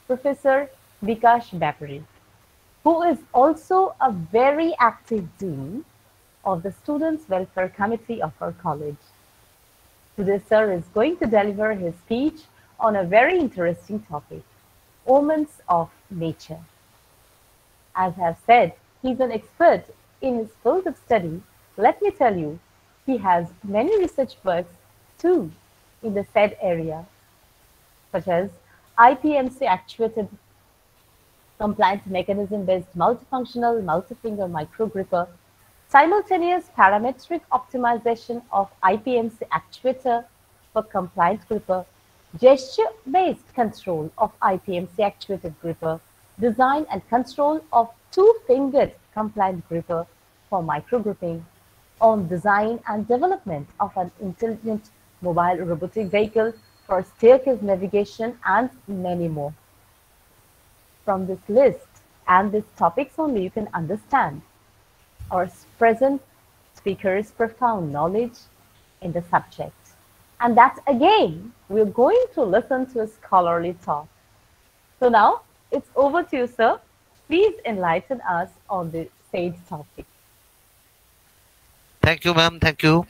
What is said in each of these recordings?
Professor Vikash Bapari, who is also a very active dean of the Students' Welfare Committee of our college. Today, sir is going to deliver his speech on a very interesting topic, omens of nature. As I have said, he's an expert in his field of study. Let me tell you, he has many research works too in the said area, such as IPMC actuated compliance mechanism-based multifunctional multi-finger micro-gripper, simultaneous parametric optimization of IPMC actuator for compliance gripper, gesture-based control of IPMC actuated gripper, design and control of two-fingered compliant gripper for micro-gripping, on design and development of an intelligent mobile robotic vehicle for staircase navigation, and many more. From this list and these topics only you can understand our present speaker's profound knowledge in the subject. And that again, we're going to listen to a scholarly talk. So now it's over to you, sir. Please enlighten us on the said topic. Thank you, ma'am. Thank you.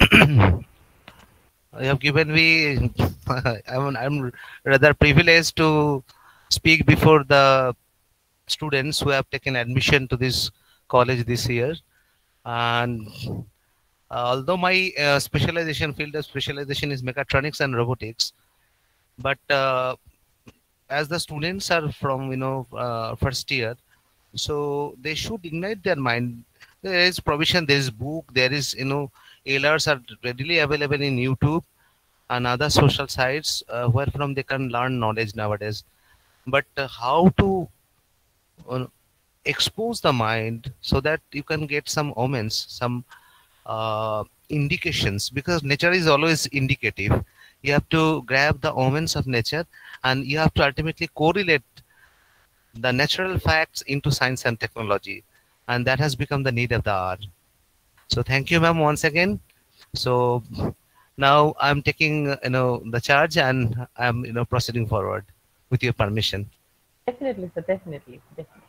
You have given me. I'm rather privileged to speak before the students who have taken admission to this college this year. And although my specialization field of specialization is mechatronics and robotics, but as the students are from first year, so they should ignite their mind. There is provision, there is book, there is LRs are readily available in YouTube and other social sites where from they can learn knowledge nowadays. But how to uh, expose the mind so that you can get some omens, some indications, because nature is always indicative. You have to grab the omens of nature and you have to ultimately correlate the natural facts into science and technology, and that has become the need of the hour. So thank you, ma'am, once again. So now I'm taking the charge and I'm proceeding forward with your permission. Definitely, sir, definitely, definitely.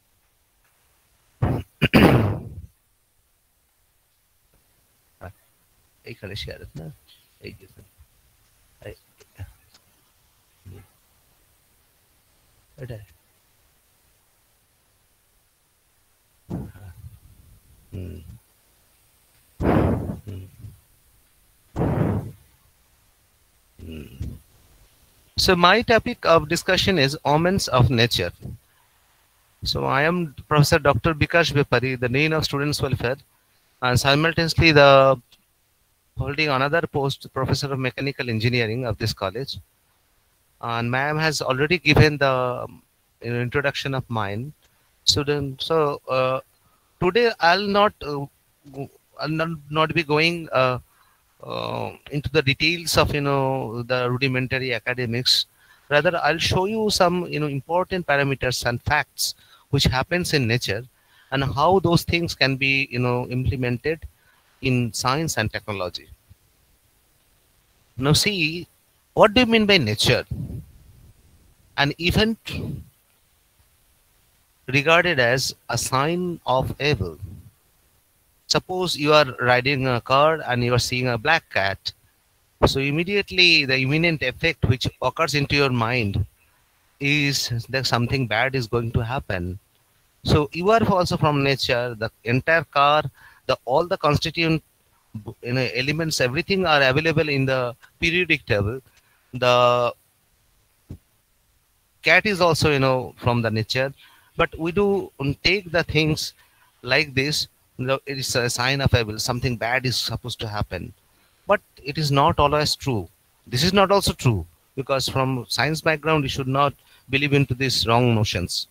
এইখানে share না এই যে এই- এটা হুম, হুম, হুম। So my topic of discussion is omens of nature. So I am Professor Dr. Bikash Bepari, the Dean of Students Welfare, and simultaneously the holding another post, Professor of Mechanical Engineering of this college. And ma'am has already given the introduction of mine. So today I'll not be going into the details of the rudimentary academics. Rather, I'll show you some important parameters and facts which happens in nature, and how those things can be implemented in science and technology. Now, see, what do you mean by nature? An event regarded as a sign of evil. Suppose you are riding a car and you are seeing a black cat. So immediately the imminent effect which occurs into your mind is that something bad is going to happen. So you are also from nature. The entire car, the all the constituent elements, everything are available in the periodic table. The cat is also from the nature, but we do take the things like this. It is a sign of evil. Something bad is supposed to happen, but it is not always true. This is not also true, because from science background you should not believe into these wrong notions.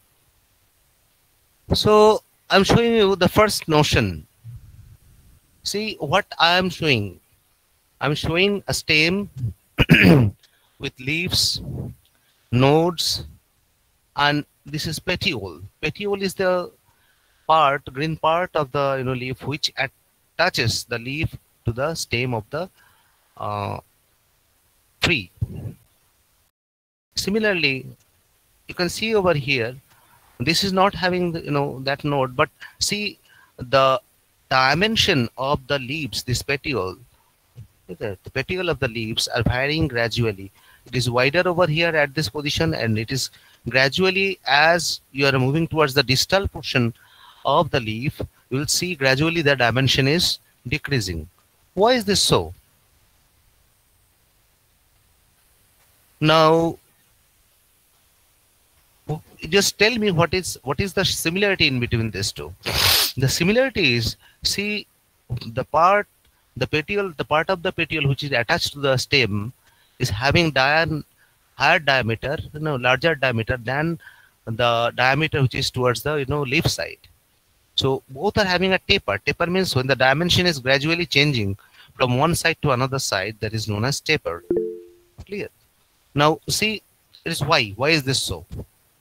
So I'm showing you the first notion. See what I am showing. I'm showing a stem with leaves, nodes, and this is petiole. Petiole is the green part of the leaf which attaches the leaf to the stem of the uh, tree. Similarly, you can see over here, this is not having the, that node, but see the dimension of the leaves, this petiole. Look at the petiole of the leaves are varying gradually. It is wider over here at this position, and it is gradually, as you are moving towards the distal portion of the leaf, you will see gradually the dimension is decreasing. Why is this so? Now, just tell me what is the similarity in between these two. The similarity is, see, the part of the petiole which is attached to the stem is having higher diameter, larger diameter than the diameter which is towards the leaf side. So both are having a taper. Taper means when the dimension is gradually changing from one side to another side, that is known as taper. Clear? Now see, it is why. Why is this so?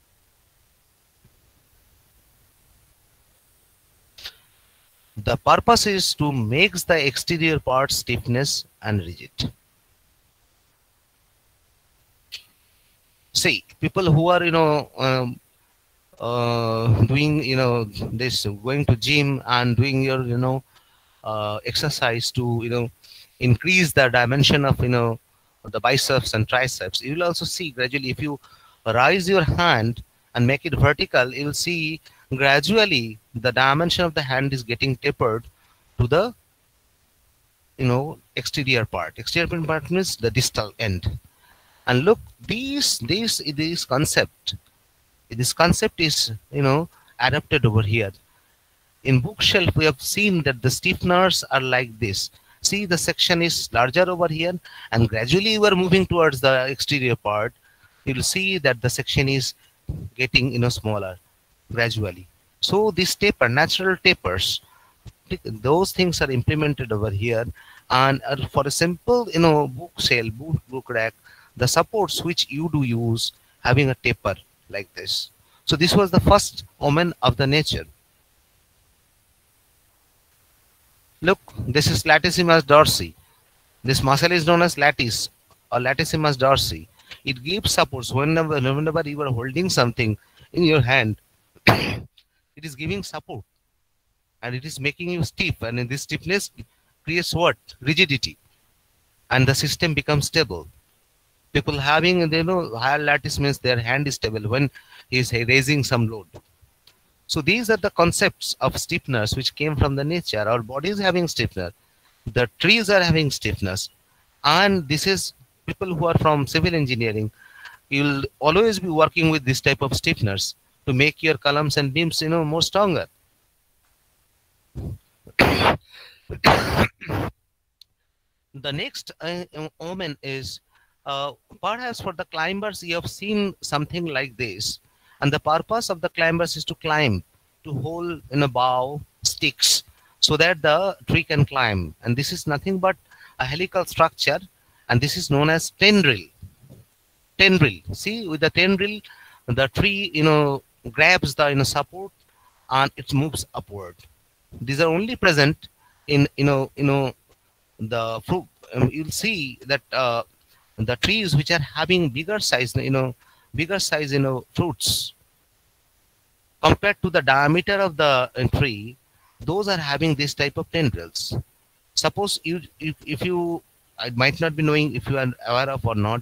The purpose is to make the exterior part stiffness and rigid. See, people who are doing this, going to gym and doing your exercise to increase the dimension of the biceps and triceps, you will also see gradually, if you raise your hand and make it vertical, you will see gradually the dimension of the hand is getting tapered to the exterior part. Exterior part means the distal end. And look, this concept is adapted over here. In bookshelf, we have seen that the stiffeners are like this. See, the section is larger over here, and gradually you are moving towards the exterior part. You will see that the section is getting smaller gradually. So this taper, natural tapers, those things are implemented over here. And for a simple book rack, the supports which you do use having a taper like this. So this was the first omen of the nature. Look, this is latissimus dorsi. This muscle is known as lattice or latissimus dorsi. It gives supports whenever you are holding something in your hand. It is giving support, and it is making you stiff, and in this stiffness creates what? Rigidity, and the system becomes stable. People having higher lattice means their hand is stable when he is raising some load. So these are the concepts of stiffness which came from the nature. Our body is having stiffness, the trees are having stiffness, and this is people who are from civil engineering. You'll always be working with this type of stiffness to make your columns and beams more stronger. The next omen is perhaps for the climbers you have seen something like this, and the purpose of the climbers is to climb, to hold in a bough sticks so that the tree can climb, and this is nothing but a helical structure, and this is known as tendril. See, with the tendril, the tree grabs the support and it moves upward. These are only present in the fruit. You'll see that the trees which are having bigger size fruits compared to the diameter of the tree, those are having this type of tendrils. Suppose if you, I might not be knowing if you are aware of or not,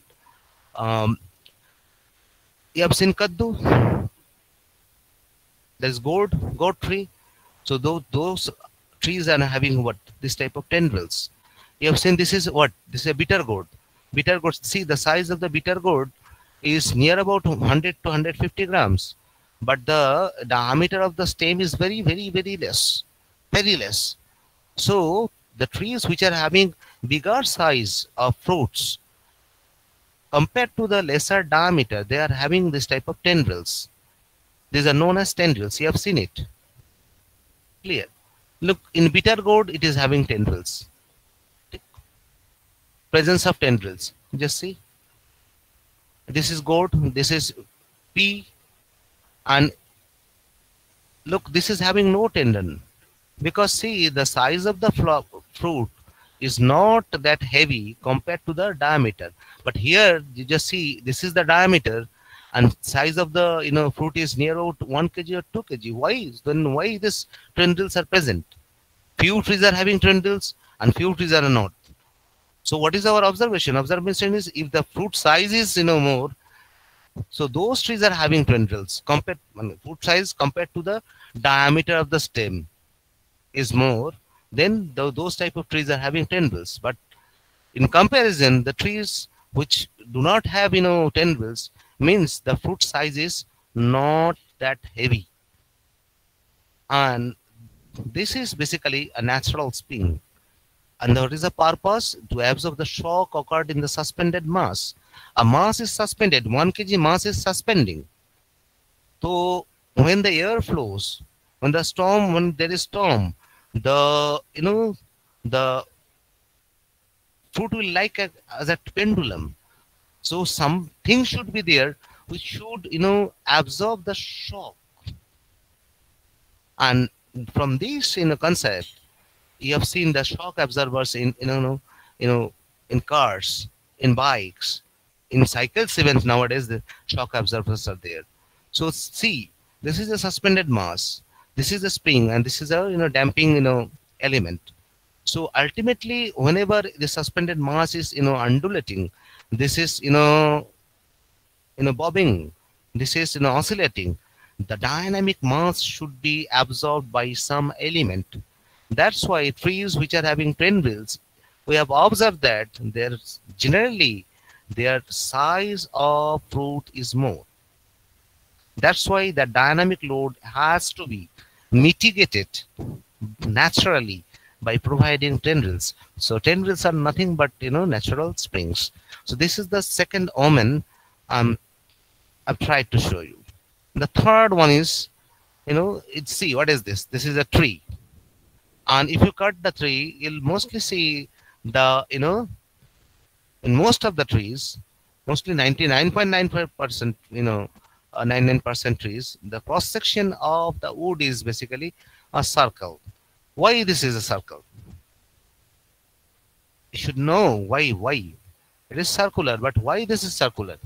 you have seen kaddu. There's gourd tree. So those trees are having what? This type of tendrils. You have seen this is what? This is a bitter gourd. Bitter gourd. See, the size of the bitter gourd is near about 100 to 150 grams, but the diameter of the stem is very, very, very less. Very less. So the trees which are having bigger size of fruits compared to the lesser diameter, they are having this type of tendrils. These are known as tendrils. You have seen it. Clear. Look, in bitter gourd, it is having tendrils. Presence of tendrils. Just see. This is gourd. This is pea. And look, this is having no tendon. Because see, the size of the fruit is not that heavy compared to the diameter. But here, you just see, this is the diameter. and size of the fruit is near about 1 kg or 2 kg. Why? Then why this tendrils are present? Few trees are having tendrils and few trees are not. So what is our observation? Observation is if the fruit size is more, so those trees are having tendrils. Compared fruit size compared to the diameter of the stem is more, then those type of trees are having tendrils. But in comparison, the trees which do not have tendrils means the fruit size is not that heavy, and this is basically a natural spring. And there is a purpose to absorb the shock occurred in the suspended mass. A mass is suspended, 1 kg mass is suspending. So when the air flows, when there is storm, the the fruit will like as a pendulum. So something should be there which should absorb the shock. And from this concept, you have seen the shock absorbers in in cars, in bikes, in cycles even nowadays the shock absorbers are there. So see, this is a suspended mass, this is a spring, and this is a damping element. So ultimately, whenever the suspended mass is undulating, this is bobbing, this is oscillating, the dynamic mass should be absorbed by some element. That's why trees which are having tendrils, we have observed that generally their size of fruit is more. That's why the dynamic load has to be mitigated naturally by providing tendrils. So tendrils are nothing but natural springs. So this is the second omen I've tried to show you. The third one is see, what is this? This is a tree. And if you cut the tree, you'll mostly see the in most of the trees, mostly 99.95%, 99% trees, the cross section of the wood is basically a circle. Why this is a circle? You should know why. It is circular, but why this is circular?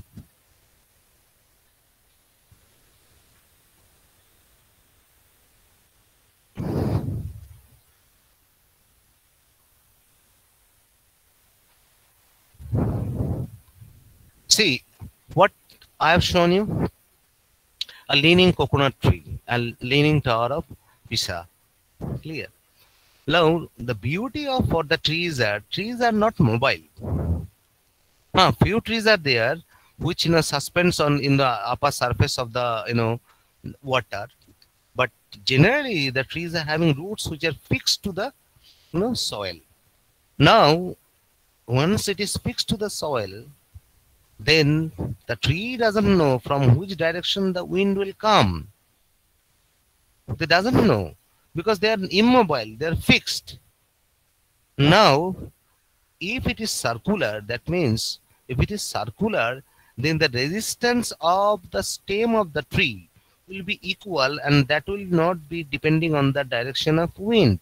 See, what I have shown you, a leaning coconut tree, a leaning tower of Pisa. Clear. Now, the beauty of what the trees are not mobile. Few trees are there which suspends on in the upper surface of the water, but generally the trees are having roots which are fixed to the soil. Now, once it is fixed to the soil, then the tree doesn't know from which direction the wind will come. They doesn't know because they are immobile, they are fixed. Now, if it is circular, that means if it is circular, then the resistance of the stem of the tree will be equal, and that will not be depending on the direction of wind.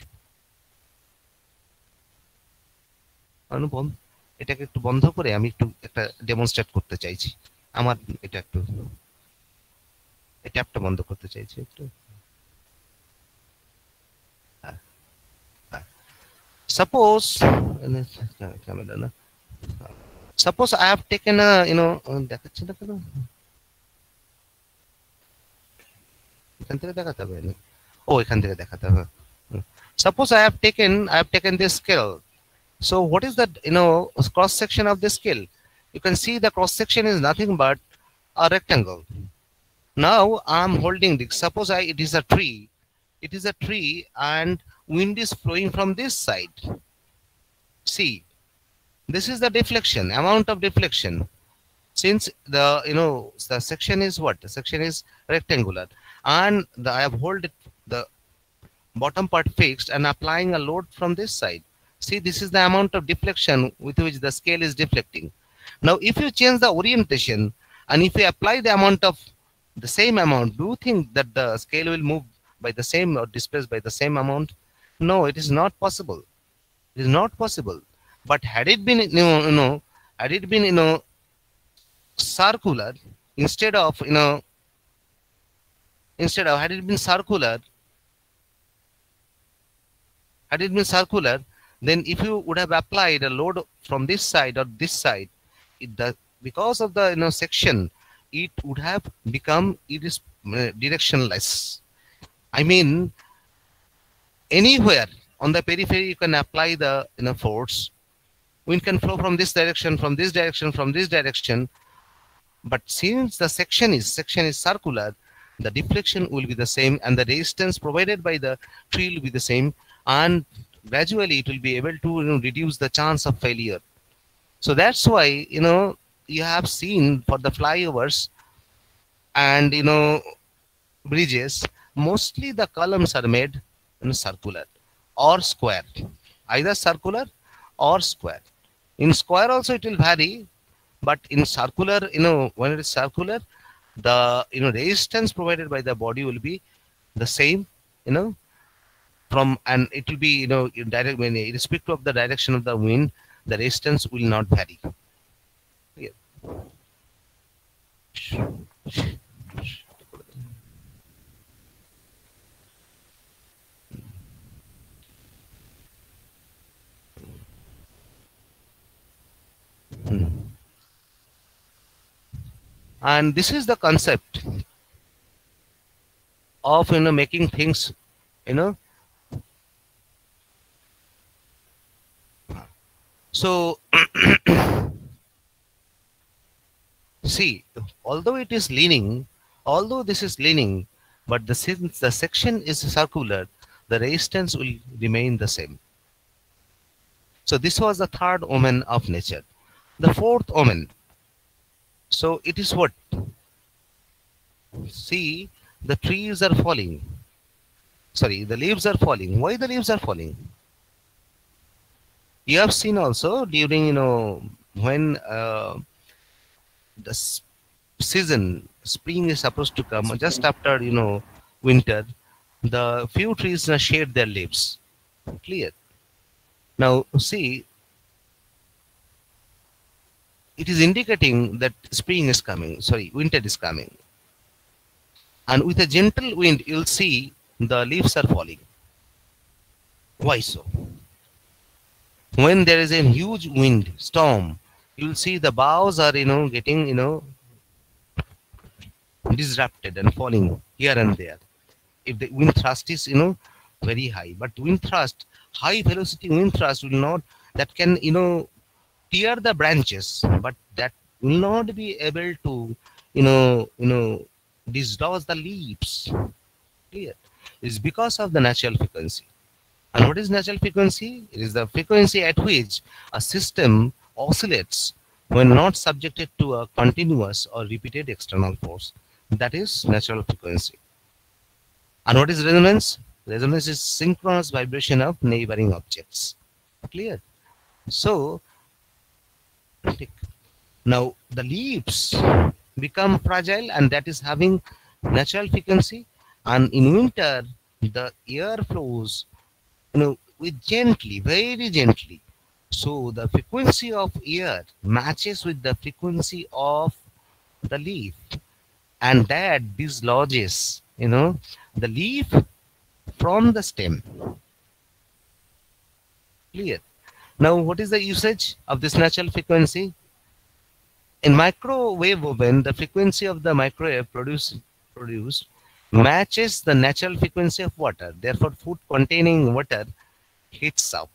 অনুপম, এটাকে একটু বন্ধ করে আমি একটু একটা demonstrate করতে চাইছি। আমার এটা একটু এই ট্যাপটা বন্ধ করতে চাইছি একটু। Suppose ক্যামেরা না, suppose I have taken a দেখাচ্ছে না কেন, এখান থেকে দেখাতে হবে না, ও এখান থেকে দেখাতে হবে। Suppose I have taken this scale. So what is the cross section of this scale? You can see the cross section is nothing but a rectangle. Now I am holding this. Suppose it is a tree. It is a tree and wind is flowing from this side. See, this is the deflection, amount of deflection. Since the the section is what? The section is rectangular, and I have hold the bottom part fixed and applying a load from this side. See, this is the amount of deflection with which the scale is deflecting. Now, if you change the orientation and if you apply the amount of the same amount, do you think that the scale will move by the same or displace by the same amount? No, it is not possible. It is not possible. But had it been, had it been, circular, instead of, instead of, had it been circular, had it been circular, then if you would have applied a load from this side or this side, it does, because of the section, it would have become, it is directionless. I mean, anywhere on the periphery you can apply the force. Wind can flow from this direction, from this direction, from this direction. But since the section is circular, the deflection will be the same, and the resistance provided by the tree will be the same, and gradually it will be able to reduce the chance of failure. So that's why you have seen for the flyovers and bridges, mostly the columns are made circular or square, either circular or square. In square also it will vary, but in circular, when it is circular, the resistance provided by the body will be the same, from, and it will be in direct, when irrespective of the direction of the wind, the resistance will not vary. Yeah. And this is the concept of making things, so see, although it is leaning, although this is leaning, but since the section is circular, the resistance will remain the same. So this was the third omen of nature. The fourth omen. So it is what? See, the trees are falling. Sorry, the leaves are falling. Why the leaves are falling? You have seen also during, when the season, spring is supposed to come, just after, winter, the few trees shed their leaves. Clear? Now, see, it is indicating that spring is coming, sorry, winter is coming. And with a gentle wind, you'll see the leaves are falling. Why so? When there is a huge wind storm, you'll see the boughs are, getting, disrupted and falling here and there. If the wind thrust is, very high, but wind thrust, high velocity wind thrust will not, that can, tear the branches, but that will not be able to, dislodge the leaves. Clear? It's because of the natural frequency. And what is natural frequency? It is the frequency at which a system oscillates when not subjected to a continuous or repeated external force. That is natural frequency. And what is resonance? Resonance is synchronous vibration of neighboring objects. Clear? So, now the leaves become fragile, and that is having natural frequency. And in winter, the air flows, with gently, very gently. So the frequency of air matches with the frequency of the leaf, and that dislodges, the leaf from the stem. Clear? Now, what is the usage of this natural frequency? In microwave oven, the frequency of the microwave produced matches the natural frequency of water. Therefore, food containing water heats up.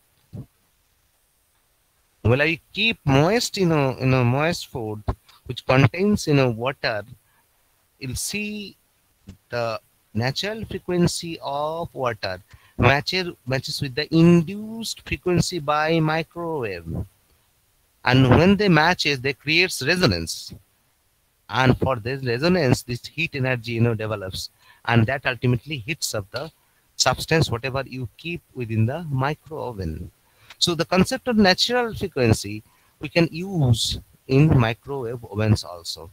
Well, I keep moist, moist food which contains, water, you'll see the natural frequency of water matches with the induced frequency by microwave. And when they matches, they creates resonance. And for this resonance, this heat energy, develops, and that ultimately heats up the substance, whatever you keep within the micro oven. So the concept of natural frequency we can use in microwave ovens also.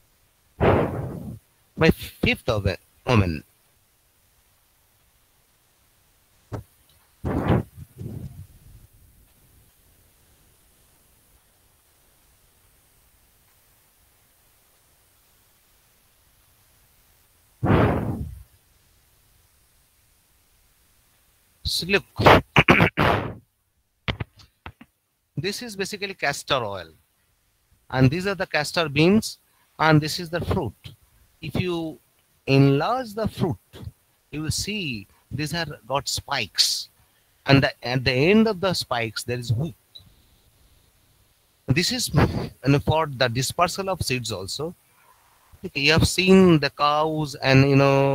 My fifth oven. So look, this is basically castor oil, and these are the castor beans, and this is the fruit. If you enlarge the fruit, you will see these are got spikes, and at the end of the spikes there is hook. This is for the dispersal of seeds also. Okay, you have seen the cows and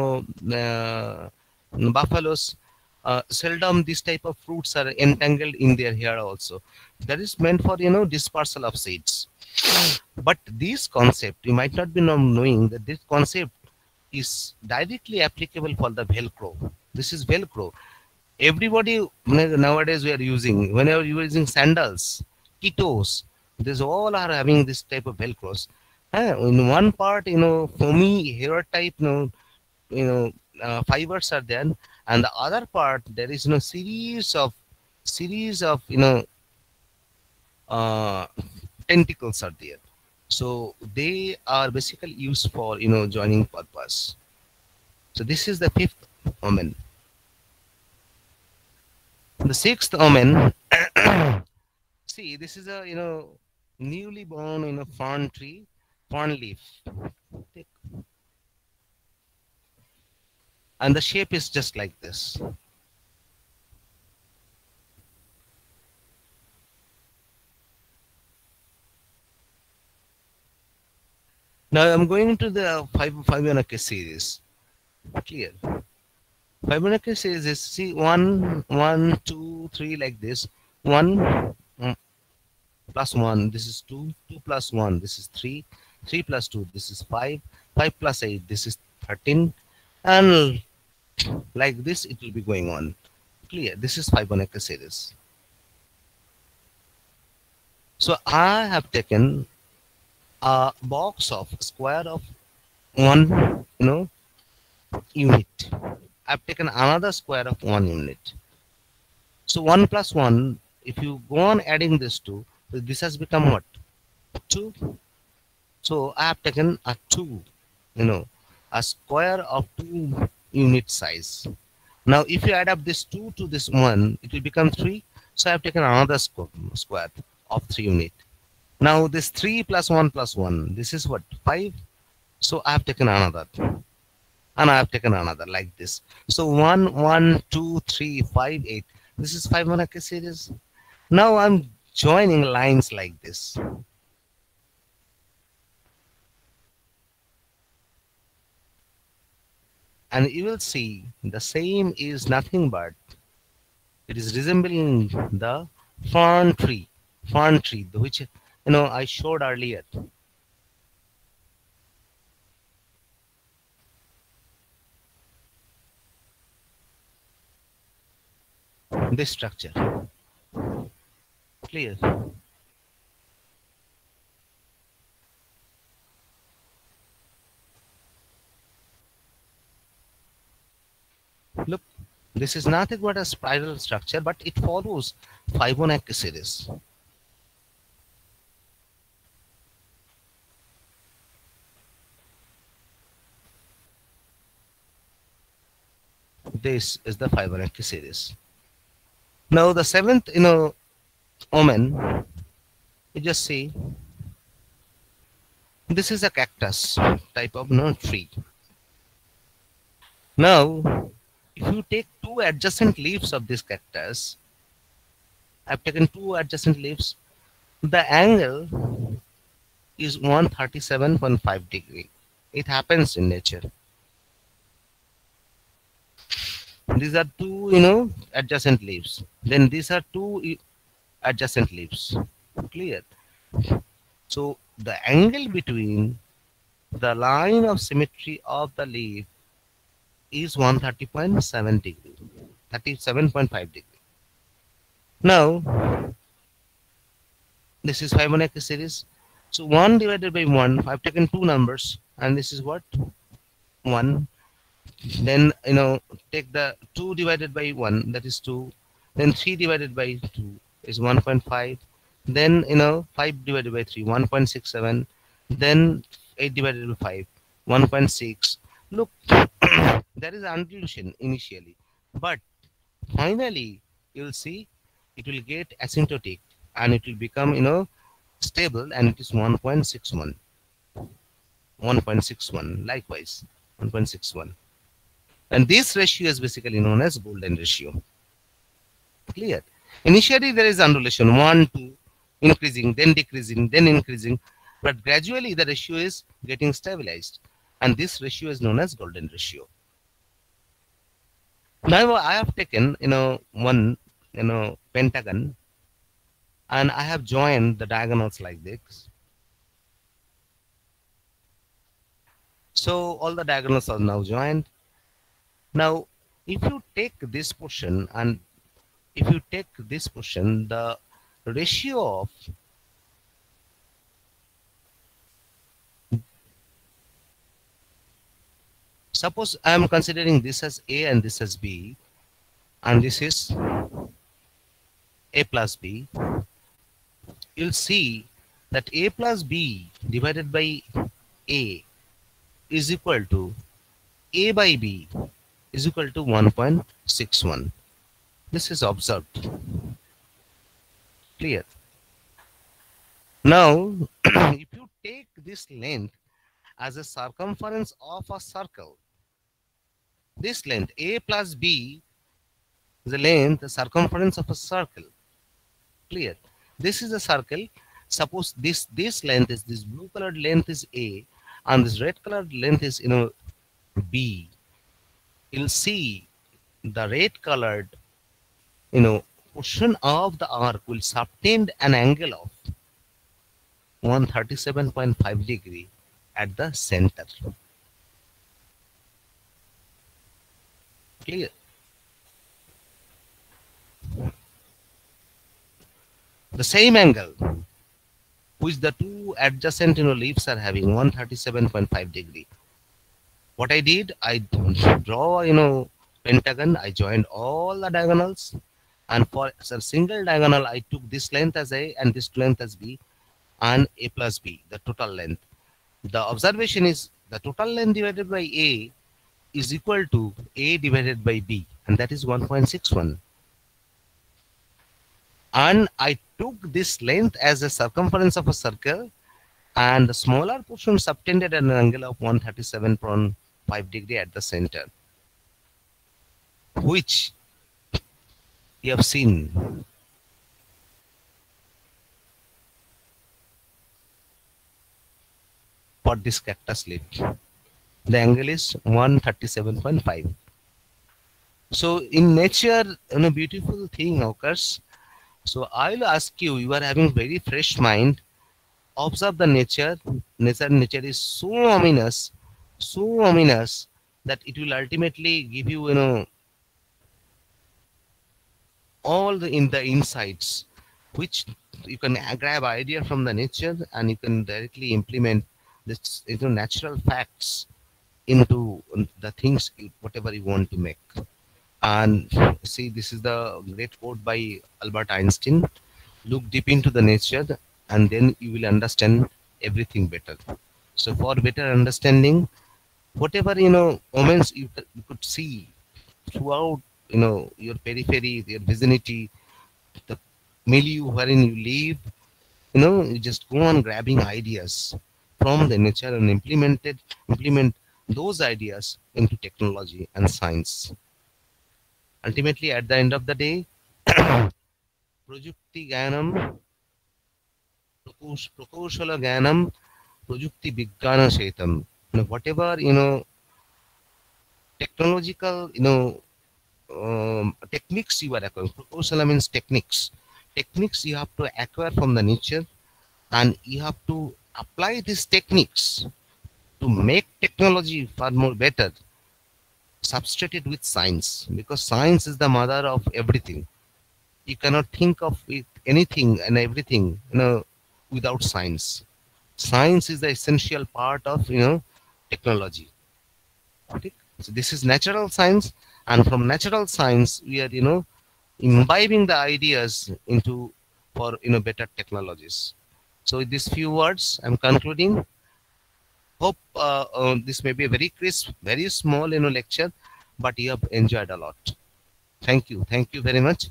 buffaloes. Seldom this type of fruits are entangled in their hair also. That is meant for dispersal of seeds. But this concept, you might not be knowing that this concept is directly applicable for the Velcro. This is Velcro. Everybody nowadays we are using, whenever you are using sandals, kitos, these all are having this type of velcros. In one part, foamy hair type, fibers are there, and the other part there is series of uh, tentacles are there. So they are basically used for joining purpose. So this is the fifth omen. The sixth omen. See, this is a newly born fern tree, fern leaf, and the shape is just like this. Now I'm going to the Fibonacci series. Clear. Fibonacci series is, see, 1, 1, 2, 3 like this. 1 plus 1, this is 2, 2 plus 1, this is 3, 3 plus 2, this is 5, 5 plus 8, this is 13, and like this it will be going on. Clear. This is Fibonacci series. So I have taken a box of square of one unit. I've taken another square of 1 unit. So 1 plus 1, if you go on adding this 2, this has become what? 2. So I have taken a 2, a square of 2 unit size. Now if you add up this 2 to this 1, it will become 3. So I have taken another square of 3 unit. Now this 3 plus 1, this is what? 5. So I have taken another. And I have taken another like this. So 1, 1, 2, 3, 5, 8. This is Fibonacci series. Now I'm joining lines like this. And you will see the same is nothing but it is resembling the fern tree, which I showed earlier. This structure. Clear. Look, this is nothing but a spiral structure, but it follows Fibonacci series. This is the Fibonacci series. Now the seventh, omen, you just see, this is a cactus type of tree. Now, if you take two adjacent leaves of this cactus, I've taken two adjacent leaves, the angle is 137.5 degree. It happens in nature. These are two, adjacent leaves. Then these are two adjacent leaves. Clear? So the angle between the line of symmetry of the leaf is 130.7 degree, 37.5 degree. Now, this is Fibonacci series. So 1 divided by 1, I've taken two numbers, and this is what? 1. Then, take the 2 divided by 1, that is 2. Then 3 divided by 2 is 1.5. Then, 5 divided by 3, 1.67. Then 8 divided by 5, 1.6. Look, there is undulation initially, but finally you'll see it will get asymptotic and it will become, stable, and it is 1.61. 1.61 likewise 1.61, and this ratio is basically known as golden ratio. Clear? Initially there is undulation, 1 2, increasing, then decreasing, then increasing, but gradually the ratio is getting stabilized, and this ratio is known as golden ratio. Now I have taken, one, pentagon, and I have joined the diagonals like this. So all the diagonals are now joined. Now, if you take this portion and if you take this portion, the ratio of suppose I am considering this as A and this as B, and this is A plus B, you'll see that A plus B divided by A is equal to A by B is equal to 1.61. This is observed. Clear? Now, if you take this length as a circumference of a circle, this length A plus B is the length, the circumference of a circle. Clear? This is a circle. Suppose this length is, this blue colored length is A, and this red colored length is, B. You'll see the red colored, portion of the arc will subtend an angle of 137.5 degree at the center. Clear? The same angle which the two adjacent, leaves are having, 137.5 degree. What I did, I draw, pentagon. I joined all the diagonals, and for a single diagonal, I took this length as A and this length as B, and A plus B, the total length. The observation is the total length divided by A is equal to A divided by B, and that is 1.61. And I took this length as a circumference of a circle, and the smaller portion subtended at an angle of 137.5 degree at the center, which you have seen. For this cactus leaf, the angle is 137.5. So in nature, beautiful thing occurs. So I'll ask you, you are having very fresh mind. Observe the nature. Nature is so ominous that it will ultimately give you, all the insights, which you can grab idea from the nature, and you can directly implement this into natural facts into the things, whatever you want to make. And see, this is the great quote by Albert Einstein: look deep into the nature, and then you will understand everything better. So for better understanding, whatever, moments you could see throughout, your periphery, your vicinity, the milieu wherein you live, you just go on grabbing ideas from the nature and implement those ideas into technology and science. Ultimately, at the end of the day, Projukti Gyanam, Prokoshala Gyanam, Projukti Vigyana Shetam. Whatever, technological, techniques you are acquiring. Prokoshala means techniques. Techniques you have to acquire from the nature, and you have to apply these techniques to make technology far more better, substituted with science, because science is the mother of everything. You cannot think of it, anything and everything, without science. Science is the essential part of, technology. Okay? So this is natural science, and from natural science we are, imbibing the ideas into for better technologies. So with these few words, I'm concluding. Hope this may be a very crisp, very small, lecture, but you have enjoyed a lot. Thank you. Thank you very much.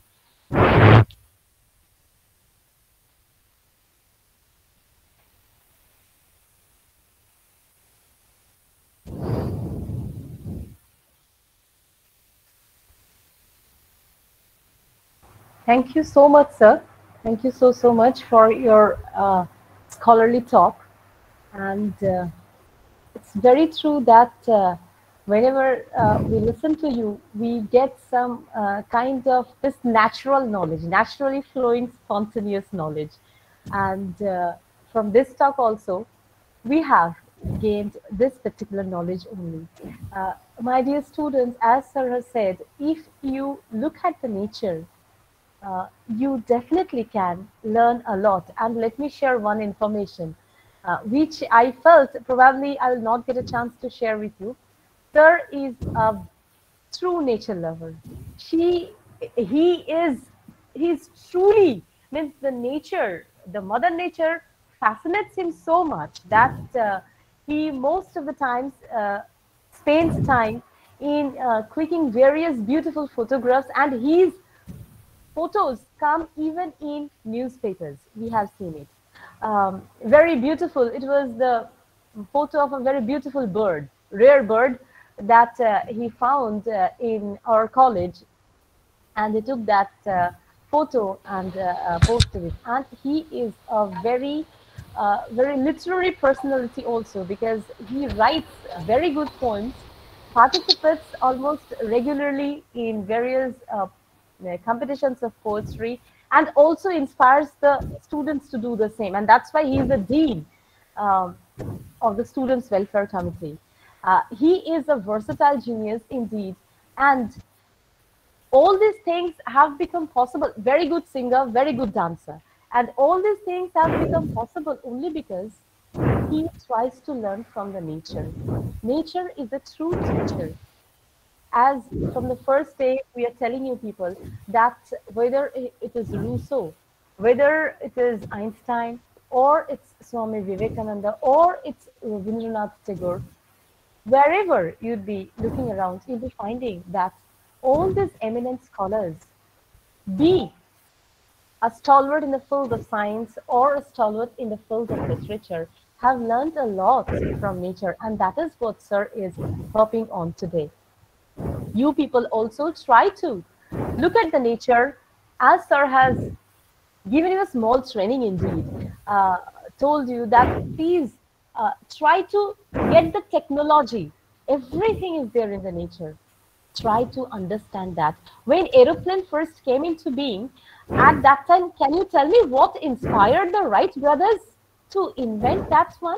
Thank you so much, sir. Thank you so much for your scholarly talk. And it's very true that whenever we listen to you, we get some kind of this natural knowledge, naturally flowing, spontaneous knowledge. And from this talk also, we have gained this particular knowledge only. My dear students, as sir has said, if you look at the nature, you definitely can learn a lot. And let me share one information, which I felt probably I will not get a chance to share with you. Sir is a true nature lover. He is, he's truly, means the nature, the mother nature fascinates him so much that he most of the times spends time in clicking various beautiful photographs, and his photos come even in newspapers. We have seen it. Very beautiful. It was the photo of a very beautiful bird, rare bird, that he found in our college, and he took that photo and posted it. And he is a very literary personality also, because he writes very good poems, participates almost regularly in various competitions of poetry, and also inspires the students to do the same. And that's why he is the dean um, of the Students' Welfare Committee. He is a versatile genius indeed, and all these things have become possible. Very good singer, very good dancer, and all these things have become possible only because he tries to learn from the nature. Nature is a true teacher. As from the first day, we are telling you people that whether it is Rousseau, whether it is Einstein, or it's Swami Vivekananda, or it's Rabindranath Tagore, wherever you'd be looking around, you'll be finding that all these eminent scholars, be a stalwart in the field of science or a stalwart in the field of literature, have learned a lot from nature, and that is what Sir is hopping on today. You people also try to look at the nature, as Sir has given you a small training indeed, told you that please try to get the technology. Everything is there in the nature. Try to understand that. When aeroplane first came into being, at that time, can you tell me what inspired the Wright brothers to invent that one?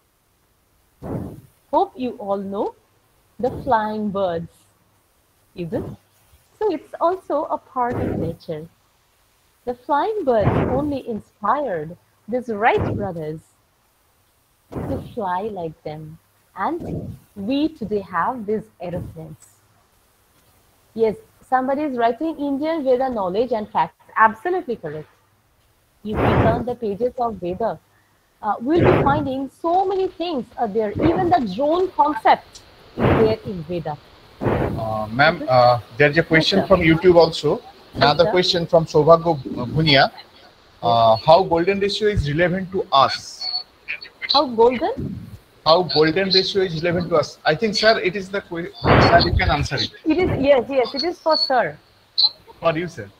Hope you all know, the flying birds. Is it? So it's also a part of nature. The flying birds only inspired these Wright brothers to fly like them. And we today have these aeroplanes. Yes, somebody is writing Indian Veda knowledge and facts. Absolutely correct. If we turn the pages of Veda, we'll be finding so many things are there. Even the drone concept is there in Veda. Ma'am, there's a question Yes, from YouTube also. Another sir. question from Sobhagya Bhunia. How golden ratio is relevant to us? How golden? How golden ratio is relevant to us? I think, sir, it is the sir, you can answer it. It is, yes, it is for sir. For you, sir.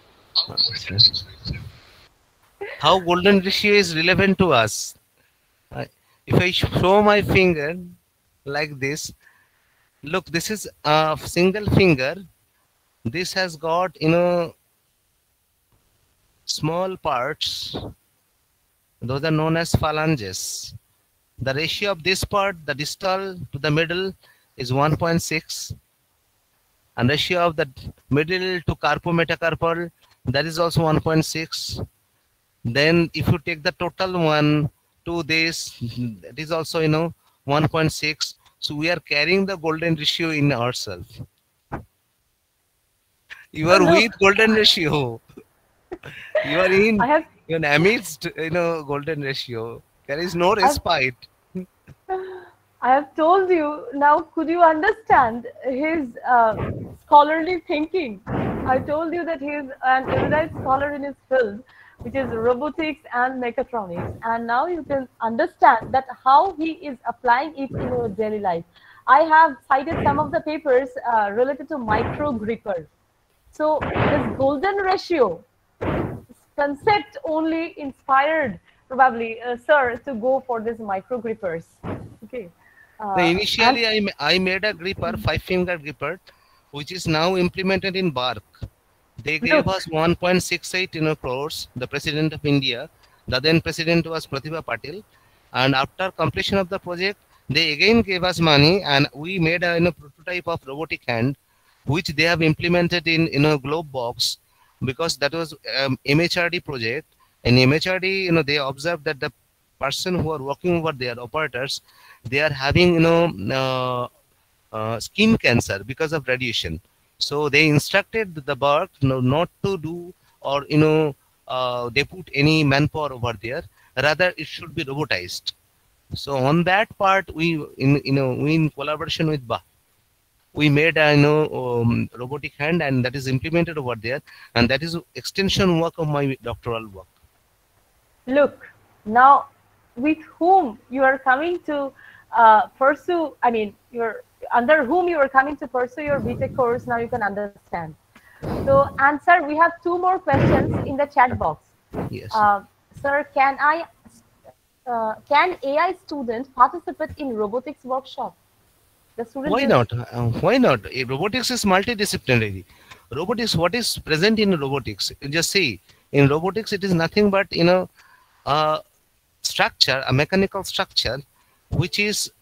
How golden ratio is relevant to us? If I show my finger like this, look, this is a single finger. This has got, small parts. Those are known as phalanges. The ratio of this part, the distal to the middle, is 1.6. And ratio of the middle to carpometacarpal, that is also 1.6. Then if you take the total one to this, that is also 1.6. So we are carrying the golden ratio in ourselves. You are No, with golden ratio. You are I have, amidst golden ratio. There is no I've, respite. I have told you. Now, could you understand his scholarly thinking? I told you that he is an erudite scholar in his field, which is robotics and mechatronics. And now you can understand that how he is applying it in your daily life. I have cited some of the papers related to micro gripper. So this golden ratio concept only inspired probably sir to go for these micro grippers. Okay. And Initially, I made a gripper, 5-finger gripper, which is now implemented in Bark. They gave look, us 1.68 crores. The president of India, the then president was Pratibha Patil, and after completion of the project, they again gave us money, and we made a prototype of robotic hand, which they have implemented in Globe Box, because that was MHRD project. In MHRD, they observed that the person who are working over there, operators, they are having skin cancer because of radiation. So they instructed the Bark not to do, or they put any manpower over there. Rather, it should be robotized. So on that part, we in collaboration with Ba, we made a robotic hand, and that is implemented over there, and that is extension work of my doctoral work. look, now with whom you are coming to pursue, I mean, you're under whom you are coming to pursue your BTech course, now you can understand. So, and sir, we have two more questions in the chat box. Yes. Sir, can AI student participate in robotics workshop? The student Why is, not? Why not? Robotics is multidisciplinary. Robotics, what is present in robotics? You just see, in robotics, it is nothing but a structure, a mechanical structure, which is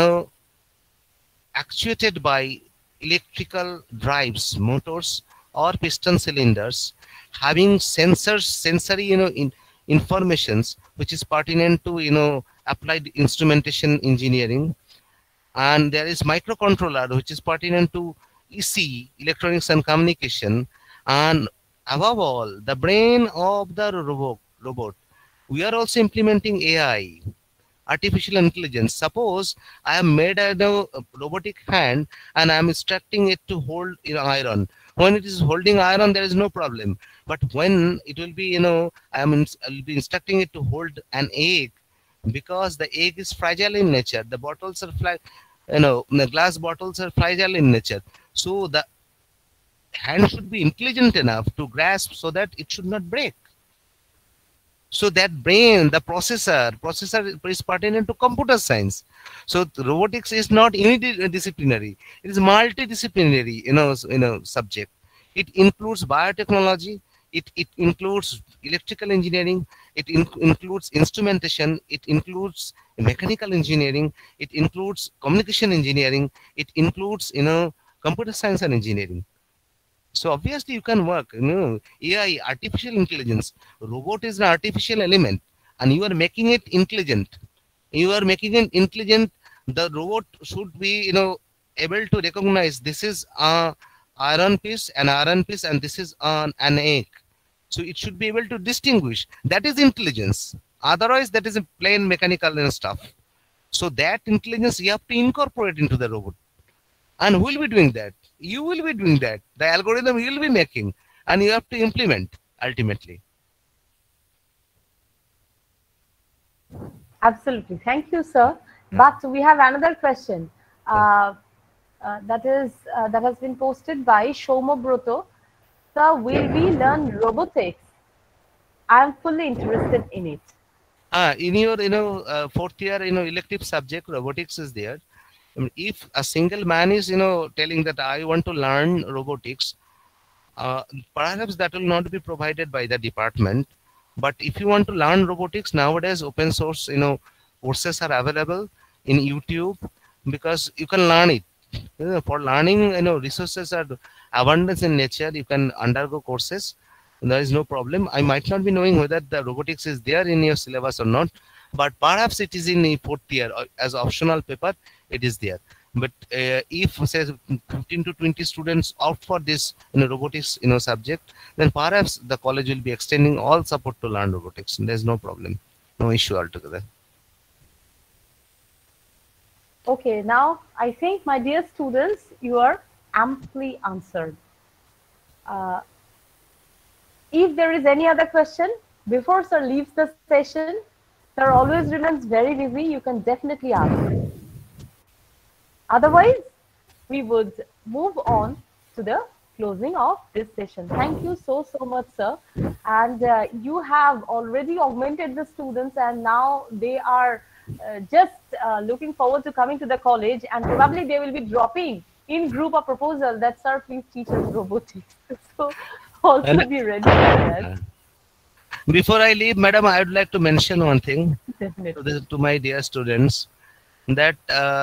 actuated by electrical drives, motors, or piston cylinders, having sensory informations, which is pertinent to applied instrumentation engineering. And there is microcontroller, which is pertinent to EC, electronics and communication. And above all, the brain of the robot. We are also implementing AI, artificial intelligence. Suppose I have made a robotic hand, and I am instructing it to hold iron. When it is holding iron, there is no problem. But when it will be, I'll be instructing it to hold an egg, because the egg is fragile in nature. The bottles are the glass bottles are fragile in nature. So the hand should be intelligent enough to grasp so that it should not break. So that brain, the processor is pertinent to computer science. So robotics is not unidisciplinary; it is multidisciplinary, subject. It includes biotechnology. It includes electrical engineering. It includes instrumentation. It includes mechanical engineering. It includes communication engineering. It includes computer science and engineering. So obviously you can work, AI, artificial intelligence. Robot is an artificial element, and you are making it intelligent. You are making it intelligent. The robot should be, able to recognize this is an iron piece, and this is an egg. So it should be able to distinguish. That is intelligence. Otherwise, that is a plain mechanical and stuff. So that intelligence you have to incorporate into the robot. And who will be doing that? You will be doing that. The algorithm you will be making, and you have to implement ultimately. absolutely. Thank you, sir. But we have another question. That has been posted by Shomo Broto. Sir, will we learn robotics? I am fully interested in it. In your fourth year elective subject, robotics is there. I mean, if a single man is telling that I want to learn robotics, perhaps that will not be provided by the department. But if you want to learn robotics, nowadays open source courses are available in YouTube, because you can learn it. For learning, resources are abundance in nature. You can undergo courses. There is no problem. I might not be knowing whether the robotics is there in your syllabus or not, but perhaps it is in the fourth year as optional paper. It is there. But if say 15 to 20 students opt for this robotics subject, then perhaps the college will be extending all support to learn robotics. There's no problem, no issue altogether. Okay, now I think, my dear students, you are amply answered. If there is any other question before sir leaves the session, sir always remains very busy. You can definitely ask. Otherwise, we would move on to the closing of this session. Thank you so much, sir. And you have already augmented the students, and now they are just looking forward to coming to the college, and probably they will be dropping in group a proposal that, sir, please teach us robotics. So also be ready for that. Before I leave, madam, I would like to mention one thing to my dear students, that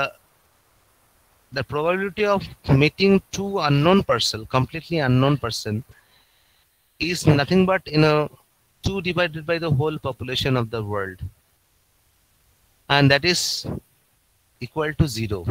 the probability of meeting two unknown person, completely unknown person, is nothing but 2 divided by the whole population of the world, and that is equal to 0.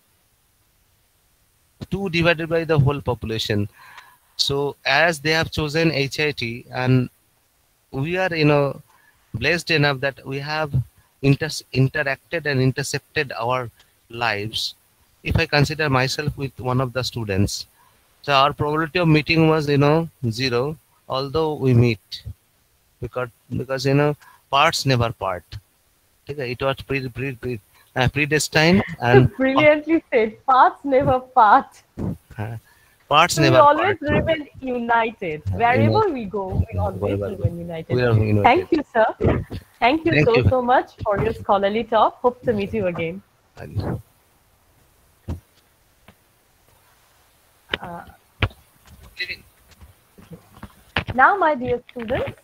2 divided by the whole population. So as they have chosen HIT, and we are blessed enough that we have interacted and intersected our lives. If I consider myself with one of the students, so our probability of meeting was 0, although we meet, because parts never part. It was predestined, and brilliantly said. Parts never part. Parts so never we always part. remain united. Wherever we go, we always remain united. Thank you, sir. Thank you so much for your scholarly talk. Hope to meet you again. Now, my dear students,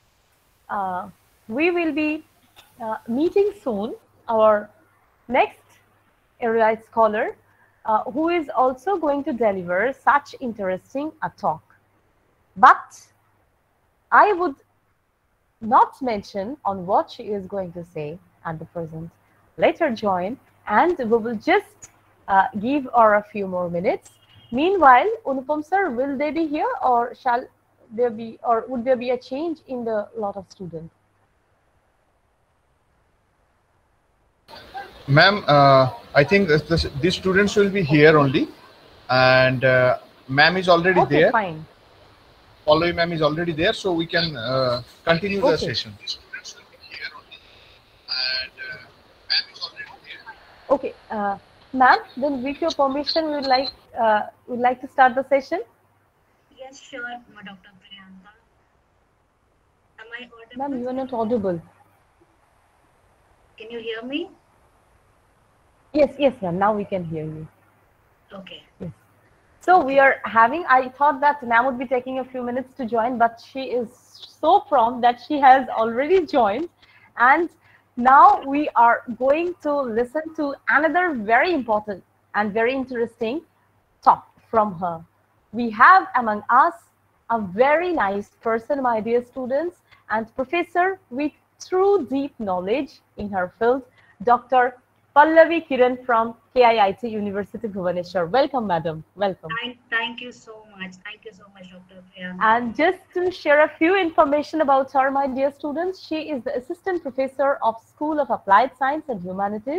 we will be meeting soon our next erudite scholar, who is also going to deliver such interesting a talk. But I would not mention on what she is going to say at the present. Let her join, and we will just give her a few more minutes. Meanwhile, Anupam sir, will they be here, or shall there be, or would there be a change in the lot of students? Ma'am, I think these students will be here only, and ma'am is already there. Fine. Pallavi ma'am is already there, so we can continue the session. Okay, ma'am, then with your permission, we would like to start the session. Yes, sure, Dr. Priyanka. Am I audible? Ma'am, you are not audible. Can you hear me? Yes, ma'am. Now we can hear you. Okay. Yes. So we are having, I thought that ma'am would be taking a few minutes to join, but she is so prompt that she has already joined. And now we are going to listen to another very important and very interesting talk from her. We have among us a very nice person, my dear students, and professor with true deep knowledge in her field, Dr. Pallavi Kiran from KIIT University, Bhubaneswar. Welcome, madam. Welcome. Thank you so much. Thank you so much, Dr. Priyanka. And just to share a few information about her, my dear students, she is the Assistant Professor of School of Applied Science and Humanities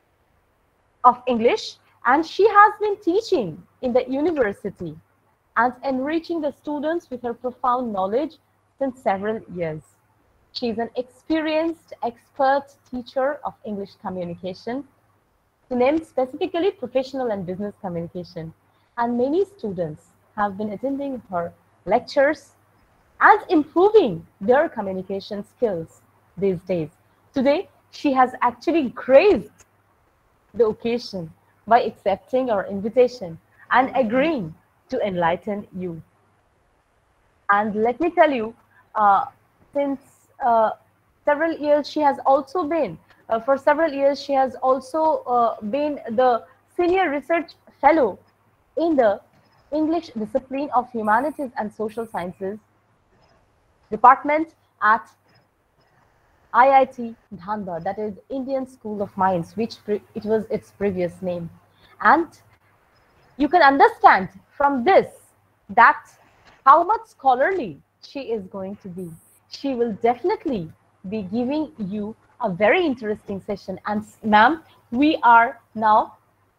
of English, and she has been teaching in the university and enriching the students with her profound knowledge since several years. She is an experienced expert teacher of English communication, to name specifically professional and business communication. And many students have been attending her lectures and improving their communication skills these days. Today, she has actually graced the occasion by accepting our invitation and agreeing to enlighten you. And let me tell you, since several years, she has also been, for several years, she has also been the Senior Research Fellow in the English Discipline of Humanities and Social Sciences Department at IIT Dhanbad, that is Indian School of Mines, which it was its previous name. And you can understand from this that how much scholarly she is going to be. She will definitely be giving you a very interesting session. And ma'am, we are now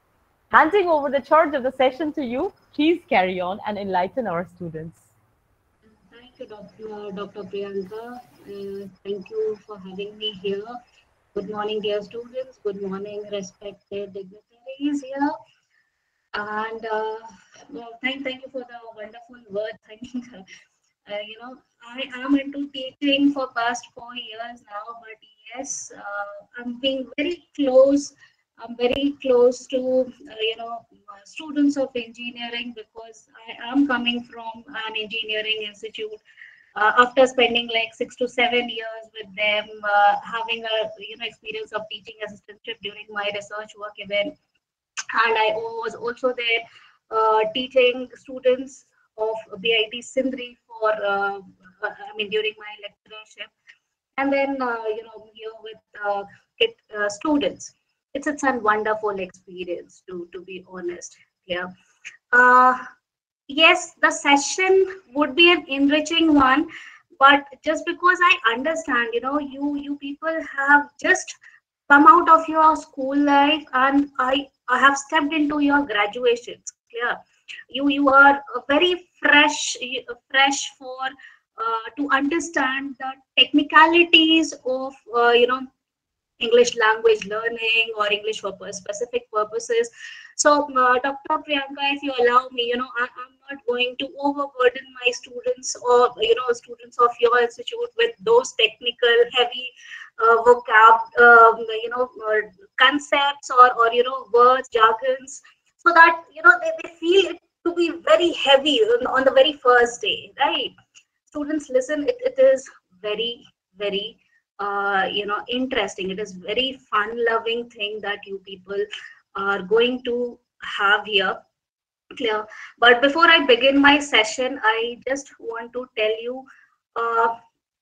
Handing over the charge of the session to you, please carry on and enlighten our students. Thank you, Dr. Priyanka. Thank you for having me here. Good morning, dear students. Good morning, respected dignitaries here. And thank you for the wonderful words. I mean, I am into teaching for past 4 years now, but yes, I'm being very close. I'm very close to students of engineering because I am coming from an engineering institute. After spending like 6 to 7 years with them, having a experience of teaching assistantship during my research work even, and I was also there teaching students of BIT Sindri for during my lectureship, and then here with kid, students. It's a wonderful experience to be honest. Yeah. Uh, yes, the session would be an enriching one, but just because I understand, you people have just come out of your school life, and I have stepped into your graduations. Yeah, you are very fresh for to understand the technicalities of English language learning or English for specific purposes. So, Dr. Priyanka, if you allow me, I'm not going to overburden my students or students of your institute with those technical, heavy vocab, concepts or words, jargons, so that they feel it to be very heavy on the very first day, right? Students listen. It is very interesting. It is very fun loving thing that you people are going to have here. Clear. But before I begin my session, I just want to tell you uh,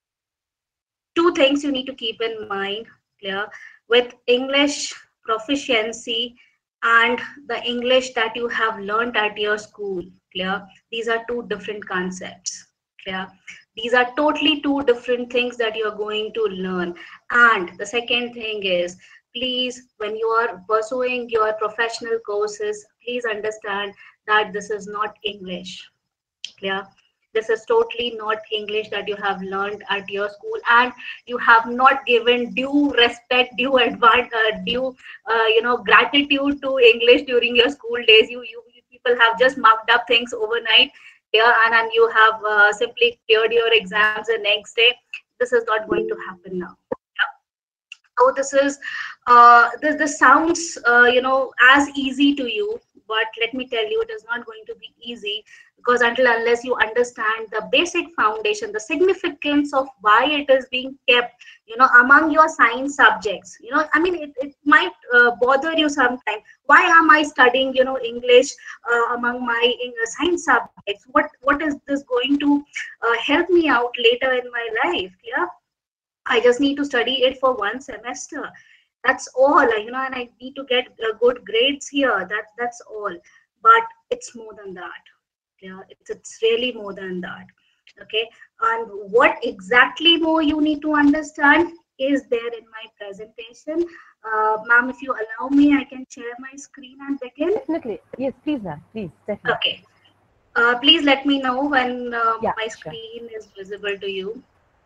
two things you need to keep in mind. Clear. With English proficiency and the English that you have learned at your school. Clear. These are two different concepts. Clear. These are totally two different things that you're going to learn. And the second thing is, please, when you are pursuing your professional courses, please understand that this is not English. Clear. This is totally not English that you have learned at your school, and you have not given due respect, due gratitude to English during your school days. You people have just marked up things overnight here, and you have simply cleared your exams the next day. This is not going to happen now. Oh, this sounds as easy to you, but let me tell you, it is not going to be easy, because unless you understand the basic foundation, the significance of why it is being kept among your science subjects. It might bother you sometimes. Why am I studying English among my science subjects? What is this going to help me out later in my life? Yeah, I just need to study it for one semester. That's all, and I need to get good grades here. That's all. But it's more than that. Yeah, it's really more than that. Okay, and what exactly more you need to understand is there in my presentation. Ma'am, if you allow me, I can share my screen and begin. Definitely. Yes, please, ma'am. Please, definitely. Okay. Please let me know when Yeah, my sure. screen is visible to you.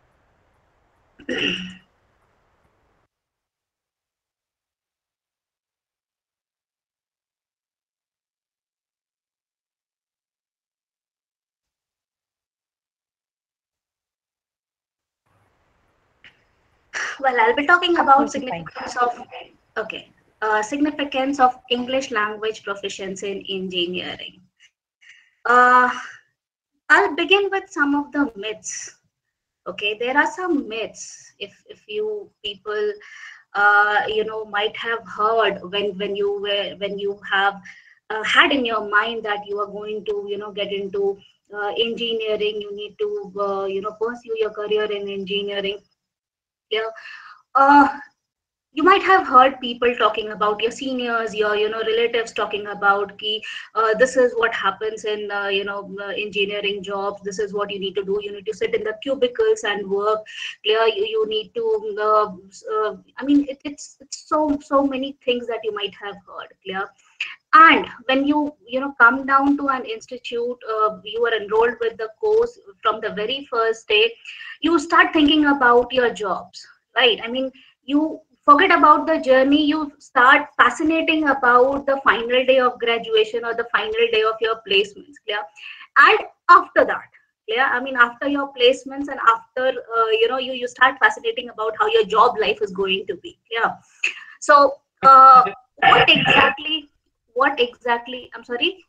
Well, I'll be talking about Absolutely fine. significance of English language proficiency in engineering. Uh, I'll begin with some of the myths. Okay, there are some myths. If you people might have heard when you have had in your mind that you are going to get into engineering, you need to pursue your career in engineering. Yeah. Uh, you might have heard people talking about your seniors, your relatives talking about ki, this is what happens in engineering jobs. This is what you need to do. You need to sit in the cubicles and work. Clear. You need to. It's so many things that you might have heard. Clear. And when you know come down to an institute, you are enrolled with the course from the very first day, you start thinking about your jobs, right? I mean, you forget about the journey, you start fascinating about the final day of graduation or the final day of your placements, clear? And after that, clear, I mean, after your placements and after you know, you start fascinating about how your job life is going to be, clear? So what exactly, I'm sorry,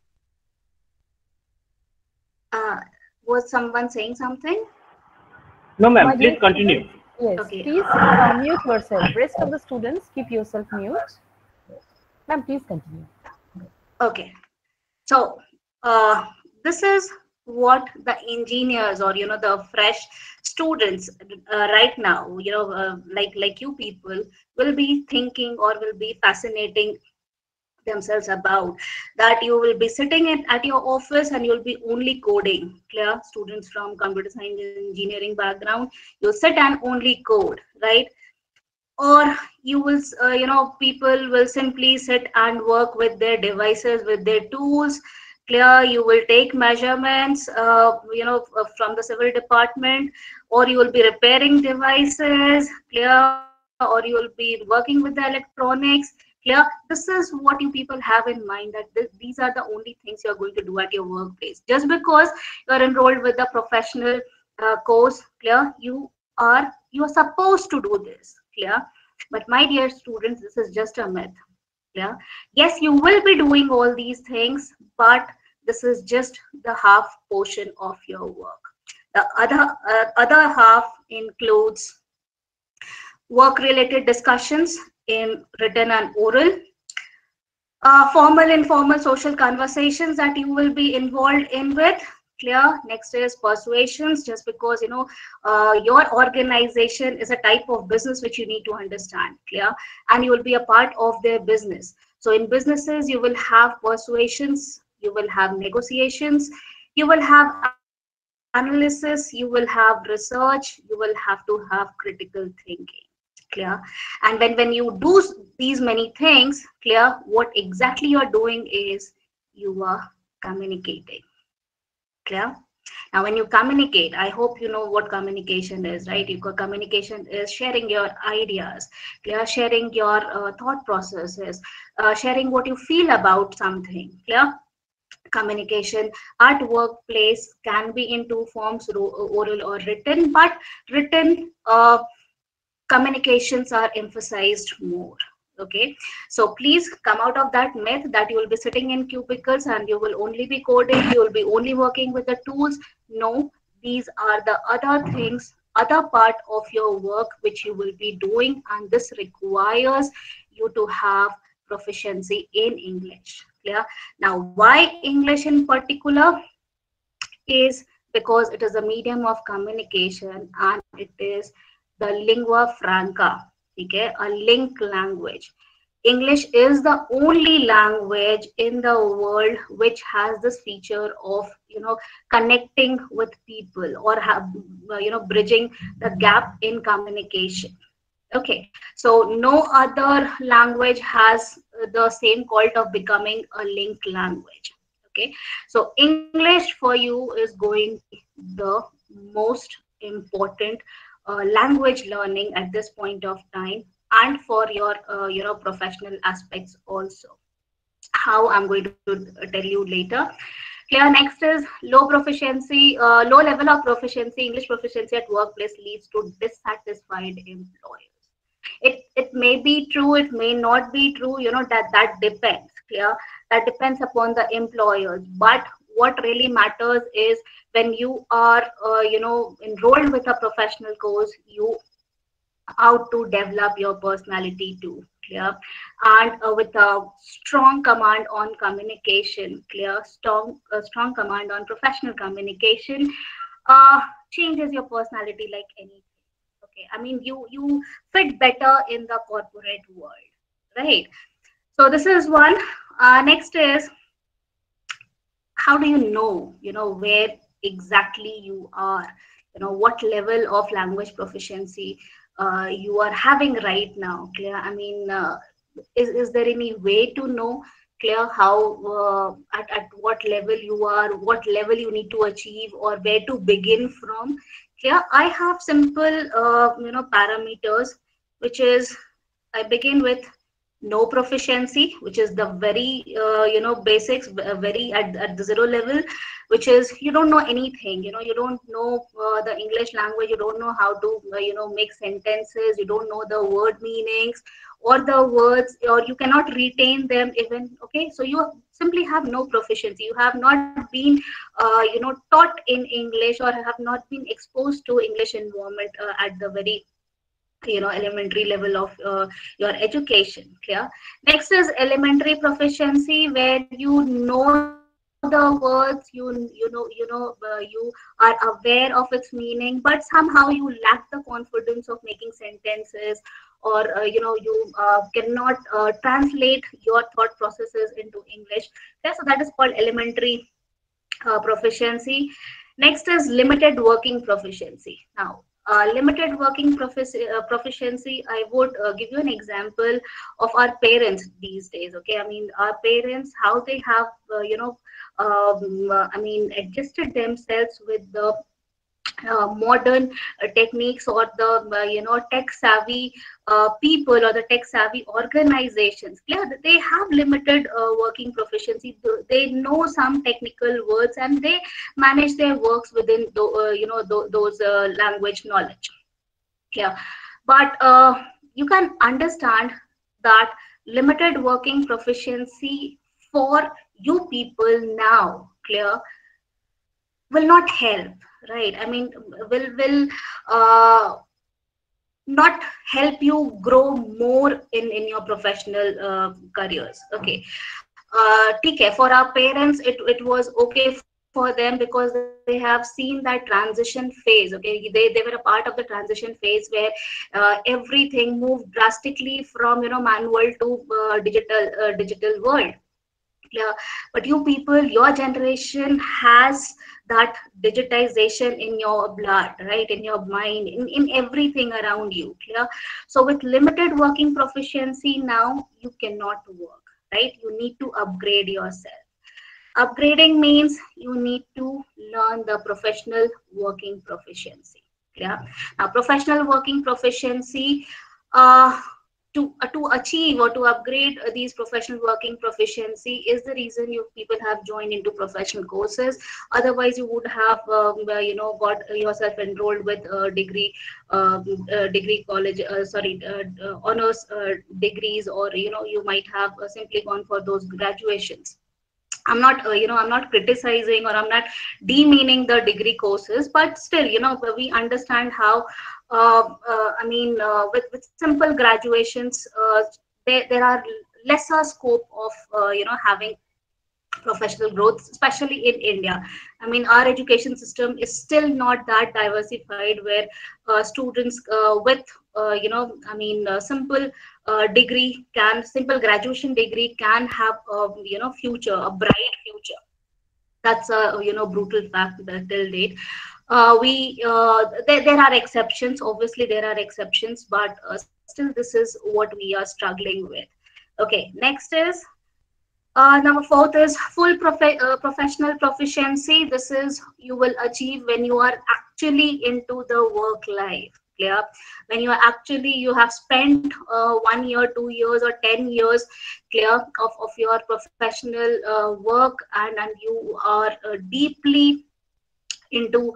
uh, was someone saying something? No, My ma'am, dear please continue. students, yes, Okay. please mute yourself. Rest of the students, keep yourself mute. Ma'am, please continue. Okay. So uh, this is what the engineers, or you know, the fresh students right now, you know, like you people will be thinking or will be fascinating themselves about, that you will be sitting at your office and you'll be only coding, clear? Students from computer science engineering background, you sit and only code, right? Or you will you know, people will simply sit and work with their devices, with their tools, clear? You will take measurements you know, from the civil department, or you will be repairing devices, clear? Or you will be working with the electronics, clear? This is what you people have in mind, that these are the only things you're going to do at your workplace. Just because you're enrolled with a professional course, clear, you are supposed to do this, clear? But my dear students, this is just a myth. Yeah. Yes, you will be doing all these things, but this is just the half portion of your work. The other half includes work-related discussions in written and oral, formal, informal social conversations that you will be involved in with, clear? Next is persuasions, just because you know your organization is a type of business which you need to understand, clear? And you will be a part of their business. So in businesses you will have persuasions, you will have negotiations, you will have analysis, you will have research, you will have to have critical thinking, clear? And when you do these many things, clear, what exactly you're doing is you are communicating, clear? Now when you communicate, I hope you know what communication is, right? Communication is sharing your ideas, clear? Sharing your thought processes, sharing what you feel about something, clear? Communication at workplace can be in two forms, oral or written, but written communications are emphasized more. Okay, so please come out of that myth that you will be sitting in cubicles and you will only be coding, you will be only working with the tools. No, these are the other things, other part of your work which you will be doing, and this requires you to have proficiency in English, clear? Now why English in particular? Is because it is a medium of communication and it is the lingua franca, okay, a link language. English is the only language in the world which has this feature of, you know, connecting with people, or have, you know, bridging the gap in communication. Okay, so no other language has the same cult of becoming a link language. Okay, so English for you is going to be the most important language learning at this point of time, and for your you know, professional aspects also. How I'm going to tell you later. Here next is low proficiency, low level of proficiency, English proficiency at workplace leads to dissatisfied employers. It may be true, it may not be true, you know, that depends, clear? That depends upon the employers. But what really matters is when you are you know, enrolled with a professional course, you how to develop your personality too, clear? And with a strong command on communication, clear? Strong command on professional communication uh, changes your personality like anything. Okay, I mean, you fit better in the corporate world, right? So this is one. Next is, how do you know where exactly you are, you know, what level of language proficiency you are having right now, clear? I mean, is there any way to know, clear, how at what level you are, what level you need to achieve, or where to begin from. Clear. I have simple parameters, which is I begin with no proficiency, which is the very basics, very at the zero level, which is you don't know anything. You don't know the English language. You don't know how to make sentences. You don't know the word meanings or the words, or you cannot retain them even. Okay, so you simply have no proficiency. You have not been taught in English, or have not been exposed to English environment at the very elementary level of your education. Clear. Next is elementary proficiency, where you know the words, you are aware of its meaning, but somehow you lack the confidence of making sentences, or you cannot translate your thought processes into English. Okay, so that is called elementary proficiency. Next is limited working proficiency. Now, limited working proficiency, I would give you an example of our parents these days. Okay, I mean, our parents, how they have adjusted themselves with the modern techniques, or the tech savvy people, or the tech savvy organizations. Clear. They have limited working proficiency. They know some technical words, and they manage their works within those language knowledge. Clear. But you can understand that limited working proficiency for you people now, clear, will not help, right? I mean, will not help you grow more in your professional careers. Okay, okay, for our parents, it was okay for them, because they have seen that transition phase. Okay, they were a part of the transition phase, where everything moved drastically from manual to digital world. Yeah. But you people, your generation has that digitization in your blood, right? In your mind, in everything around you. Clear. So with limited working proficiency now, you cannot work, right? You need to upgrade yourself. Upgrading means you need to learn the professional working proficiency. Yeah. Now, professional working proficiency, to achieve or to upgrade these professional working proficiency is the reason you people have joined into professional courses. Otherwise, you would have got yourself enrolled with degree college, honors degrees, or you might have simply gone for those graduations. I'm not criticizing, or I'm not demeaning the degree courses, but still, we understand how, with simple graduations, there are lesser scope of, having professional growth, especially in India. I mean, our education system is still not that diversified, where students with simple graduation degree can have future, a bright future. That's a brutal fact that till date. There are exceptions. Obviously, there are exceptions, but still, this is what we are struggling with. Okay, next is. Number fourth is full professional proficiency. This is you will achieve when you are actually into the work life. Clear? When you are actually, you have spent 1 year, 2 years, or 10 years, clear, of your professional work, and you are deeply into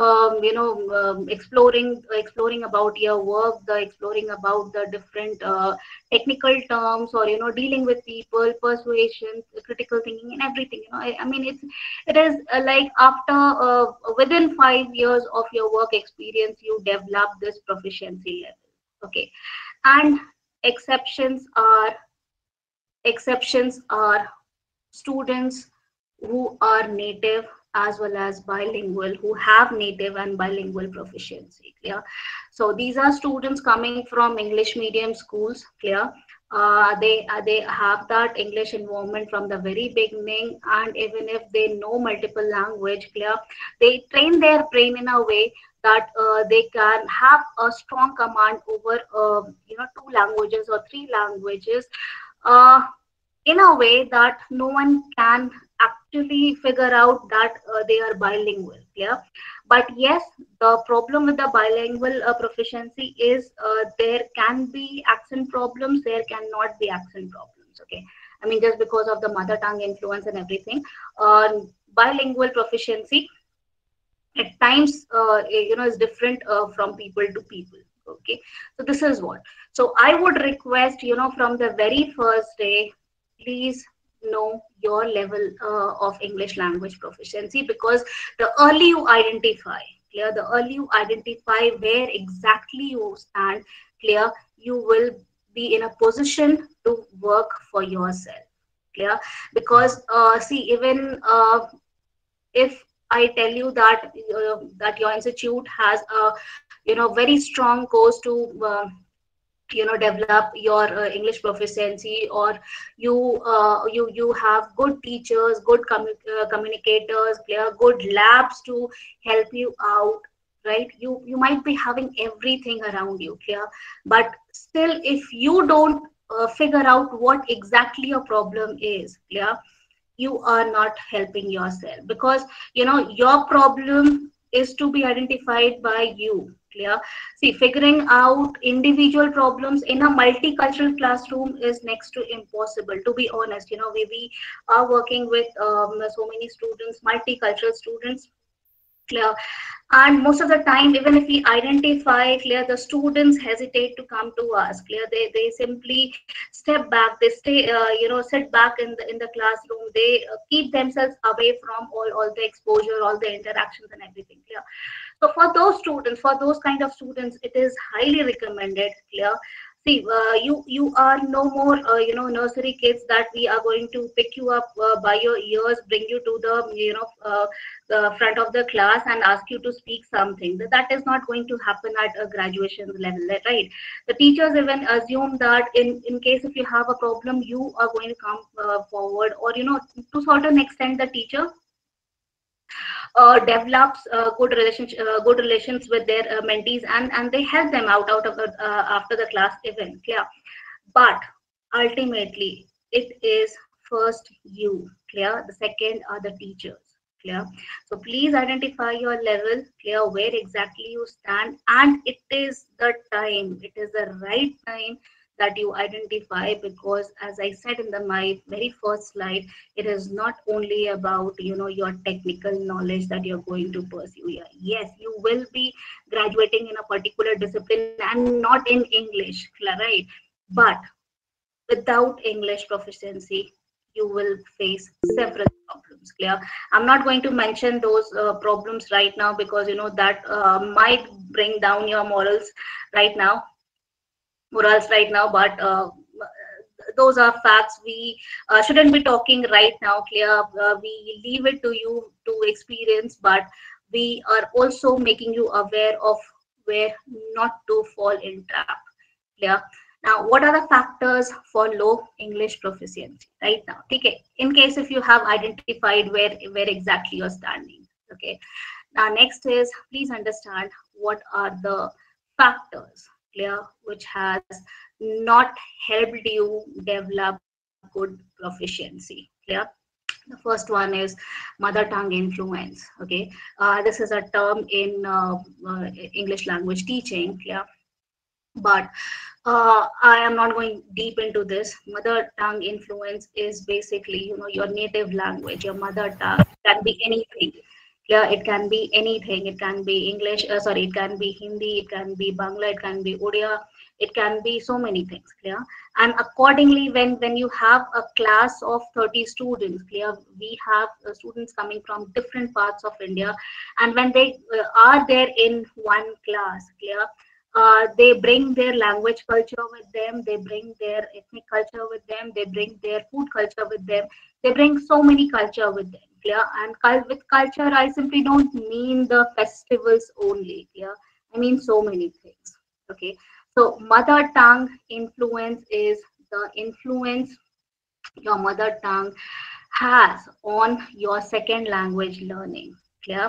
exploring about your work, exploring about the different technical terms, or dealing with people, persuasion, critical thinking, and everything. I mean, it is like after within 5 years of your work experience, you develop this proficiency level. Okay, and exceptions are students who are native as well as bilingual, who have native and bilingual proficiency. Clear. So these are students coming from English medium schools. Clear. They have that English environment from the very beginning, and even if they know multiple language, clear, they train their brain in a way that they can have a strong command over 2 languages or 3 languages. in a way that no one can actually figure out that they are bilingual. Yeah, but yes, the problem with the bilingual proficiency is there can be accent problems, there cannot be accent problems. Okay, I mean, just because of the mother tongue influence and everything, bilingual proficiency at times is different from people to people. Okay, so this is what, so I would request, from the very first day, please know your level of English language proficiency, because the early you identify, clear, the early you identify where exactly you stand, clear, you will be in a position to work for yourself, clear. Because see, even if I tell you that that your institute has a very strong course to develop your English proficiency, or you have good teachers, good communicators, clear, good labs to help you out, right? You might be having everything around you, clear, but still if you don't figure out what exactly your problem is, clear, you are not helping yourself, because your problem is to be identified by you, clear. See, figuring out individual problems in a multicultural classroom is next to impossible, to be honest. We are working with so many students, multicultural students, clear, and most of the time, even if we identify, clear, the students hesitate to come to us, clear, they simply step back, they stay sit back in the classroom, they keep themselves away from all the exposure, all the interactions and everything, clear. So for those students, for those kind of students, it is highly recommended, clear. See, you are no more nursery kids that we are going to pick you up by your ears, bring you to the front of the class and ask you to speak something. That is not going to happen at a graduation level, right? The teachers even assume that in case if you have a problem, you are going to come forward, or to certain extent the teacher develops good relations with their mentees, and they help them out of after the class event, clear. But ultimately it is first you, clear, the second are the teachers, clear. So please identify your level, clear, where exactly you stand, and it is the time, it is the right time that you identify, because as I said in my very first slide, it is not only about your technical knowledge that you're going to pursue here. Yes, you will be graduating in a particular discipline and not in English, right? But without English proficiency, you will face several problems, clear. I'm not going to mention those problems right now, because that might bring down your morals right now, but those are facts we shouldn't be talking right now, clear. We leave it to you to experience, but we are also making you aware of where not to fall in trap, clear. Now, what are the factors for low English proficiency right now? Okay, in case if you have identified where exactly you're standing. Okay, now next is, please understand what are the factors, clear, which has not helped you develop good proficiency, clear. The first one is mother tongue influence. Okay, this is a term in English language teaching, clear. But I am not going deep into this. Mother tongue influence is basically your native language, your mother tongue. It can be anything. Yeah, it can be anything. It can be English. Sorry, it can be Hindi. It can be Bangla. It can be Odia. It can be so many things. Clear. And accordingly, when you have a class of 30 students, clear, we have students coming from different parts of India, and when they are there in one class, clear, they bring their language culture with them, they bring their ethnic culture with them, they bring their food culture with them, they bring so many culture with them, clear. And with culture, I simply don't mean the festivals only, clear, I mean so many things. Okay, so mother tongue influence is the influence your mother tongue has on your second language learning, clear.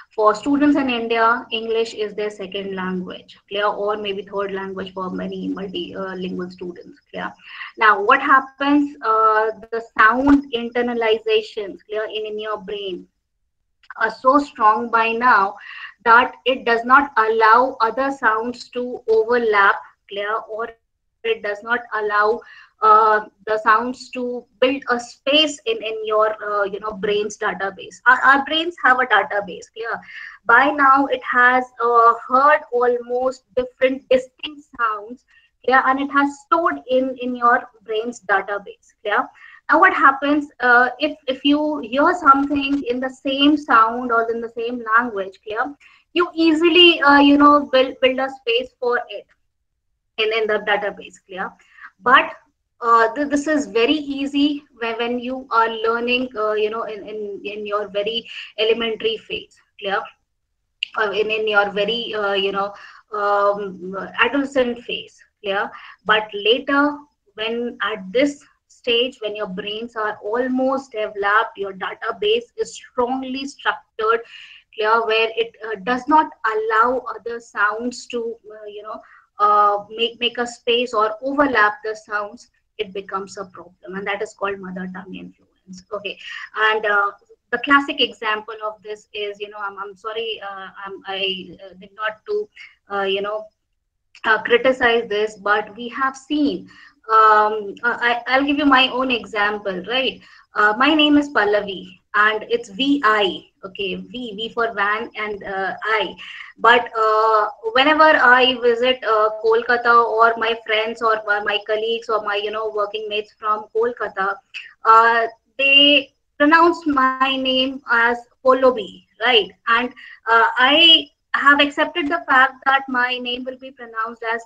For students in India, English is their second language, clear, or maybe third language for many multilingual students, clear. Now, what happens? The sound internalizations, clear, in your brain are so strong by now that it does not allow other sounds to overlap, clear, or it does not allow the sounds to build a space in your brain's database. Our brains have a database, clear. By now it has heard almost different distinct sounds, clear, and it has stored in your brain's database, clear. Now what happens if you hear something in the same sound or in the same language, clear, you easily build a space for it in the database, clear. But this is very easy when you are learning in your very elementary phase, clear, in your very adolescent phase, clear. But later, when at this stage, when your brains are almost developed, your database is strongly structured, clear, where it does not allow other sounds to make a space or overlap the sounds, it becomes a problem, and that is called mother tongue influence. Okay. And the classic example of this is, I'm sorry, I did not to criticize this, but we have seen, I'll give you my own example, right? My name is Pallavi and it's VI, okay, V for van and I. But whenever I visit Kolkata, or my friends or my colleagues or my, working mates from Kolkata, they pronounce my name as Polobi, right? And I have accepted the fact that my name will be pronounced as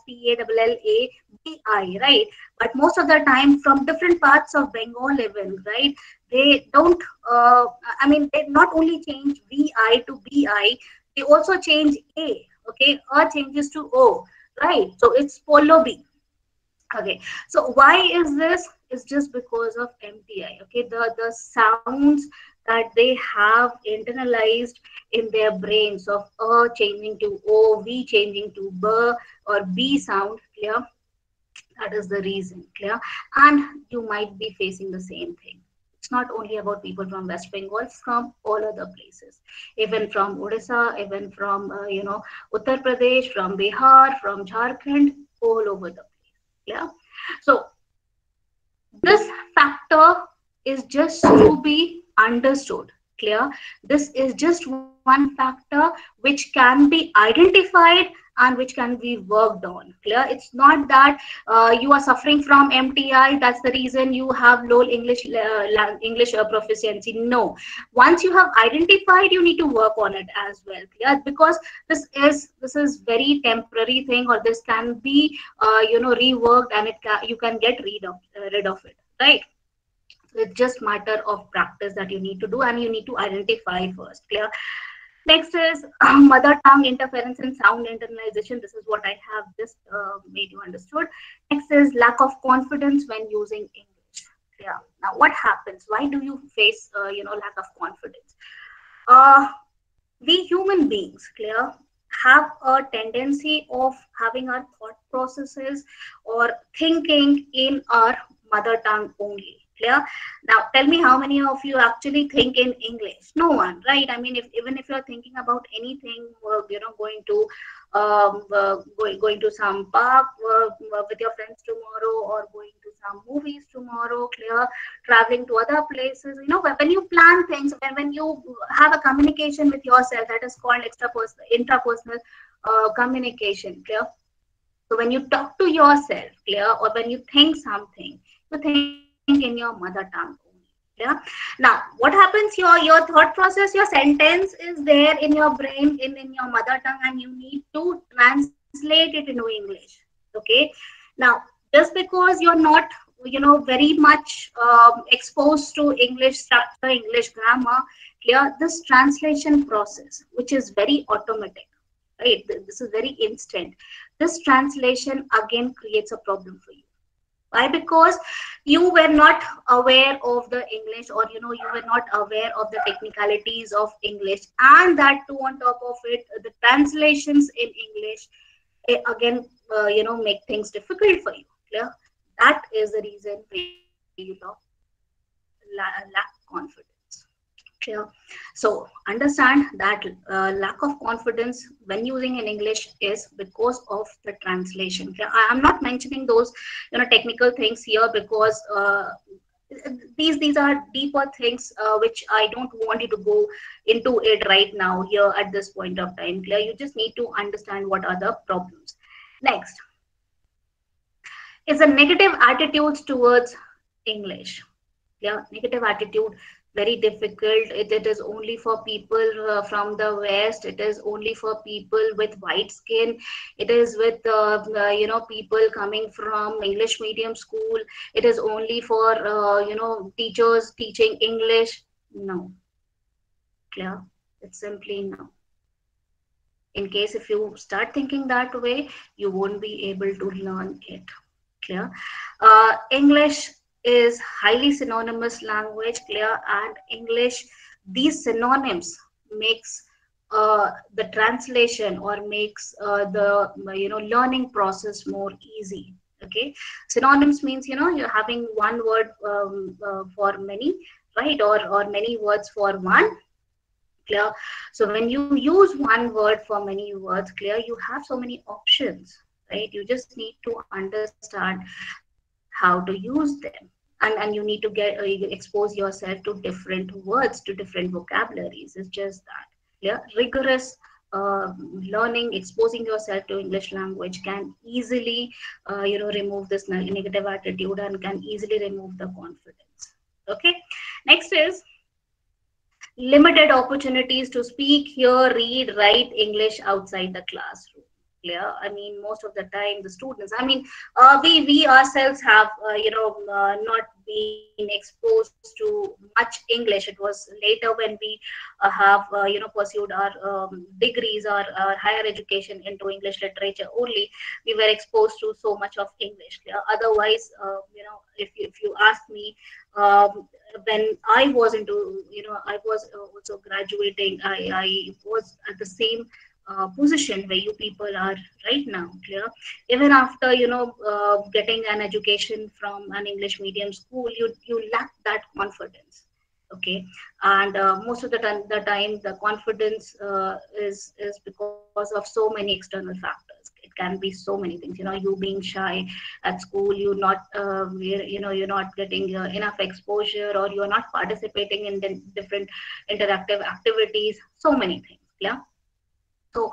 Pallabi, right? But most of the time, from different parts of Bengal even, right, they don't, they not only change VI to BI, they also change A, okay? A changes to O, right? So it's Polobi. Okay, so why is this? It's just because of MTI. Okay, the sounds that they have internalized in their brains of changing to O, V changing to B, or B sound, clear? That is the reason, clear? And you might be facing the same thing. It's not only about people from West Bengal, it's from all other places, even from Odisha, even from Uttar Pradesh, from Bihar, from Jharkhand, all over the place. Yeah. So this factor is just to be understood, clear. This is just one factor which can be identified and which can be worked on, clear. It's not that you are suffering from MTI, that's the reason you have low English proficiency. No, once you have identified, you need to work on it as well, clear, because this is very temporary thing, or this can be reworked, and you can get rid of it, right? So it's just matter of practice that you need to do, and you need to identify first, clear. Next is mother tongue interference and sound internalization. This is what I have just made you understood. Next is lack of confidence when using English. Yeah. Now, what happens? Why do you face lack of confidence? We human beings, clear, have a tendency of having our thought processes or thinking in our mother tongue only. Clear? Now, tell me how many of you actually think in English? No one, right? I mean, even if you're thinking about anything, going to some park with your friends tomorrow, or going to some movies tomorrow, clear, traveling to other places, when you plan things, when you have a communication with yourself, that is called intrapersonal communication, clear. So when you talk to yourself, clear, or when you think something, you think in your mother tongue only. Yeah. Now, what happens? Your thought process, your sentence is there in your brain in your mother tongue, and you need to translate it into English. Okay. Now, just because you're not very much exposed to English structure, English grammar, clear, this translation process, which is very automatic, right? This is very instant. This translation again creates a problem for you. Why? Because you were not aware of the English, or you were not aware of the technicalities of English, and that too, on top of it, the translations in English again make things difficult for you. Clear? That is the reason where lack confidence. Clear? So understand that lack of confidence when using in English is because of the translation. Clear? I am not mentioning those technical things here, because these are deeper things which I don't want you to go into it right now here at this point of time. Clear? You just need to understand what are the problems. Next is a negative attitudes towards English. Yeah, negative attitude, very difficult. It is only for people from the West. It is only for people with white skin. It is with people coming from English medium school. It is only for teachers teaching English. No, clear? It's simply no. In case if you start thinking that way, you won't be able to learn it. Clear? English is highly synonymous language. Clear? And English, these synonyms makes the translation, or makes the learning process more easy. Okay, synonyms means you're having one word for many, right? Or many words for one. Clear? So when you use one word for many words, clear, you have so many options, right? You just need to understand how to use them, and you need to get expose yourself to different words, to different vocabularies. It's just that. Yeah, rigorous learning, exposing yourself to English language can easily remove this negative attitude, and can easily remove the confidence. Okay, next is limited opportunities to speak, hear, read, write English outside the classroom. Clear? I mean, most of the time, the students, I mean, we ourselves have, not been exposed to much English. It was later when we have, pursued our degrees, our higher education into English literature only. We were exposed to so much of English. Clear? Otherwise, if you ask me, when I was into, I was also graduating, I was at the same position where you people are right now. Clear? Even after getting an education from an English medium school, you lack that confidence. Okay, and most of the time the confidence is because of so many external factors. It can be so many things. You being shy at school, you not you're not getting enough exposure, or you're not participating in the different interactive activities. So many things. Yeah. So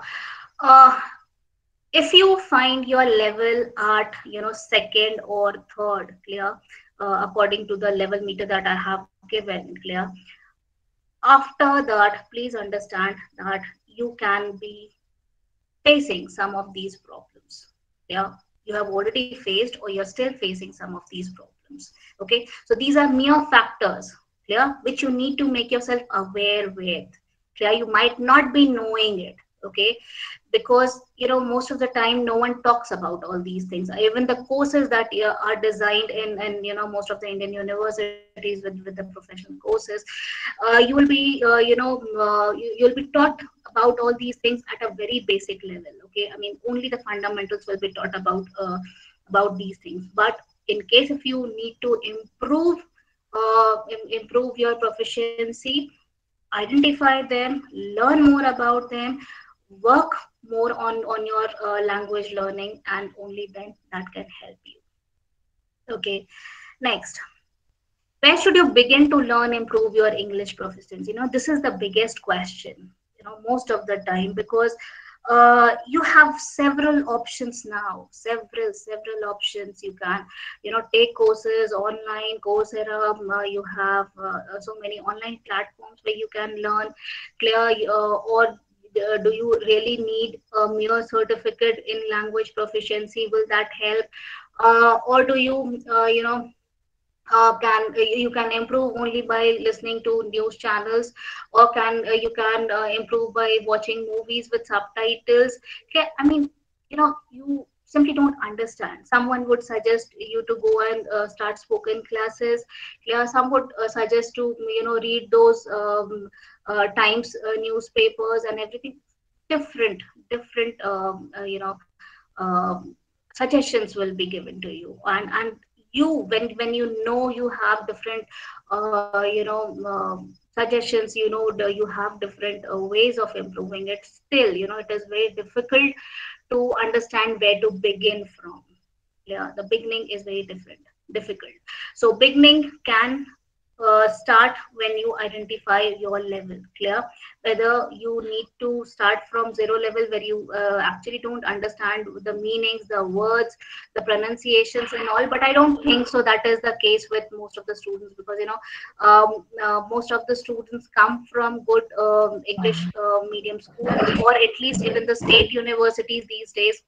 if you find your level at second or third, clear, according to the level meter that I have given, clear, after that, please understand that you can be facing some of these problems. Yeah, you have already faced, or you're still facing some of these problems. Okay, so these are mere factors, clear, which you need to make yourself aware with. Clear? You might not be knowing it. Okay, because most of the time no one talks about all these things. Even the courses that are designed in most of the Indian universities with the professional courses, you will be you'll be taught about all these things at a very basic level. Okay, I mean, only the fundamentals will be taught about these things. But in case if you need to improve your proficiency, identify them, learn more about them, work more on your language learning, and only then that can help you. Okay, next, where should you begin to learn, improve your English proficiency? This is the biggest question, most of the time, because you have several options now, several options. You can take courses online, Coursera. You have so many online platforms where you can learn. Clear? Or do you really need a mere certificate in language proficiency? Will that help? Or do you you can improve only by listening to news channels, or you can improve by watching movies with subtitles? Okay, I mean, you simply don't understand. Someone would suggest you to go and start spoken classes. Yeah, some would suggest to read those Times newspapers and everything. Different suggestions will be given to you, and you, when you know you have different suggestions, you have different ways of improving it. Still, it is very difficult to understand where to begin from. Yeah, the beginning is very difficult. So beginning can start when you identify your level. Clear? Whether you need to start from zero level, where you actually don't understand the meanings, the words, the pronunciations and all. But I don't think so that is the case with most of the students, because most of the students come from good English medium schools, or at least even the state universities these days.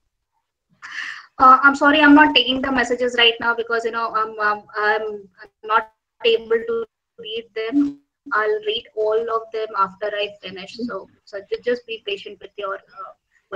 I'm sorry, I'm not taking the messages right now, because I'm not able to read them. I'll read all of them after I finish. So just be patient with your queries.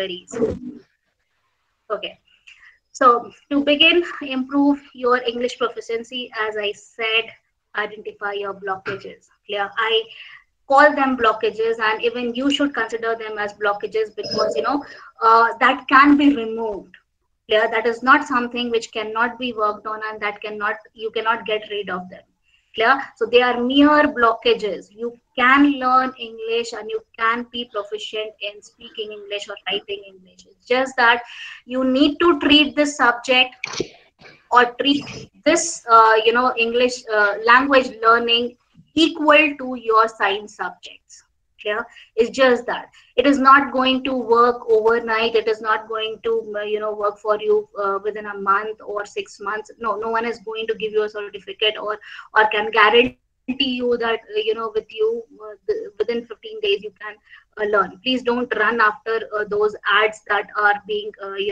Okay. So to begin, improve your English proficiency. As I said, identify your blockages. Clear? I call them blockages, and even you should consider them as blockages, because that can be removed. Clear? That is not something which cannot be worked on, and that you cannot get rid of them. Clear? So they are mere blockages. You can learn English and you can be proficient in speaking English or writing English. It's just that you need to treat this subject, or treat this English language learning equal to your science subjects. Clear? It's just that it is not going to work overnight. It is not going to work for you within a month or 6 months. No one is going to give you a certificate, or can guarantee you that with you within 15 days you can learn. Please don't run after those ads that are being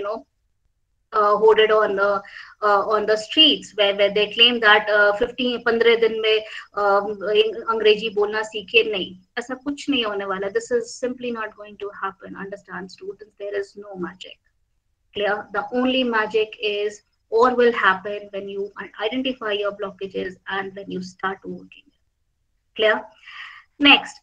hoarded on the streets, where they claim that 15 दिन में अंग्रेजी बोलना सीखे नहीं. ऐसा कुछ नहीं होने वाला. This is simply not going to happen. Understand, students, there is no magic. Clear? The only magic is, or will happen, when you identify your blockages and when you start working. Clear? Next,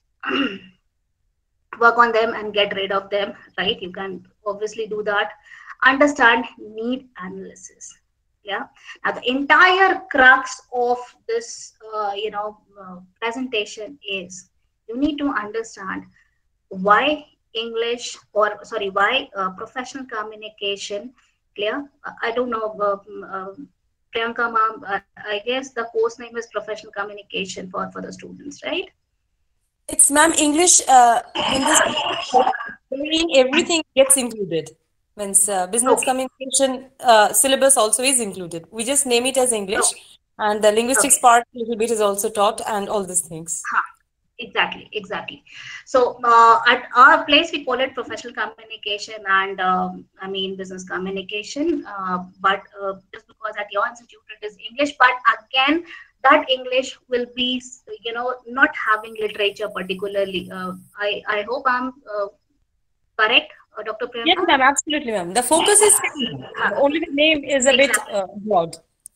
work on them and get rid of them. Right? You can obviously do that. Understand need analysis. Yeah. Now the entire crux of this presentation is, you need to understand why professional communication. Clear? I don't know, Priyanka ma'am, I guess the course name is professional communication for the students, right? It's, ma'am, English in this everything gets included. Means business communication syllabus also is included. We just name it as English, and the linguistics part a little bit is also taught, and all these things. Exactly. So at our place we call it professional communication and business communication. But just because at your institute it is English, but again that English will be not having literature particularly. I hope I'm correct. Dr. Priyanka? Yes, ma'am, absolutely, ma'am. The focus is only the name is a bit broad.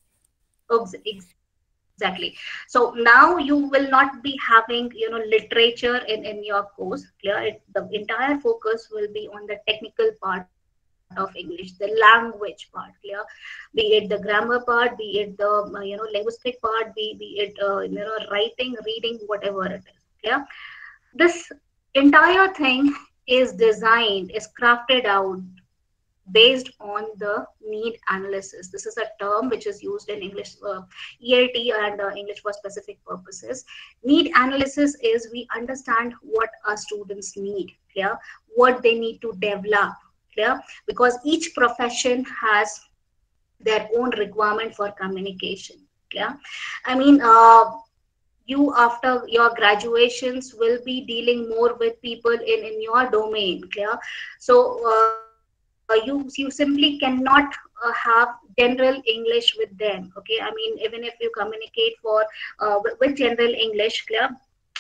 Exactly. So now you will not be having literature in your course. Clear? The entire focus will be on the technical part of English, the language part. Clear? Be it the grammar part, be it the linguistic part, be it writing, reading, whatever it is. Clear? This entire thing is designed, is crafted out based on the need analysis. This is a term which is used in English, ELT and English for specific purposes. Need analysis is, we understand what our students need. Clear? What they need to develop. Clear? Because each profession has their own requirement for communication. Clear? You, after your graduations, will be dealing more with people in your domain. Clear? So you simply cannot have general English with them. Okay, even if you communicate with general English, clear,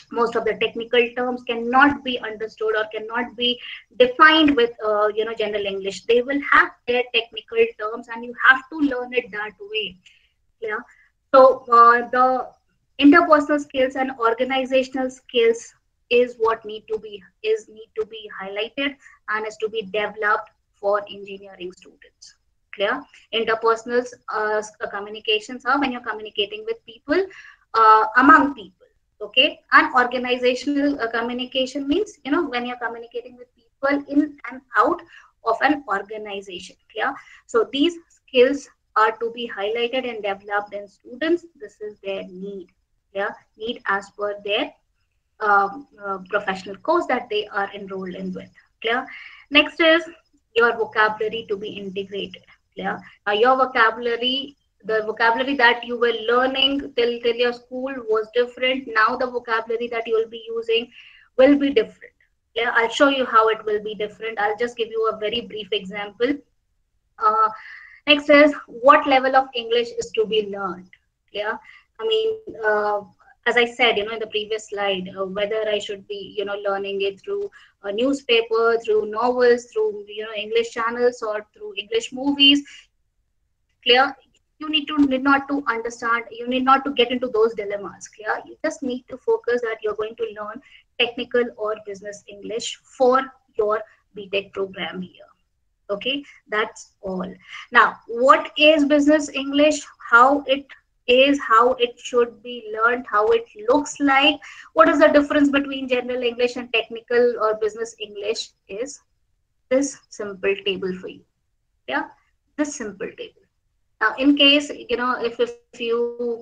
Most of the technical terms cannot be understood or cannot be defined with general English. They will have their technical terms, and you have to learn it that way. Yeah. So the interpersonal skills and organizational skills is what need to be highlighted and is to be developed for engineering students. Clear? Interpersonal communications are when you're communicating with people, among people. Okay, and organizational communication means, when you're communicating with people in and out of an organization. Yeah. So these skills are to be highlighted and developed in students. This is their need. Yeah, need as per their professional course that they are enrolled in with. Clear? Next is your vocabulary to be integrated. Clear? Now your vocabulary, the vocabulary that you were learning till your school was different. Now the vocabulary that you will be using will be different. Yeah, I'll show you how it will be different. I'll just give you a very brief example. Next is what level of English is to be learned. Yeah, I mean, as I said, in the previous slide, whether I should be, learning it through a newspaper, through novels, through, English channels, or through English movies. Clear? You need not to understand, you need not to get into those dilemmas. Clear? You just need to focus that you're going to learn technical or business English for your BTech program here. Okay, that's all. Now, what is business English? How it is, how it should be learned, how it looks like, what is the difference between general English and technical or business English is this simple table for you. Yeah, this simple table. Now, in case, if you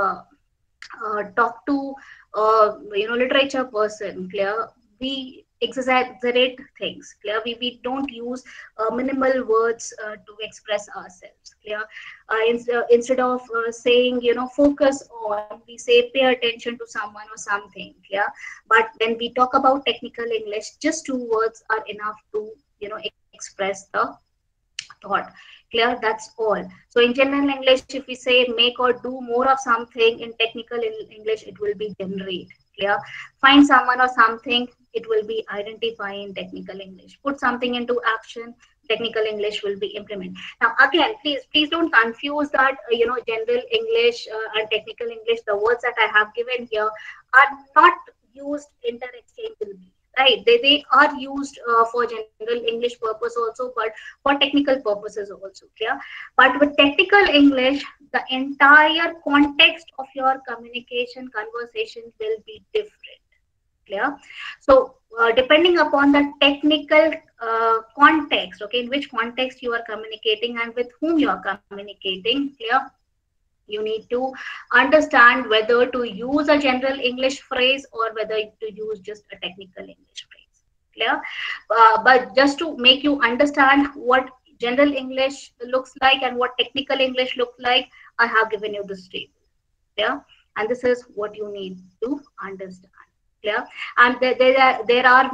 talk to, literature person, clear, we exaggerate things. Clear, we don't use minimal words to express ourselves. Clear, instead of saying, focus on, we say pay attention to someone or something. Clear, but when we talk about technical English, just 2 words are enough to, express the thought. Clear? That's all. So in general English, if we say make or do more of something, in technical English, it will be generate. Clear? Find someone or something, it will be identify in technical English. Put something into action, technical English will be implement. Now again, please don't confuse that, general English and technical English. The words that I have given here are not used interchangeably. Right, they are used for general English purpose also, but for technical purposes also. Clear? But with technical English, the entire context of your communication conversation will be different. Clear? So depending upon the technical context, okay, in which context you are communicating and with whom you are communicating. Clear? You need to understand whether to use a general English phrase or whether to use just a technical English phrase. Clear? But just to make you understand what general English looks like and what technical English looks like, I have given you this table. Clear? And this is what you need to understand. Clear? And there are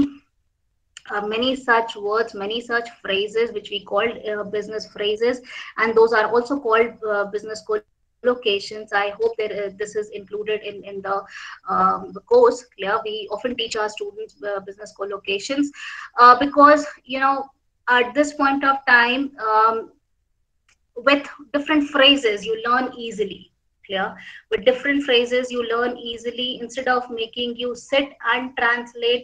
many such words, many such phrases which we call business phrases, and those are also called business collocations. I hope that this is included in the course. Clear? We often teach our students business collocations because at this point of time, with different phrases you learn easily. Clear? With different phrases you learn easily, instead of making you sit and translate.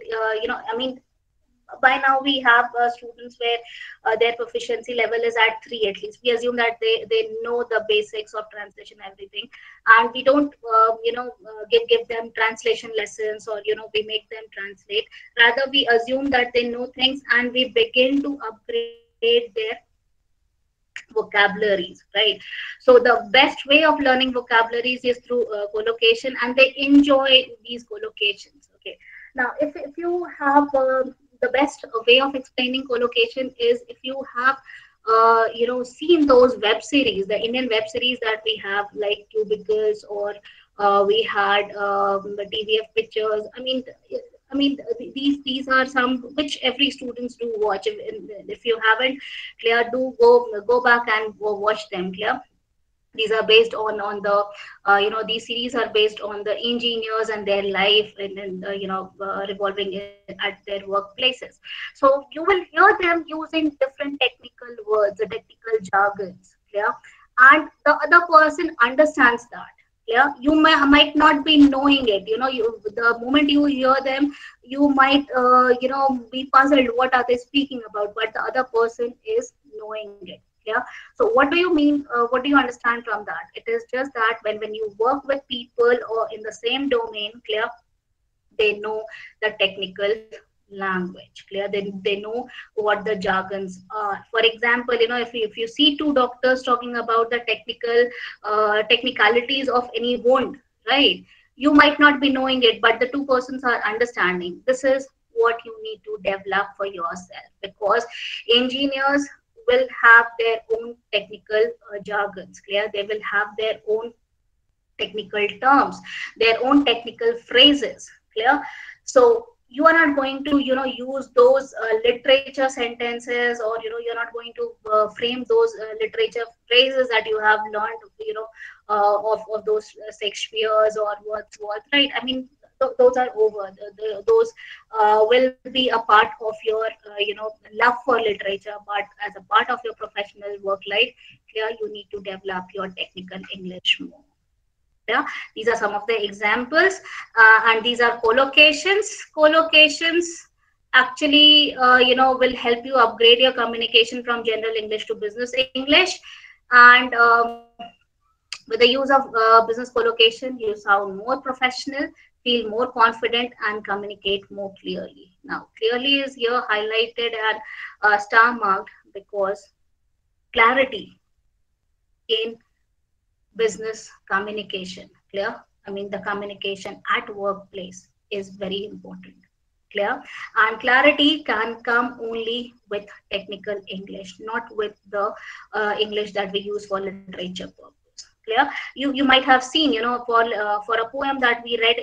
By now we have students where their proficiency level is at 3 at least. We assume that they know the basics of translation, everything, and we don't give them translation lessons, or we make them translate. Rather, we assume that they know things and we begin to upgrade their vocabularies, right? So the best way of learning vocabularies is through collocation, and they enjoy these collocations. Okay, now if you have the best way of explaining collocation is if you have seen those web series, the Indian web series that we have, like Cubicles, or we had the TVF pictures. I mean, these are some which every students do watch. If you haven't, Clear, do go back and go watch them. Clear? These are based on the these series are based on the engineers and their life, and revolving at their workplaces. So you will hear them using different technical words, the technical jargons, yeah, and the other person understands that. Yeah, you might not be knowing it. The moment you hear them, you might be puzzled. What are they speaking about? But the other person is knowing it. Yeah. So what do you mean? What do you understand from that? It is just that when you work with people or in the same domain, clear, they know the technical language, clear. They know what the jargons are. For example, if you see two doctors talking about the technicalities of any wound, right? You might not be knowing it, but the two persons are understanding. This is what you need to develop for yourself, because engineers will have their own technical jargons, clear. They will have their own technical terms, their own technical phrases, clear. So you are not going to use those literature sentences, or you're not going to frame those literature phrases that you have learned of those Shakespeare's or Wordsworth, right? I mean, those are over. Those will be a part of your love for literature, but as a part of your professional work life, here you need to develop your technical English more. Yeah, these are some of the examples, and these are collocations. Collocations actually will help you upgrade your communication from general English to business English, and with the use of business collocation, you sound more professional, feel more confident, and communicate more clearly. Now, clearly is here highlighted and star marked because clarity in business communication, clear. I mean, the communication at workplace is very important, clear. And clarity can come only with technical English, not with the English that we use for literature purpose, clear. You might have seen, for a poem that we read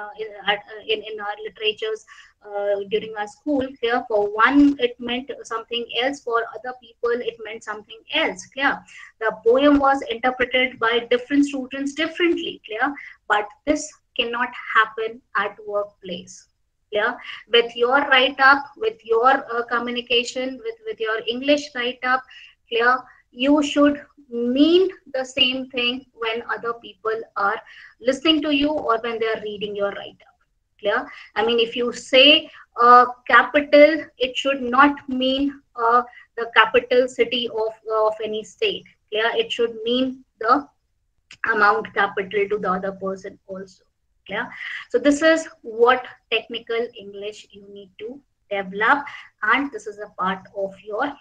in our literatures during our school, clear. For one, it meant something else. For other people, it meant something else, clear. The poem was interpreted by different students differently, clear. But this cannot happen at workplace, clear. With your write-up, with your communication, with your English write-up, clear, you should mean the same thing when other people are listening to you or when they are reading your write-up, clear. I mean, if you say capital, it should not mean the capital city of any state, clear. It should mean the amount capital to the other person also, clear. So this is what technical English you need to develop, and this is a part of your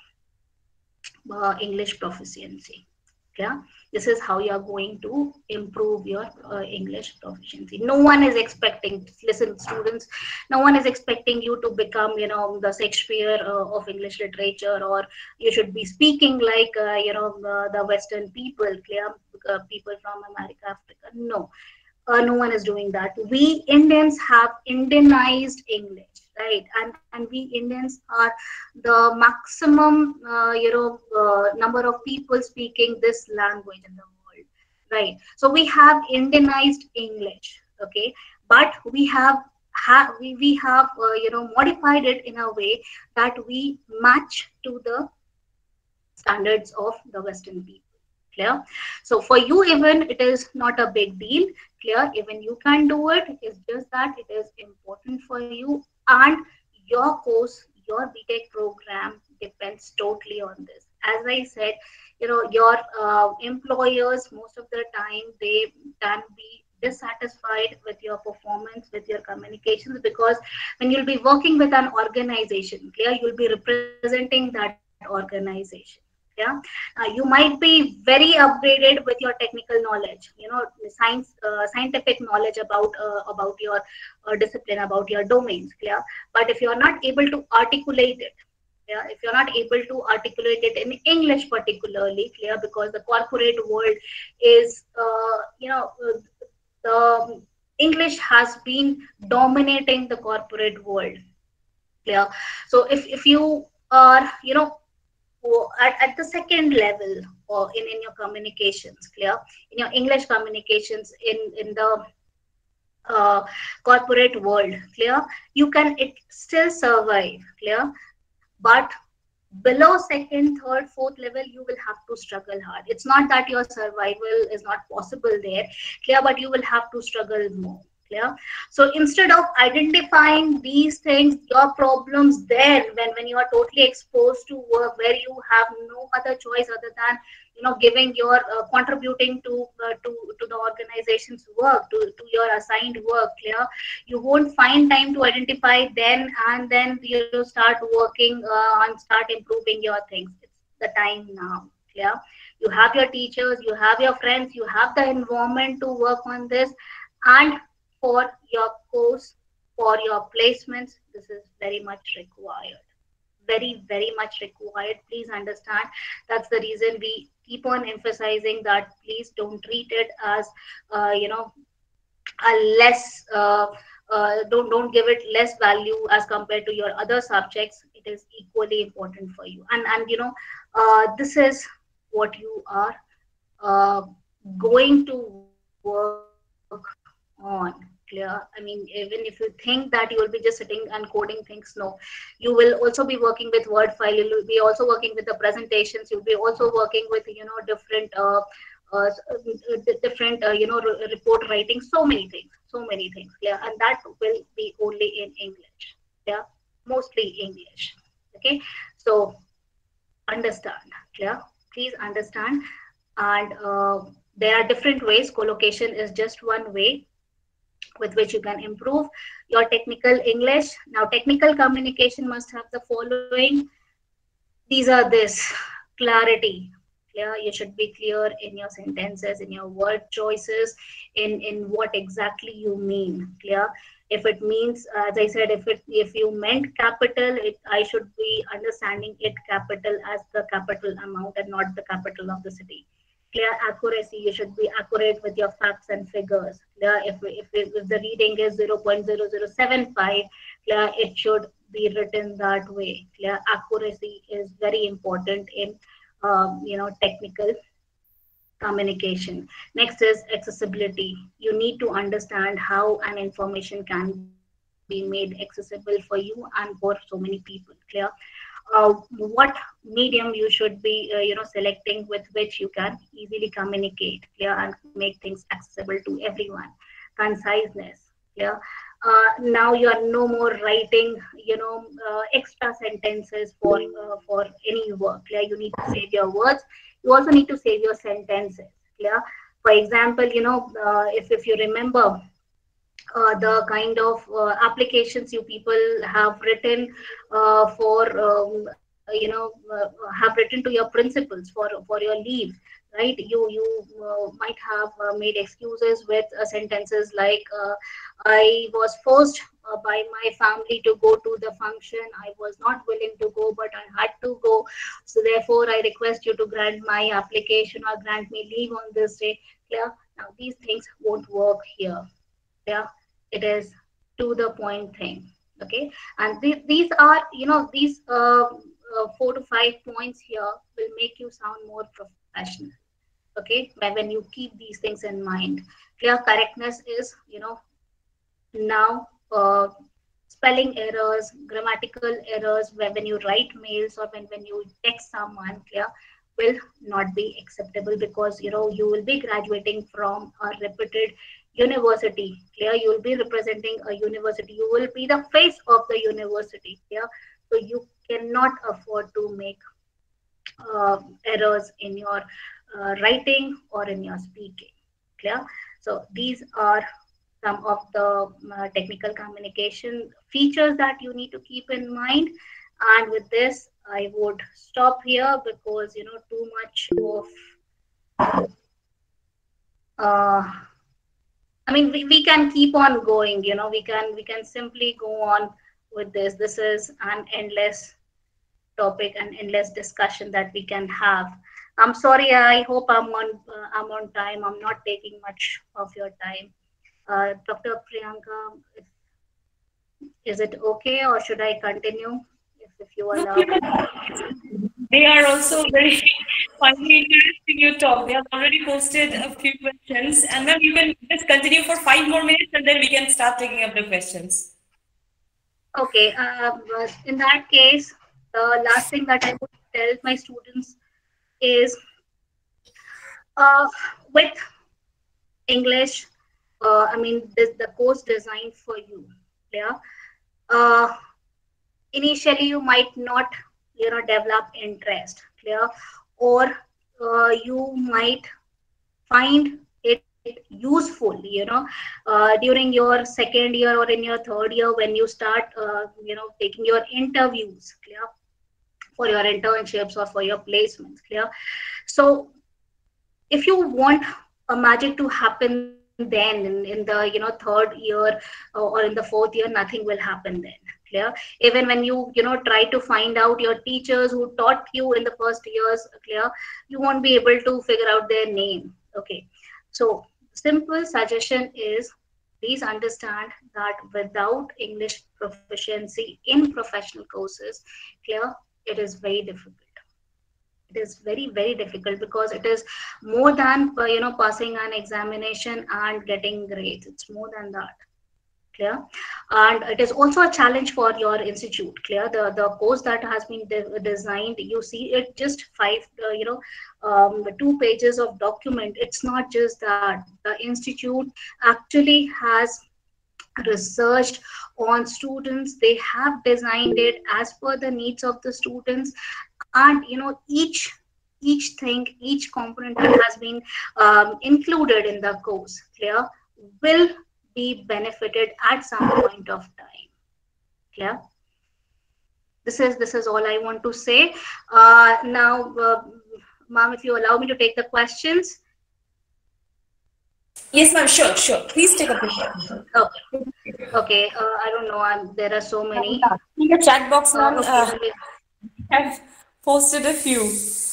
English proficiency. Yeah, this is how you are going to improve your English proficiency. No one is expecting, listen students, no one is expecting you to become the Shakespeare of English literature, or you should be speaking like the Western people, clear, people from America, Africa. No, no one is doing that. We Indians have Indianized English, right? And we Indians are the maximum number of people speaking this language in the world, right? So we have Indianized English, okay, but we have modified it in a way that we match to the standards of the Western people, clear. So for you, even it is not a big deal, clear. Even you can do it. It's just that it is important for you, and your course, your BTech program depends totally on this. As I said, your employers most of the time, they can be dissatisfied with your performance, with your communications, because when you'll be working with an organization, clear, you'll be representing that organization. Yeah, you might be very upgraded with your technical knowledge, scientific knowledge about your discipline, about your domains, clear. But if you are not able to articulate it, yeah, if you're not able to articulate it in English particularly, clear, because the corporate world is the English has been dominating the corporate world, clear. So if you are at the second level or in your communications, clear, in your English communications, in the corporate world, clear, you can it still survive, clear, but below second, third, fourth level, you will have to struggle hard. It's not that your survival is not possible there, clear, but you will have to struggle more, clear. So instead of identifying these things, your problems there, when you are totally exposed to work where you have no other choice other than giving your contributing to the organization's work, to your assigned work, clear, you won't find time to identify then, and then start working and start improving your things. It's the time now, clear. You have your teachers, you have your friends, you have the environment to work on this, and for your course, for your placements, this is very much required, very, very much required. Please understand, that's the reason we keep on emphasizing that. Please don't treat it as a less don't give it less value as compared to your other subjects. It is equally important for you, and this is what you are going to work on, clear. I mean, even if you think that you will be just sitting and coding things, no, you will also be working with word file, you'll be also working with the presentations, you'll be also working with different uh, different report writing, so many things, yeah, and that will be only in English, yeah, mostly English. Okay, so understand, clear, please understand. And there are different ways. Collocation is just one way with which you can improve your technical English. Now, technical communication must have the following. These are this: clarity, clear, you should be clear in your sentences, in your word choices, in what exactly you mean, clear. If it means, as I said, if you meant capital, I should be understanding it capital as the capital amount and not the capital of the city. Clear. Accuracy, you should be accurate with your facts and figures, clear. If the reading is 0.0075, clear, it should be written that way, clear. Accuracy is very important in technical communication. Next is accessibility. You need to understand how an information can be made accessible for you and for so many people, clear. What medium you should be selecting with which you can easily communicate, clear, and make things accessible to everyone. Conciseness, clear. Now you are no more writing extra sentences for any work, clear. You need to save your words, you also need to save your sentences, clear. For example, if you remember the kind of applications you people have written for have written to your principals for your leave, right? You might have made excuses with sentences like I was forced by my family to go to the function, I was not willing to go but I had to go, so therefore I request you to grant my application or grant me leave on this day, clear. Now these things won't work here, yeah. It is to the point thing, okay. And these are these 4 to 5 points here will make you sound more professional, okay, when you keep these things in mind. Clear. Correctness is now spelling errors, grammatical errors when you write mails or when you text someone, clear, will not be acceptable, because you will be graduating from a reputed university, clear. You will be representing a university, you will be the face of the university, clear. So you cannot afford to make errors in your writing or in your speaking, clear. So these are some of the technical communication features that you need to keep in mind. And with this I would stop here, because too much of I mean, we can keep on going, we can simply go on with this. This is an endless topic, an endless discussion that we can have. I'm sorry, I hope I'm on time. I'm not taking much of your time. Dr. Priyanka, is it okay, or should I continue if you allow? They are also very finding interesting your talk. They have already posted a few questions, and then you can just continue for 5 more minutes, and then we can start taking up the questions. Okay, but in that case, the last thing that I would tell my students is with English, I mean, the course designed for you. Yeah. Initially, you might not, develop interest. Clear, or you might find it useful, during your second year or in your third year when you start, taking your interviews. Clear, for your internships or for your placements. Clear. So if you want a magic to happen then in the third year or in the fourth year, nothing will happen then. Clear. Even when you try to find out your teachers who taught you in the first years, clear, you won't be able to figure out their name. Okay, so simple suggestion is, please understand that without English proficiency in professional courses, clear, it is very difficult. It is very, very difficult, because it is more than passing an examination and getting grades. It's more than that. Clear. And it is also a challenge for your institute. Clear. The course that has been designed, you see it just 2 pages of document. It's not just that. The institute actually has researched on students. They have designed it as per the needs of the students, and each thing, each component that has been included in the course, clear, will be benefited at some point of time. Clear. This is all I want to say. Now, ma'am, if you allow me to take the questions. Yes, ma'am. Sure. Please take a picture. Okay. I don't know. There are so many. In the chat box, ma'am, I've posted a few.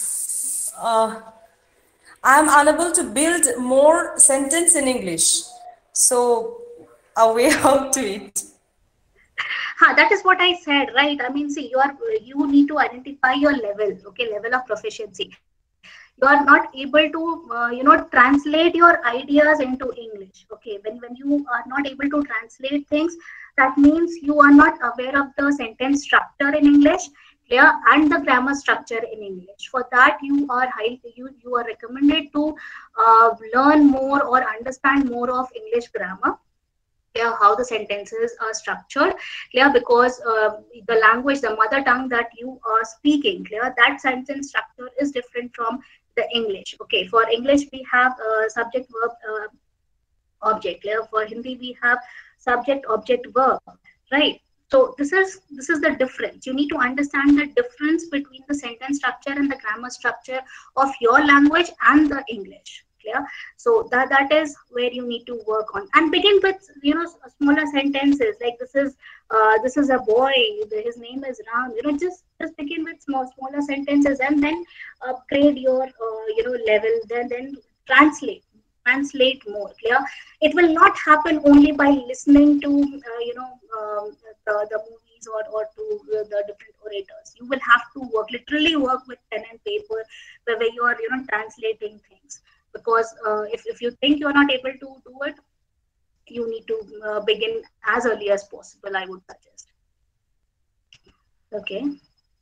I'm unable to build more sentence in English. So, a way out to it. That is what I said, right? I mean, see, you need to identify your level, okay, level of proficiency. You are not able to, translate your ideas into English. Okay, when you are not able to translate things, that means you are not aware of the sentence structure in English, clear, and the grammar structure in English. For that, you are recommended to learn more or understand more of English grammar. Clear, how the sentences are structured. Clear, because the language, the mother tongue that you are speaking, clear, that sentence structure is different from the English. Okay, for English we have subject, verb, object. Clear. For Hindi we have subject, object, verb. Right. So this is the difference. You need to understand the difference between the sentence structure and the grammar structure of your language and the English. Clear. So that is where you need to work on, and begin with smaller sentences, like this is a boy, his name is Ram. Just begin with smaller sentences, and then upgrade your level. Then translate more. Clear. It will not happen only by listening to the movies or to the different orators. You will have to literally work with pen and paper, where you are translating things. Because if you think you're not able to do it, you need to begin as early as possible, I would suggest. Okay.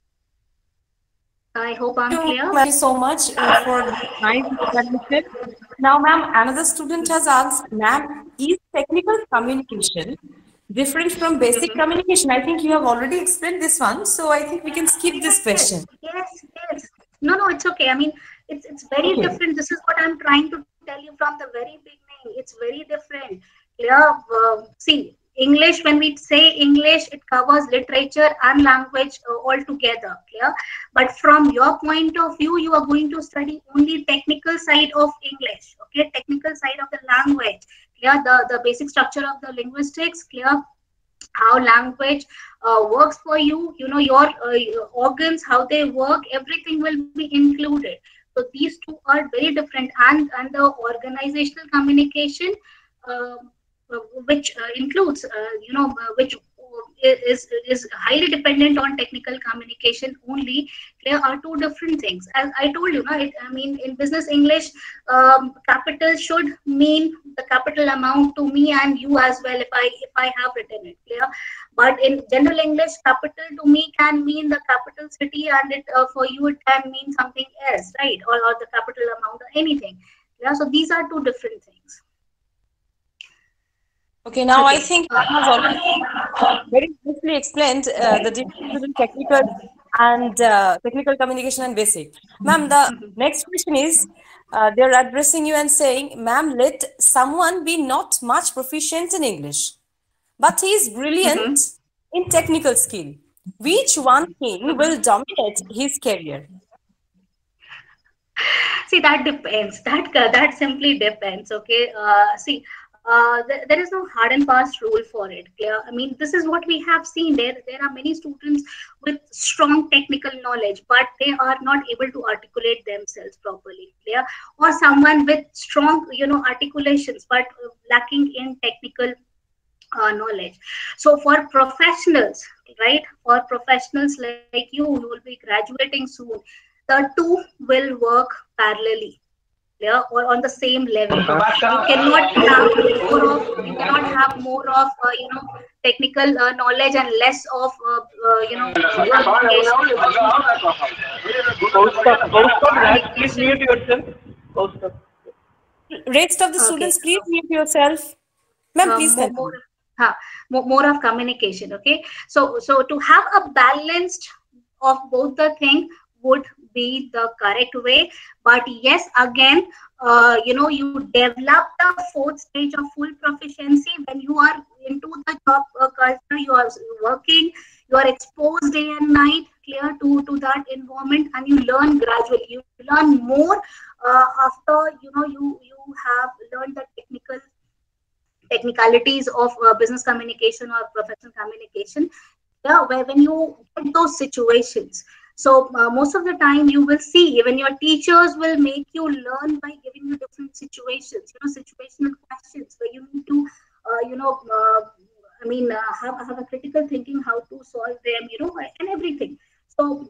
I hope I'm clear. Thank you so much for nice explanation. Now, ma'am, another student has asked, ma'am, is technical communication different from basic communication? I think you have already explained this one, so I think we can skip this question. Yes. No, it's okay. I mean, it's very different. This is what I'm trying to tell you from the very beginning. It's very different. Clear. See, English, when we say English, it covers literature and language all together. Clear. But from your point of view, you are going to study only technical side of English. Okay, technical side of the language. Clear. The basic structure of the linguistics. Clear. How language works for you, your organs, how they work, everything will be included. So these two are very different, and the organizational communication, which includes, which is highly dependent on technical communication only, there are two different things. As I told you, I mean, in business English, capital should mean the capital amount to me and you as well if I have written it, clear. But in general English, capital to me can mean the capital city, and it for you it can mean something else, right? Or the capital amount or anything. Yeah, so these are two different things. Okay, now I think that has already very briefly explained the difference between technical and technical communication and basic. Ma'am, the next question is, they're addressing you and saying, ma'am, let someone be not much proficient in English, but he is brilliant in technical skill. Which one thing will dominate his career? See, that depends. That simply depends. Okay. See, there is no hard and fast rule for it. Clear? I mean, this is what we have seen. There are many students with strong technical knowledge, but they are not able to articulate themselves properly. Clear? Or someone with strong, articulations, but lacking in technical knowledge. So for professionals, right? For professionals like you who will be graduating soon, the two will work parallelly, yeah, or on the same level. You cannot have more of technical knowledge and less of Please mute yourself. Rest of the students, please mute yourself. Ma'am, please tell me. More of communication. Okay, so to have a balanced of both the thing would be the correct way. But yes, again, you develop the fourth stage of full proficiency when you are into the job culture, you are working, you are exposed day and night, clear, to that environment, and you learn gradually. You learn more after you have learned the technicalities of business communication or professional communication. Yeah, when you get those situations. So most of the time you will see even your teachers will make you learn by giving you different situations, situational questions where you need to, have a critical thinking how to solve them, and everything. So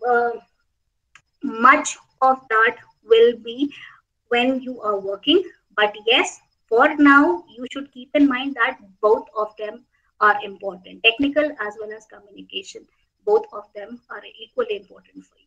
much of that will be when you are working. But yes, for now, you should keep in mind that both of them are important, technical as well as communication. Both of them are equally important for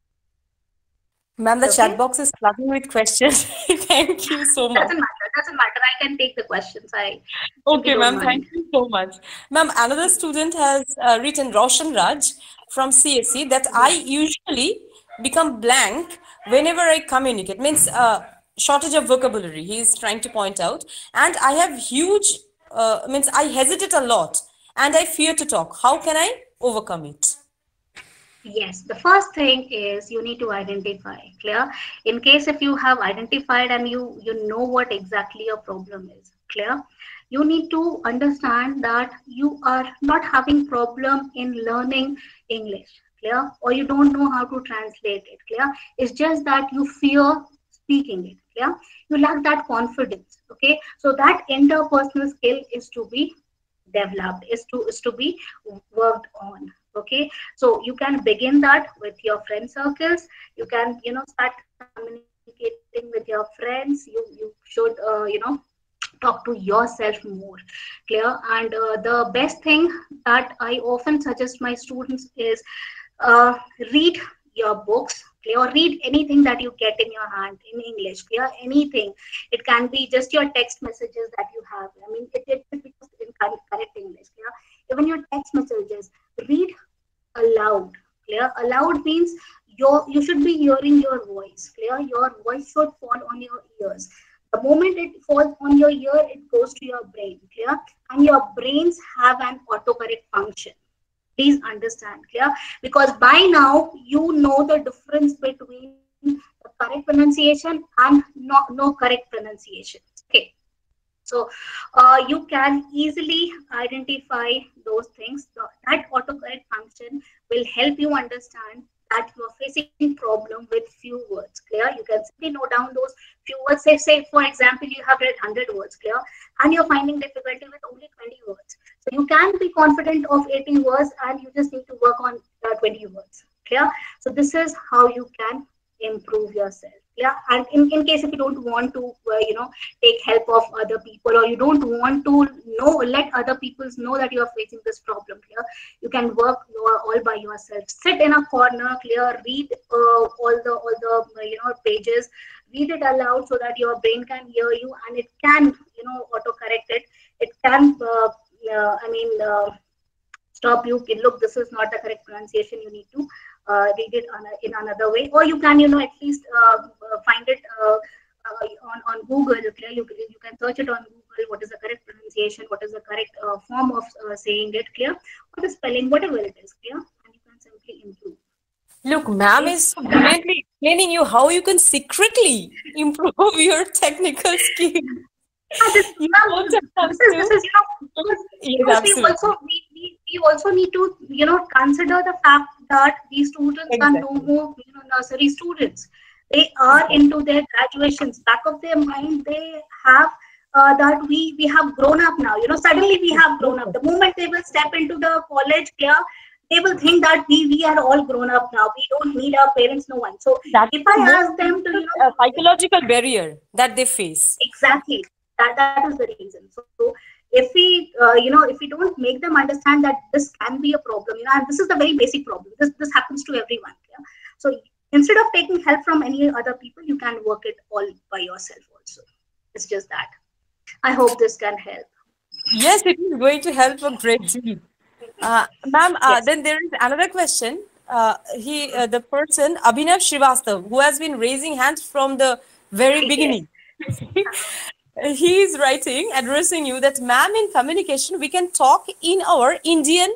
you. Ma'am, the chat box is flooding with questions. Thank you so much. Doesn't matter. I can take the questions. Okay, ma'am. Thank you so much. Ma'am, another student has written, Roshan Raj from CSE, that I usually become blank whenever I communicate. Means shortage of vocabulary, he is trying to point out. And I have huge, I hesitate a lot and I fear to talk. How can I overcome it? Yes, the first thing is you need to identify, clear. In case if you have identified and you know what exactly your problem is, clear. You need to understand that you are not having problem in learning English, clear, or you don't know how to translate it, clear. It's just that you fear speaking it, clear. You lack that confidence, okay. So that interpersonal skill is to be developed, is to be worked on. Okay, so you can begin that with your friend circles. You can start communicating with your friends. You should talk to yourself more, clear. And the best thing that I often suggest my students is read your books, clear, or read anything that you get in your hand in English, clear. Anything. It can be just your text messages that you have. I mean, it is in correct English, clear. Even your text messages, read aloud, clear. Aloud means you should be hearing your voice, clear. Your voice should fall on your ears. The moment it falls on your ear, it goes to your brain, clear. And your brains have an autocorrect function. Please understand, clear. Because by now you know the difference between the correct pronunciation and no correct pronunciation. Okay. So you can easily identify those things. That autocorrect function will help you understand that you are facing problem with few words, clear? You can simply note down those few words. Say for example, you have read 100 words, clear, and you're finding difficulty with only 20 words. So you can be confident of 80 words, and you just need to work on 20 words, clear? So this is how you can improve yourself. Yeah, and in case if you don't want to take help of other people, or you don't want to let other people know that you are facing this problem, clear, you can work all by yourself. Sit in a corner, clear, read all the pages, read it aloud so that your brain can hear you, and it can auto correct it. It can stop you. Look, this is not the correct pronunciation, you need to read it in another way, or you can at least find it on Google. Okay? You can search it on Google, what is the correct pronunciation, what is the correct form of saying it, clear, or the spelling, whatever it is, clear, and you can simply improve. Look, ma'am is brilliantly explaining you how you can secretly improve your technical skills. This is we also need to consider the fact that these students are no more nursery students. They are into their graduations. Back of their mind, they have that we have grown up now. Suddenly we have grown up. The moment they will step into the college, they will think that we are all grown up now. We don't need our parents, no one. So if I ask them to a psychological barrier that they face. Exactly. That is the reason. So if we if we don't make them understand that this can be a problem, and this is the very basic problem. This happens to everyone. Yeah? So instead of taking help from any other people, you can work it all by yourself also. It's just that. I hope this can help. Yes, it is going to help a great deal. Ma'am, yes. Then there is another question. The person, Abhinav Srivastav, who has been raising hands from the very beginning. He is writing, addressing you that, ma'am, in communication, we can talk in our Indian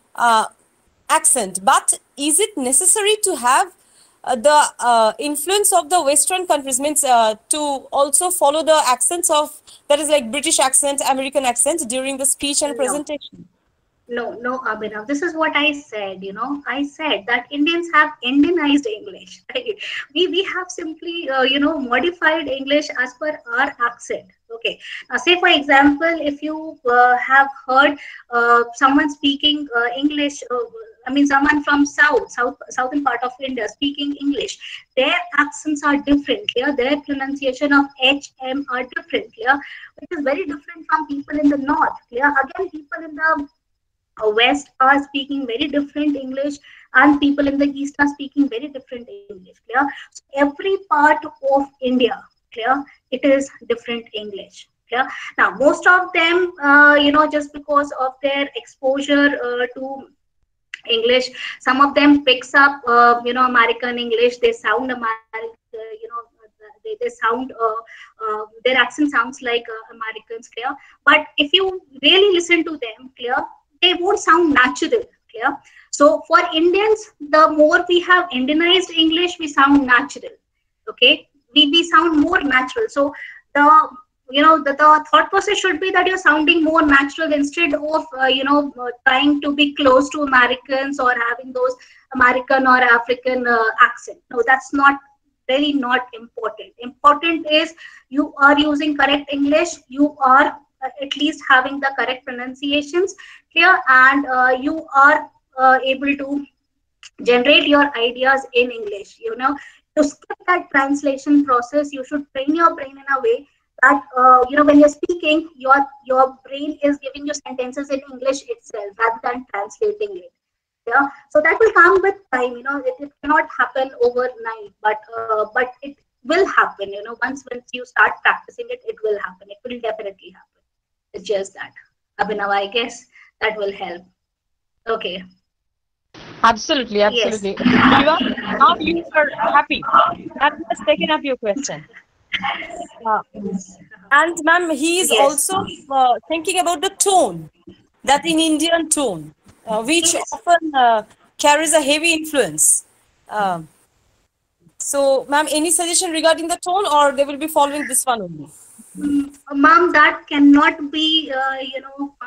accent, but is it necessary to have the influence of the Western countries, means to also follow the accents of, that is like British accent, American accent during the speech and presentation? No, Abhinav. This is what I said. I said that Indians have Indianized English. Right? We have simply modified English as per our accent. Okay. Now, say for example, if you have heard someone speaking English. Someone from southern part of India speaking English, their accents are different. Clear? Their pronunciation of HM are different. Clear? Which is very different from people in the north. Clear? Again, people in the West are speaking very different English, and people in the East are speaking very different English. Clear? So every part of India, clear, it is different English. Clear? Now, most of them, just because of their exposure to English, some of them picks up, American English. They sound American, they sound, their accent sounds like Americans. Clear? But if you really listen to them, clear, they won't sound natural. Clear? So for Indians, the more we have Indianized English, we sound natural. Okay, we sound more natural. So the thought process should be that you're sounding more natural instead of trying to be close to Americans or having those American or African accent. No, that's really not important. Important is you are using correct English. You are at least having the correct pronunciations, clear, and you are able to generate your ideas in English. To skip that translation process, you should train your brain in a way that when you're speaking, your brain is giving you sentences in English itself rather than translating it. Yeah, so that will come with time. It cannot happen overnight, but it will happen. Once you start practicing it, it will happen. It will definitely happen. It's just that. Abhinav, I guess that will help. Okay. Absolutely. Yes. Now you are happy. That has taken up your question. And ma'am, he is also thinking about the tone, that in Indian tone, which often carries a heavy influence. So, ma'am, any suggestion regarding the tone, or they will be following this one only? Ma'am, that cannot be,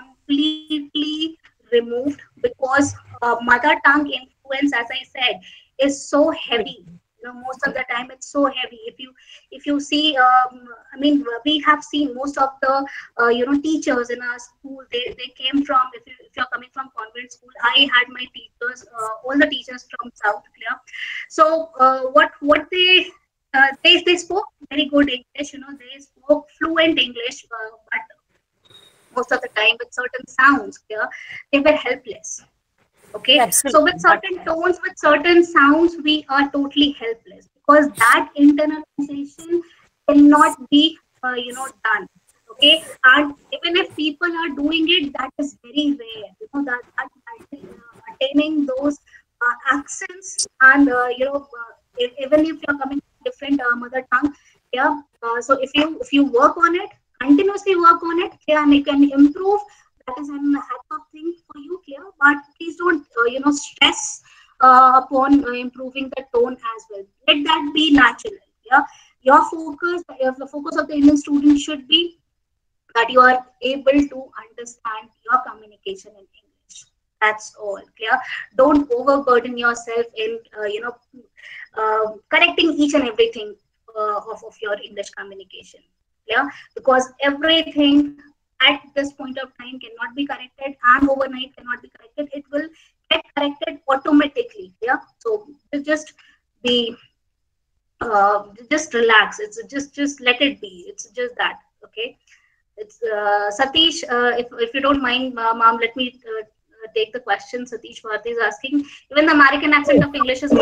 completely removed, because mother tongue influence, as I said, is so heavy. You know, most of the time it's so heavy. If you see, I mean, we have seen most of the teachers in our school. They came from, if you're coming from convent school, I had my teachers, all the teachers from South India. So what they spoke very good English. You know, they spoke fluent English, but most of the time with certain sounds, yeah, they were helpless. Okay, Absolutely. so with certain tones, with certain sounds, we are totally helpless because that internalization cannot be done. Okay, and even if people are doing it, that is very rare. You know, that attaining those accents, and even if you're coming from different mother tongue, yeah. So if you work on it, continuously work on it, yeah, and you can improve. That is an hack of thing for you, clear. But please don't stress upon improving the tone as well. Let that be natural. Yeah, the focus of the Indian student should be that you are able to understand your communication in English. That's all. Clear. Don't overburden yourself in correcting each and everything of your English communication. Yeah, because everything at this point of time cannot be corrected, and overnight cannot be corrected. It will get corrected automatically. Yeah, so just be just relax. It's just let it be. It's just that. Okay. It's Satish. If you don't mind, ma'am, let me take the question. Satish Bharti is asking. Even the American accent of English is.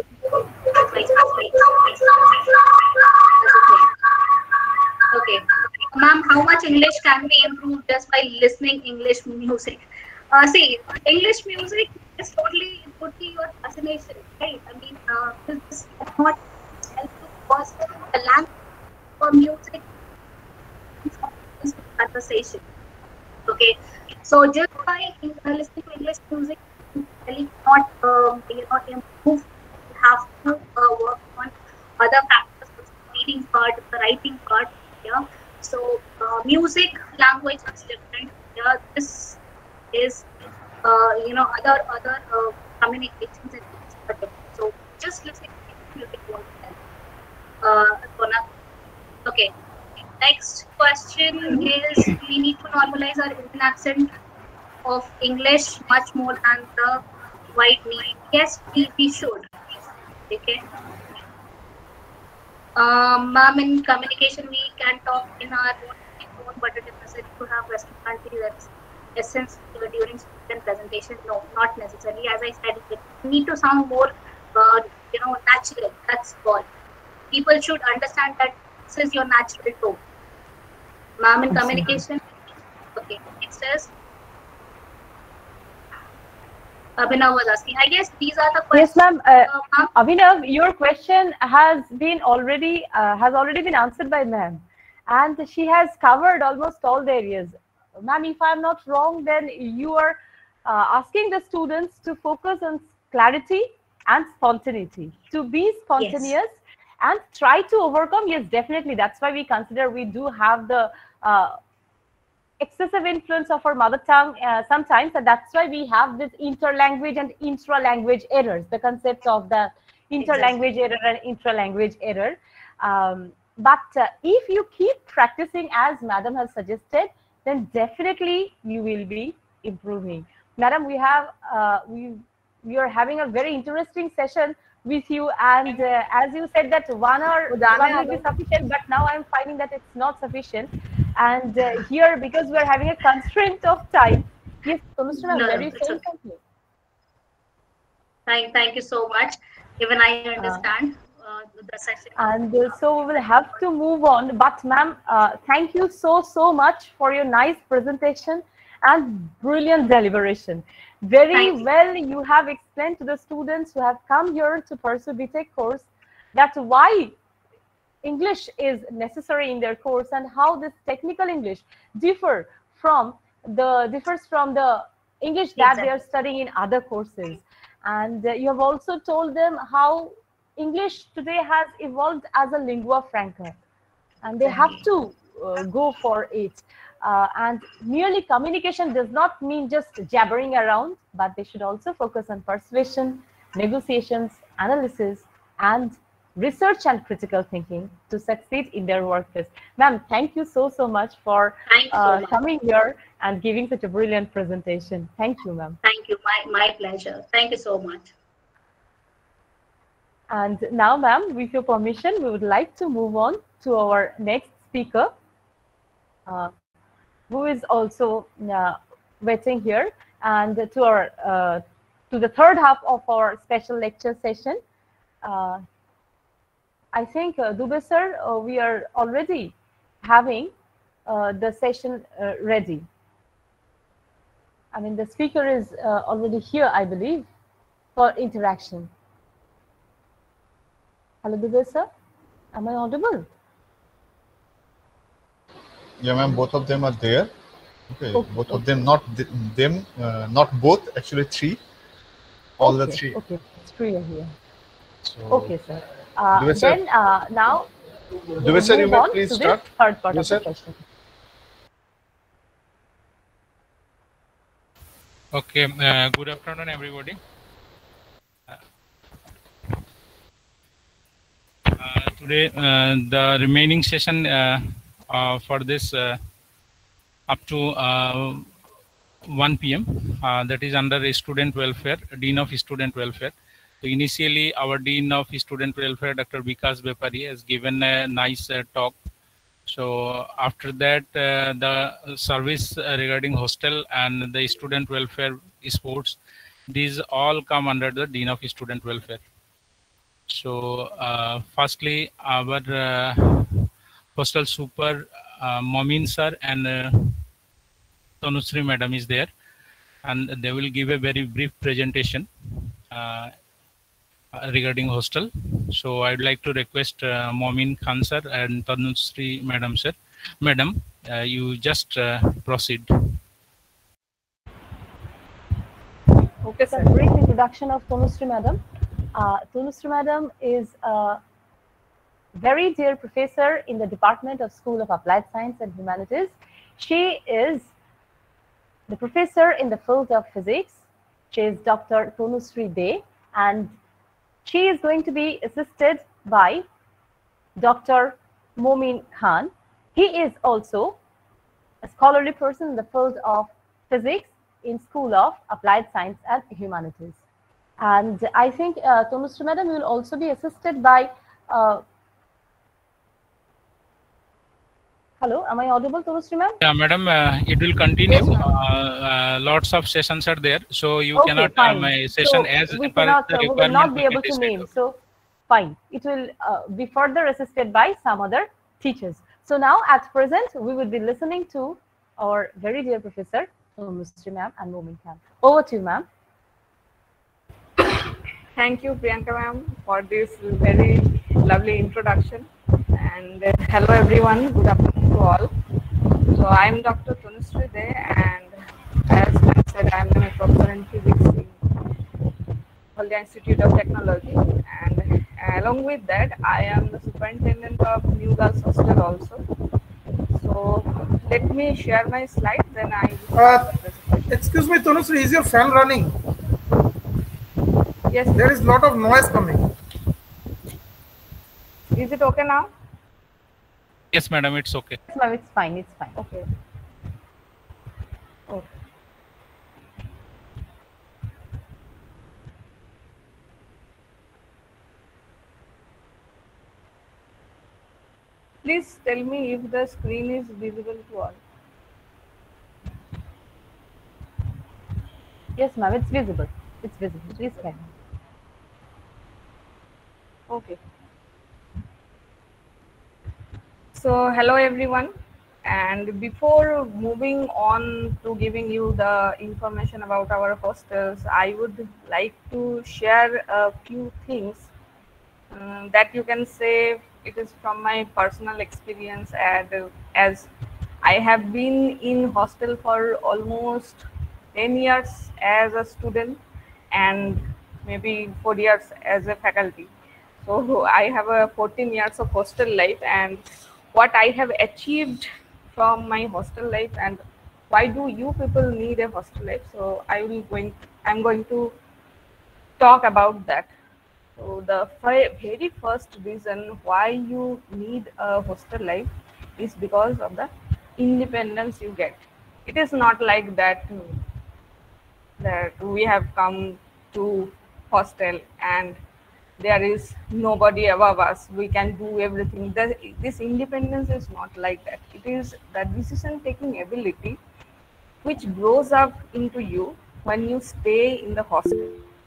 Okay, ma'am, how much English can be improved just by listening English music? See, English music is totally your fascination, right? I mean, this cannot help you because the language for music is conversation. Okay, so just by listening to English music, you really not improve. You have to work on other factors, the reading part, the writing part. Yeah, so music, language is different. Yeah, this is other communications and things are different. So just listening to music won't help. Okay. Next question is: we need to normalize our Indian accent of English much more than the white meat. Yes, we should. Okay. Ma'am, in communication, we can talk in our own tone, but it is necessary to have Western country that's essence during speech and presentation. No, not necessarily. As I said, we need to sound more, natural. That's all. People should understand that this is your natural tone. Ma'am, in communication. Okay, next is Abhinav was asking. I guess these are the questions. Yes, ma'am. Abhinav, your question has already been answered by ma'am, and she has covered almost all the areas. Ma'am, if I'm not wrong, then you are asking the students to focus on clarity and spontaneity, to be spontaneous and try to overcome. Yes, definitely. That's why we consider we do have the excessive influence of our mother tongue sometimes, and that's why we have this interlanguage and intra-language errors, the concept of the interlanguage error and intra-language error. But if you keep practicing as madam has suggested, then definitely you will be improving. Madam, we are having a very interesting session with you, and as you said that 1 hour will be sufficient, but now I'm finding that it's not sufficient. And here, because we're having a constraint of time, yes, Tanushree, very okay. Thank you so much. Even I understand the session. And so we will have to move on. But ma'am, thank you so much for your nice presentation and brilliant deliberation. Very well, you have explained to the students who have come here to pursue BTech course that why English is necessary in their course and how this technical English differs from the English that they are studying in other courses. And you have also told them how English today has evolved as a lingua franca, and they have to go for it. And merely communication does not mean just jabbering around, but they should also focus on persuasion, negotiations, analysis, and research and critical thinking to succeed in their workplace. Ma'am, thank you so much for Thank you so much. coming here and giving such a brilliant presentation. Thank you, ma'am. Thank you. My pleasure. Thank you so much. And now, ma'am, with your permission, we would like to move on to our next speaker, who is also waiting here, and to our to the third half of our special lecture session. I think, Dubey sir, we are already having the session ready. I mean, the speaker is already here, I believe, for interaction. Hello, Dubey sir. Am I audible? Yeah, ma'am, both of them are there. Okay, both of them, not both, actually three. All the three. Okay, three are here. So, okay, sir. Dubey sir, Then now, Dubey sir, you may please start. Third part Dubey of sir. the session. Okay, good afternoon, everybody. Today, the remaining session for this up to 1 p.m. That is under student welfare, Dean of Student Welfare. So initially, our Dean of Student Welfare, Dr. Vikas Bepari, has given a nice talk. So after that, the service regarding hostel and the student welfare sports, these all come under the Dean of Student Welfare. So firstly, our hostel super Momin sir and Tanushree madam is there, and they will give a very brief presentation regarding hostel. So I'd like to request Momin Khan sir and Tanushree madam sir. Madam, you just proceed. Okay, sir. Brief introduction of Tanushree madam. Tanushree madam is a very dear professor in the Department of School of Applied Science and Humanities. She is the professor in the field of physics. She is Dr. Tanushree Dey, and she is going to be assisted by Dr. Momin Khan. He is also a scholarly person in the field of physics in School of Applied Science and Humanities. And I think Tanushree madam will also be assisted by hello, am I audible, Tanushree ma'am? Yeah, madam, it will continue. Lots of sessions are there, so you cannot my session so as we per cannot, the we will not be able to requirement. name. So fine, it will be further assisted by some other teachers. So now at present, we will be listening to our very dear professor, Tanushree ma'am and Momin Khan. Over to you, ma'am. Thank you, Priyanka ma'am, for this very lovely introduction. And hello everyone, good afternoon to all. So I am Dr. Tanushree Dey, and as I said, I am a professor in physics in Haldia Institute of Technology. And along with that, I am the superintendent of New Girls Hostel also. So let me share my slides, then I will excuse me, Tanushree, is your fan running? Yes. There is a lot of noise coming. Is it okay now? Yes, madam, it's okay. Yes, ma'am, it's fine, it's fine. Okay. Okay. Please tell me if the screen is visible to all. Yes, ma'am, it's visible. It's visible. Please carry on. Okay. So hello everyone, and before moving on to giving you the information about our hostels, I would like to share a few things that you can say it is from my personal experience, and as I have been in hostel for almost 10 years as a student and maybe 4 years as a faculty. So I have a 14 years of hostel life, and what I have achieved from my hostel life and why do you people need a hostel life. So I'm going to talk about that. So the very first reason why you need a hostel life is because of the independence you get. It is not like that we have come to hostel and there is nobody above us. We can do everything. This independence is not like that. It is the decision-taking ability which grows up into you when you stay in the hostel.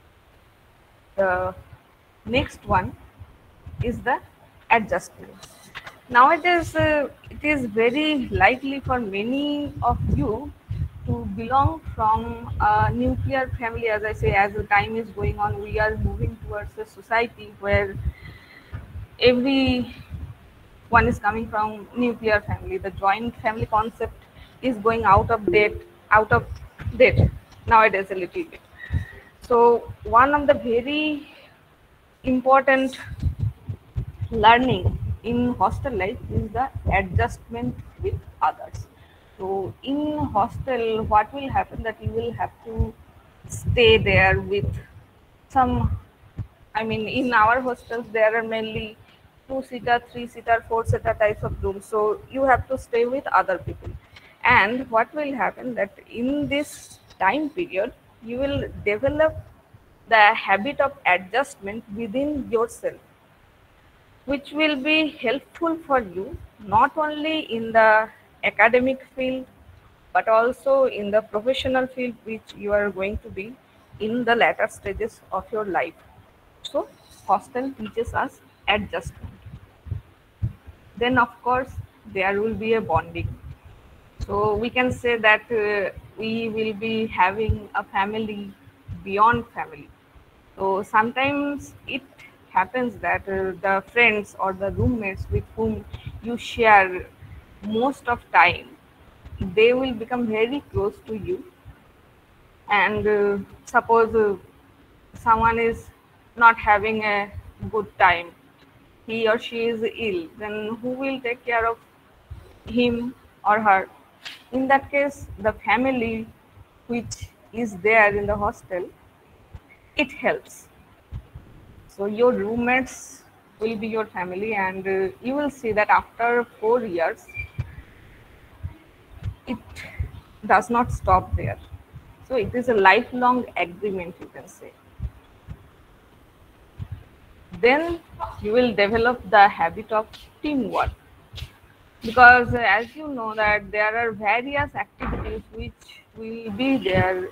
The next one is the adjustment. Nowadays, it is very likely for many of you to belong from a nuclear family. As I say, as the time is going on, we are moving towards a society where everyone is coming from nuclear family. The joint family concept is going out of date nowadays a little bit. So one of the very important learning in hostel life is the adjustment with others. So in hostel, what will happen that you will have to stay there with some, I mean, in our hostels, there are mainly 2-seater, 3-seater, 4-seater types of rooms. So you have to stay with other people. And what will happen that in this time period, you will develop the habit of adjustment within yourself, which will be helpful for you not only in the academic field but also in the professional field which you are going to be in the latter stages of your life. So hostel teaches us adjustment. Then of course there will be a bonding. So we can say that we will be having a family beyond family. So sometimes it happens that the friends or the roommates with whom you share most of time, they will become very close to you. And suppose someone is not having a good time, he or she is ill, then who will take care of him or her? In that case, the family which is there in the hostel, it helps. So your roommates will be your family, and you will see that after 4 years, it does not stop there. So it is a lifelong agreement, you can say. Then you will develop the habit of teamwork, because as you know that there are various activities which will be there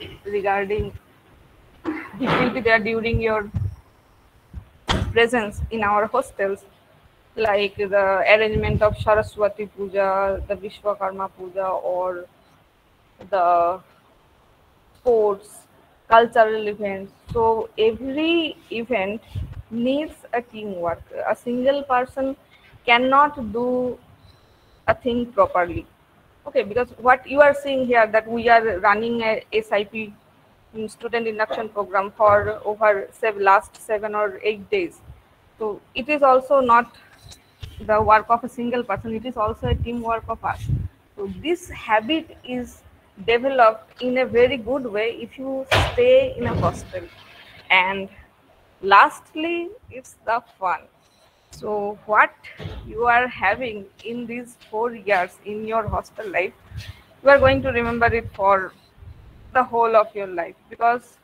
during your presence in our hostels, like the arrangement of Saraswati Puja, the Vishwakarma Puja, or the sports, cultural events. So every event needs a teamwork. A single person cannot do a thing properly. Okay, because what you are seeing here, that we are running a SIP, student induction program, for over last 7 or 8 days. So it is also not the work of a single person, it is also a teamwork of us. So this habit is developed in a very good way if you stay in a hostel. And lastly, it's the fun. So what you are having in these 4 years in your hostel life, you are going to remember it for the whole of your life, because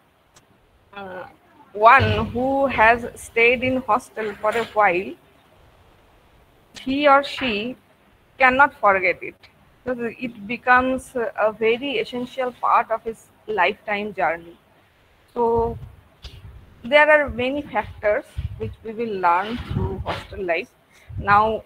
one who has stayed in hostel for a while, he or she cannot forget it. So it becomes a very essential part of his lifetime journey. So there are many factors which we will learn through hostel life. Now,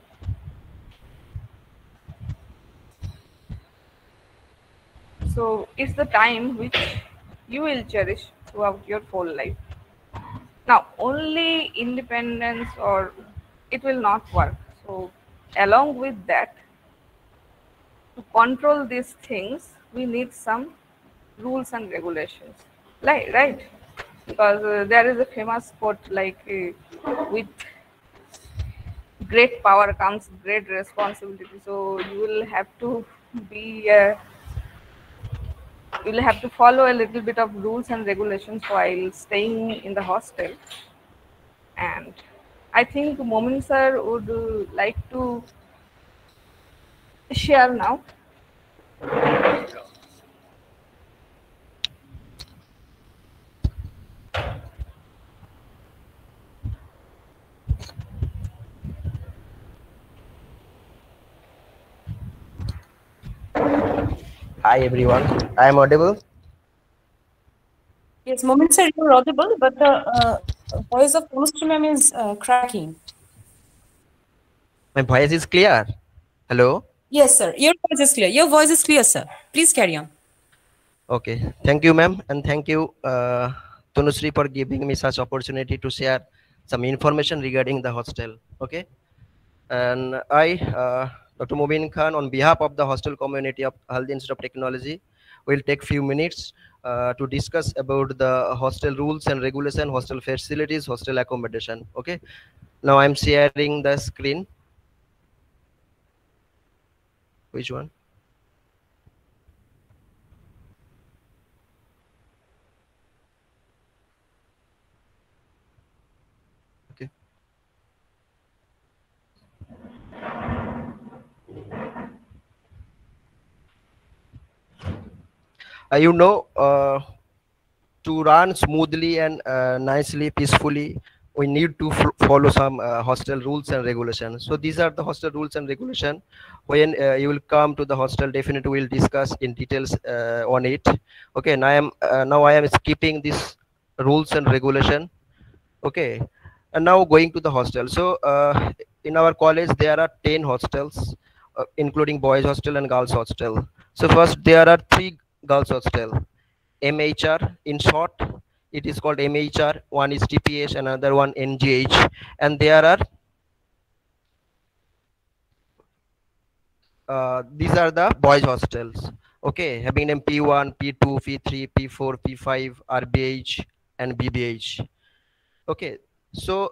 so it's the time which you will cherish throughout your whole life. Now, only independence or it will not work. So along with that, to control these things, we need some rules and regulations, right? Because there is a famous quote like, with great power comes great responsibility. So you will have to be you will have to follow a little bit of rules and regulations while staying in the hostel. And I think Momin sir would like to share now. Hi everyone, I am audible. Yes, Momin sir, you're audible, but the voice of Tanushree ma'am is cracking. My voice is clear. Hello. Yes, sir. Your voice is clear. Your voice is clear, sir. Please carry on. Okay. Thank you, ma'am, and thank you, Tanushree, for giving me such opportunity to share some information regarding the hostel. Okay. And I, Dr. Mubin Khan, on behalf of the hostel community of Haldi Institute of Technology, will take few minutes to discuss about the hostel rules and regulation, hostel facilities, hostel accommodation. Okay. Now I'm sharing the screen. Which one? Okay. To run smoothly and nicely, peacefully, we need to follow some hostel rules and regulations. So these are the hostel rules and regulation. When you will come to the hostel, definitely we'll discuss in details on it. Okay, and now I am skipping this rules and regulation. Okay, and now going to the hostel. So in our college there are 10 hostels, including boys hostel and girls hostel. So first there are 3 girls hostel. MHR, in short, it is called MHR. One is TPH, another one NGH, and there are these are the boys hostels. Okay, having them P1, P2, P3, P4, P5, RBH, and BBH. Okay, so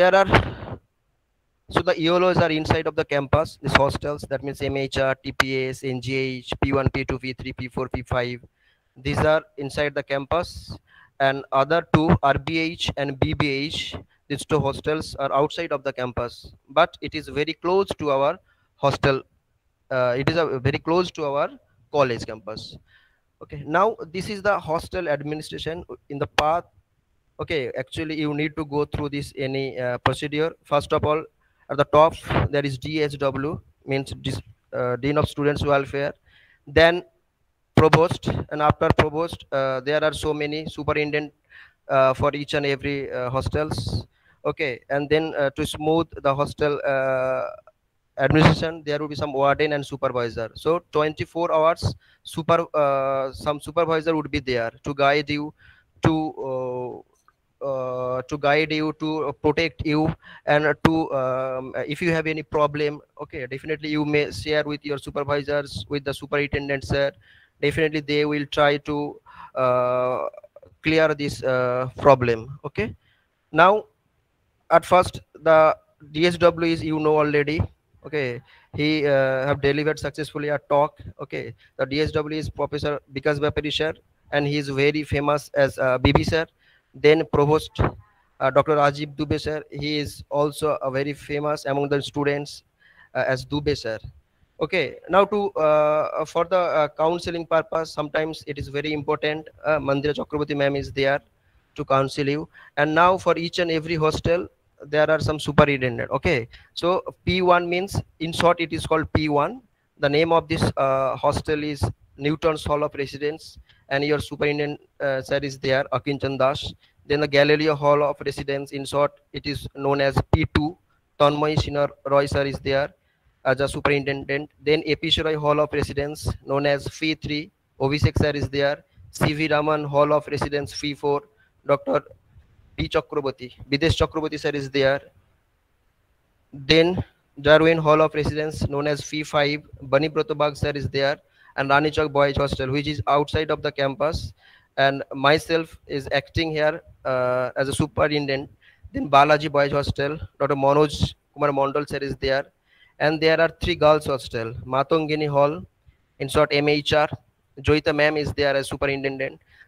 so the EOLOs are inside of the campus. These hostels, that means MHR, TPS, NGH, P1, P2, P3, P4, P5. These are inside the campus, and other 2 RBH and BBH. These 2 hostels are outside of the campus, but it is very close to our hostel. It is very close to our college campus. Okay, now this is the hostel administration in the path. Okay, actually you need to go through this any procedure. First of all, at the top there is DSW, means Dean of Students Welfare. Then provost, and after provost there are so many superintendent for each and every hostels. Okay, and then to smooth the hostel administration, there will be some warden and supervisor. So 24 hours some supervisor would be there to guide you, to guide you, to protect you, and to if you have any problem, okay, definitely you may share with your supervisors, with the superintendent, sir. Definitely they will try to clear this problem. Okay, now at first the DSW is, you know already. Okay, he have delivered successfully a talk. Okay, the DSW is Professor Bikas Bapari sir, and he is very famous as BB sir. Then provost Dr. Rajiv Dubey sir, he is also a very famous among the students as Dubey sir. Okay, now to for the counseling purpose, sometimes it is very important. Mandira Chakraborty ma'am is there to counsel you. And now for each and every hostel, there are some superintendent. Okay, so P1 means, in short, it is called P1. The name of this hostel is Newton's Hall of Residence, and your superintendent sir is there, Akinchan Das. Then the Galileo Hall of Residence, in short, it is known as P2. Tanmay Sinha Roy sir is there as a superintendent. Then AP Roy Hall of Residence, known as P3. Obhishek sir is there. CV Raman Hall of Residence, P4. Dr. P. Chakraborty, Videsh Chakraborty sir is there. Then Darwin Hall of Residence, known as P5. Bani Protobag sir is there. And Rani Chowk Boys Hostel, which is outside of the campus. And myself is acting here as a superintendent. Then Balaji Boys Hostel, Dr. Manoj Kumar Mondal sir is there. And there are 3 girls hostel. Matongini Hall, in short MHR. Joita ma'am is there as superintendent.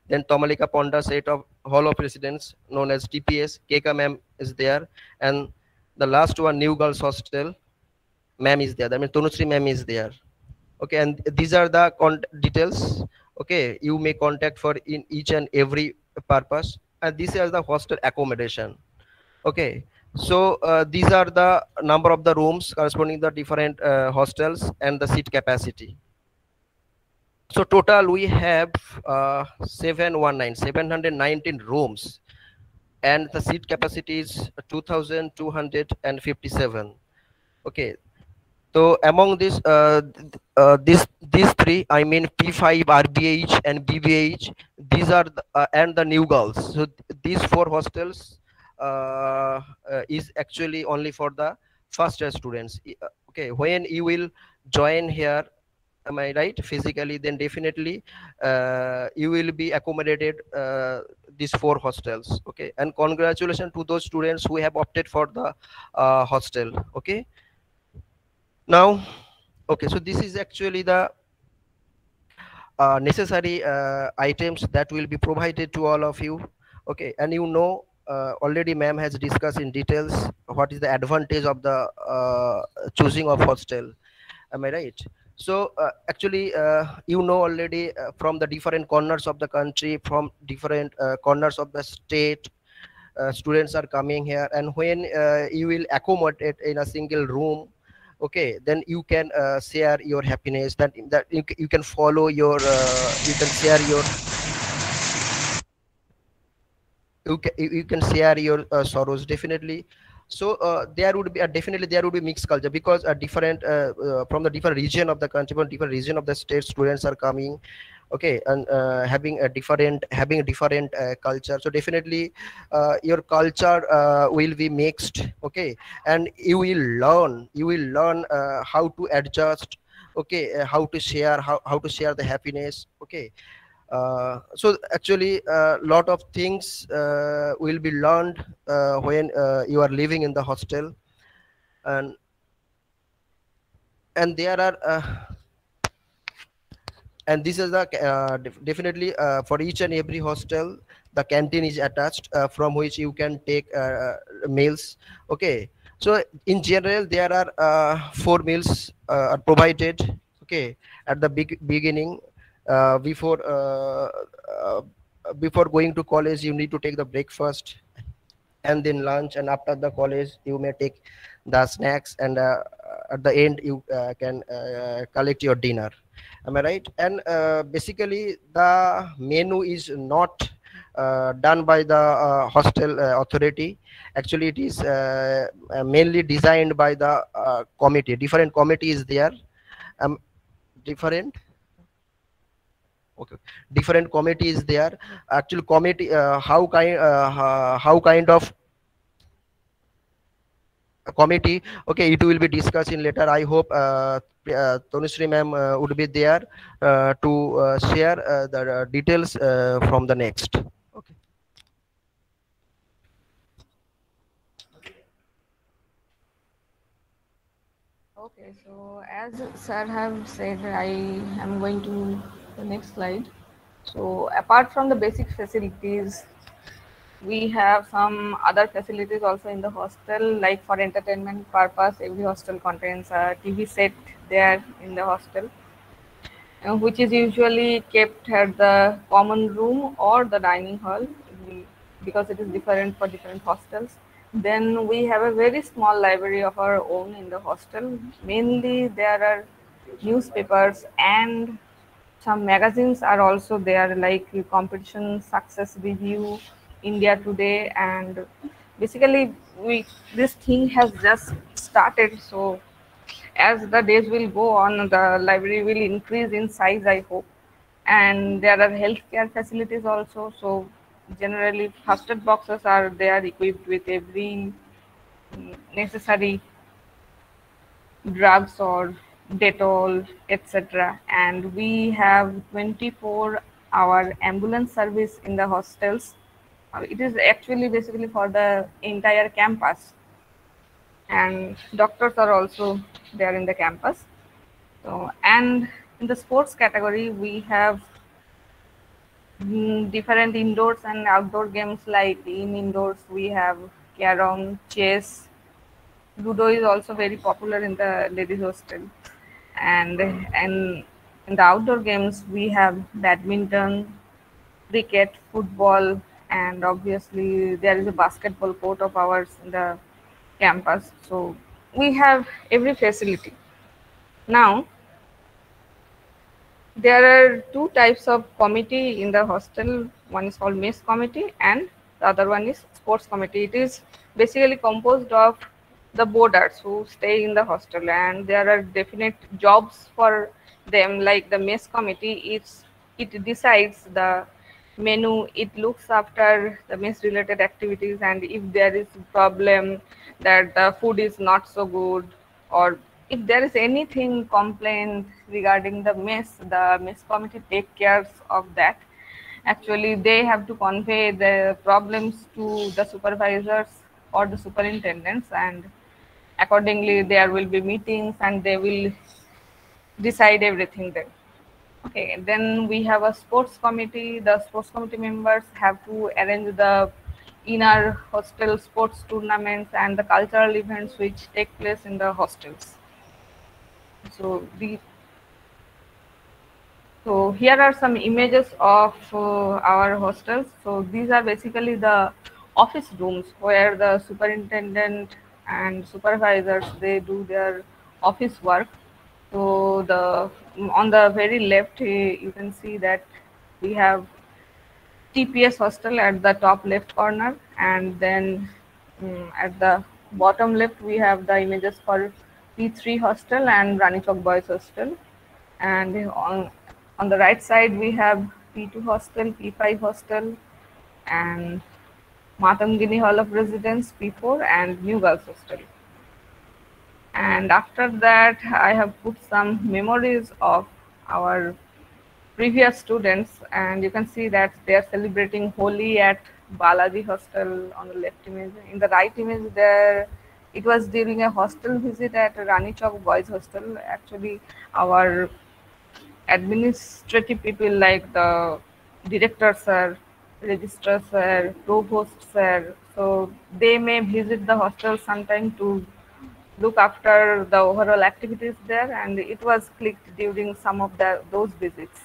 Then Tomalika Ponda set of Hall of Residence known as TPS. Keka ma'am is there, and the last one, New Girls Hostel, ma'am is there. I mean Tonusri ma'am is there. Okay, and these are the details. Okay, you may contact for in each and every purpose, and this is the hostel accommodation. Okay, so these are the number of the rooms corresponding to the different hostels and the seat capacity. So total we have 719 rooms, and the seat capacity is 2,257. Okay, so among this these three, I mean P5, RBH and BBH, these are and the New Girls. So these four hostels is actually only for the first year students. Okay, when you will join here, am I right, physically, then definitely you will be accommodated these four hostels. Okay, and congratulations to those students who have opted for the hostel. Okay, now, okay, so this is actually the necessary items that will be provided to all of you. Okay, and you know already ma'am has discussed in details what is the advantage of the choosing of hostel. Am I right? So actually you know already from the different corners of the country, from different corners of the state, students are coming here, and when you will accommodate in a single room, okay, then you can share your happiness, that you can follow your you can share your you can share your sorrows, definitely. So there would be definitely there would be mixed culture, because different from the different region of the country, from different region of the state, students are coming. Okay, and having a different culture. So definitely your culture will be mixed. Okay, and you will learn how to adjust. Okay, how to share, how to share the happiness. Okay, so actually a lot of things will be learned when you are living in the hostel, and there are and this is the definitely for each and every hostel the canteen is attached, from which you can take meals. Okay, so in general there are 4 meals are provided. Okay, at the beginning, before going to college you need to take the breakfast, and then lunch, and after the college you may take the snacks, and at the end you can collect your dinner. Am I right? And basically the menu is not done by the hostel authority. Actually it is mainly designed by the committee. Different committees there, different committees there. Actual committee, how kind of committee, okay, it will be discussed in later. I hope Tonusri ma'am would be there to share the details from the next. Okay. Okay, so as sir have said, I am going to the next slide. So apart from the basic facilities, we have some other facilities also in the hostel, like for entertainment purpose. Every hostel contains a TV set there in the hostel, which is usually kept at the common room or the dining hall, because it is different for different hostels. Then we have a very small library of our own in the hostel. Mainly there are newspapers, and some magazines are also there, like Competition Success Review, India Today, and basically this thing has just started. So as the days will go on, the library will increase in size, I hope. And there are healthcare facilities also. So generally first aid boxes are there, equipped with every necessary drugs or Dettol, etc. And we have 24-hour ambulance service in the hostels. It is actually basically for the entire campus, and doctors are also there in the campus. So, and in the sports category, we have different indoors and outdoor games. Like in indoors we have carom, chess, ludo is also very popular in the ladies hostel, and in the outdoor games we have badminton, cricket, football, and obviously there is a basketball court of ours in the campus. So we have every facility. Now there are two types of committee in the hostel. One is called mess committee and the other one is sports committee. It is basically composed of the boarders who stay in the hostel, and there are definite jobs for them. Like the mess committee, it decides the menu, it looks after the mess related activities, and if there is a problem that the food is not so good, or if there is anything complaint regarding the mess committee take care of that. Actually they have to convey the problems to the supervisors or the superintendents, and accordingly there will be meetings and they will decide everything there. Okay, then we have a sports committee. The sports committee members have to arrange the inner hostel sports tournaments and the cultural events which take place in the hostels. So here are some images of our hostels. So these are basically the office rooms where the superintendent and supervisors, they do their office work. So on the very left, you can see that we have TPS hostel at the top left corner, and then at the bottom left we have the images for P3 hostel and Rani Chowk boys hostel, and on the right side we have P2 hostel, P5 hostel, and Matangini Hall of Residence P4 and New Girls hostel. And after that I have put some memories of our previous students, and you can see that they are celebrating Holi at Balaji hostel on the left image. In the right image there, it was during a hostel visit at Rani Chowk boys hostel. Actually our administrative people like the director sir, registrar sir, provost sir, so they may visit the hostel sometime to look after the overall activities there, and it was clicked during some of those visits.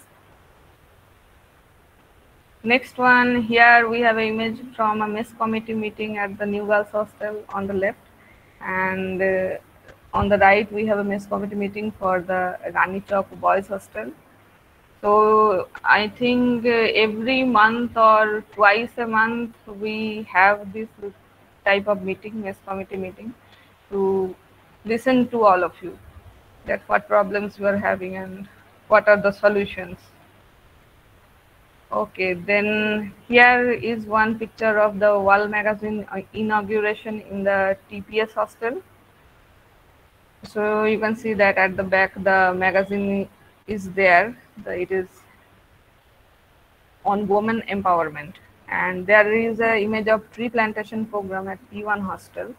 Next one, here we have an image from a mess committee meeting at the New Girls hostel on the left, and on the right we have a mess committee meeting for the Rani Chowk boys hostel. So I think every month or twice a month we have this type of meeting, mess committee meeting, to listen to all of you, that what problems you are having and what are the solutions. Okay, then here is one picture of the Wall magazine inauguration in the TPS hostel. So you can see that at the back the magazine is there. It is on women empowerment, and there is an image of tree plantation program at P1 hostel,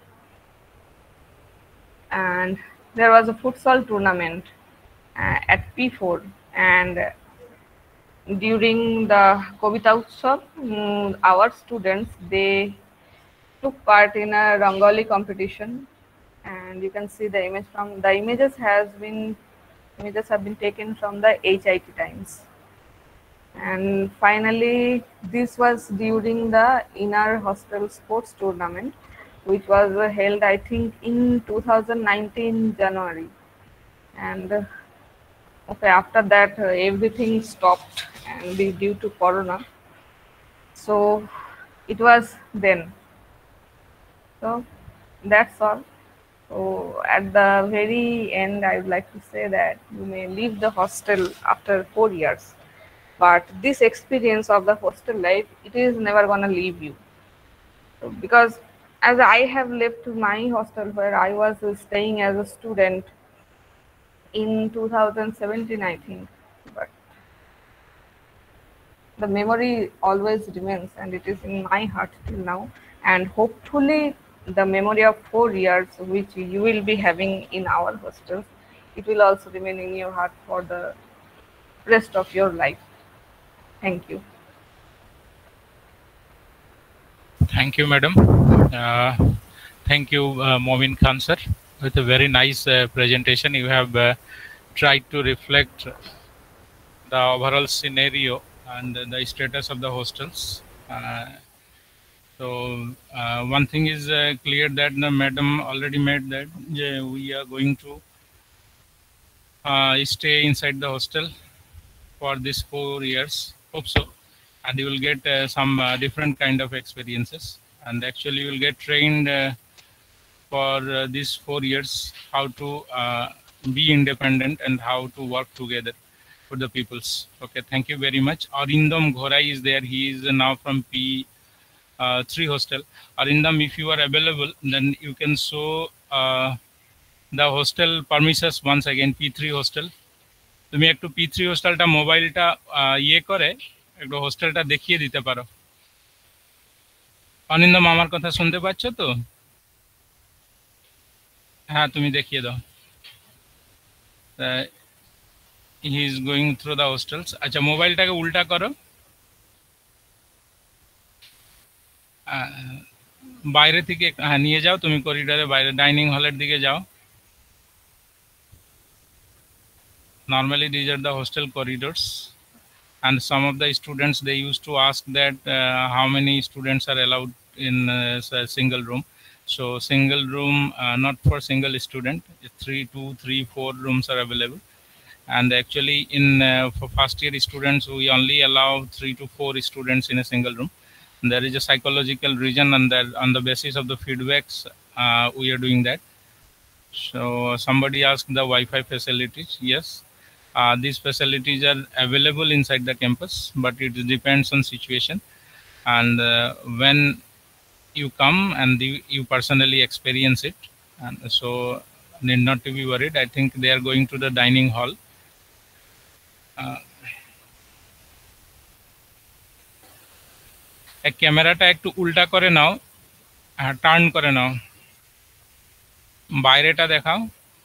and there was a futsal tournament at P4, and during the Kavita Utsav, our students, they took part in a Rangoli competition, and you can see the image from the images have been taken from the HIT Times. And finally, this was during the inner hostel sports tournament, which was held I think in 2019 January, and okay, after that everything stopped and due to Corona. So it was then. So that's all. So at the very end, I would like to say that you may leave the hostel after 4 years, but this experience of the hostel life, it is never gonna leave you. So, because as I have left my hostel where I was staying as a student in 2017, I think, but the memory always remains, and it is in my heart till now, and hopefully the memory of 4 years which you will be having in our hostels, it will also remain in your heart for the rest of your life. Thank you. Thank you, madam. Thank you, Momin Khan sir, with a very nice presentation. You have tried to reflect the overall scenario and the status of the hostels. So one thing is clear that the madam already made that we are going to stay inside the hostel for these 4 years. Hope so. And you will get some different kind of experiences. And actually you will get trained for these 4 years how to be independent and how to work together for the peoples. Okay, thank you very much. Arindam Ghorai is there. He is now from P3 hostel. Arindam, if you are available, then you can show the hostel premises once again, P3 hostel. তুমি একটু P3 হোস্টেলটা মোবাইলটা ইয়ে করে একটু হোস্টেলটা দেখিয়ে দিতে পারো। অনিন্দম আমার কথা শুনতে পাচ্ছ তো? হ্যাঁ তুমি দেখিয়ে দাও। He is going through the hostels. আচ্ছা মোবাইলটাকে উল্টা করো, বাইরে থেকে হ্যাঁ নিয়ে যাও, তুমি করিডোরে বাইরে ডাইনিং হলের দিকে যাও। Normally these are the hostel corridors, and some of the students, they used to ask that how many students are allowed in a single room. So single room, not for single student, 3, 2, 3, 4 rooms are available. And actually in for first year students, we only allow 3 to 4 students in a single room. And there is a psychological reason, and that on the basis of the feedbacks we are doing that. So somebody asked the Wi-Fi facilities. Yes, these facilities are available inside the campus, but it depends on situation. And when you come and you personally experience it, and so need not to be worried. I think they are going to the dining hall. এক ক্যামেরাটা একটু উল্টা করে নাও, turn করে নাও, বাইরেটা দেখাও।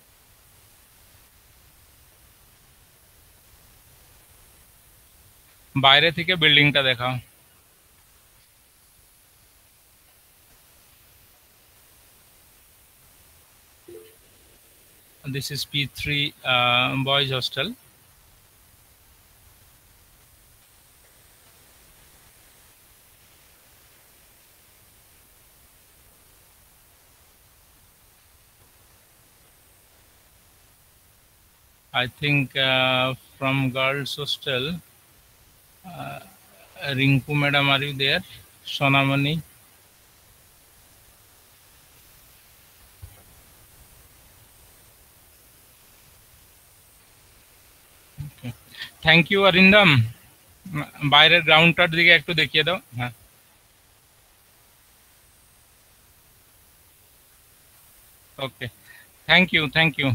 বাইরে থেকে বিল্ডিংটা দেখাও। This is P3 boys hostel. I think from girls hostel, Rinku madam, are you there? Sonamani. Okay. Thank you Arindam. বাইরের গ্রাউন্ডটার দিকে একটু দেখিয়ে দাও। হ্যাঁ okay, thank you thank you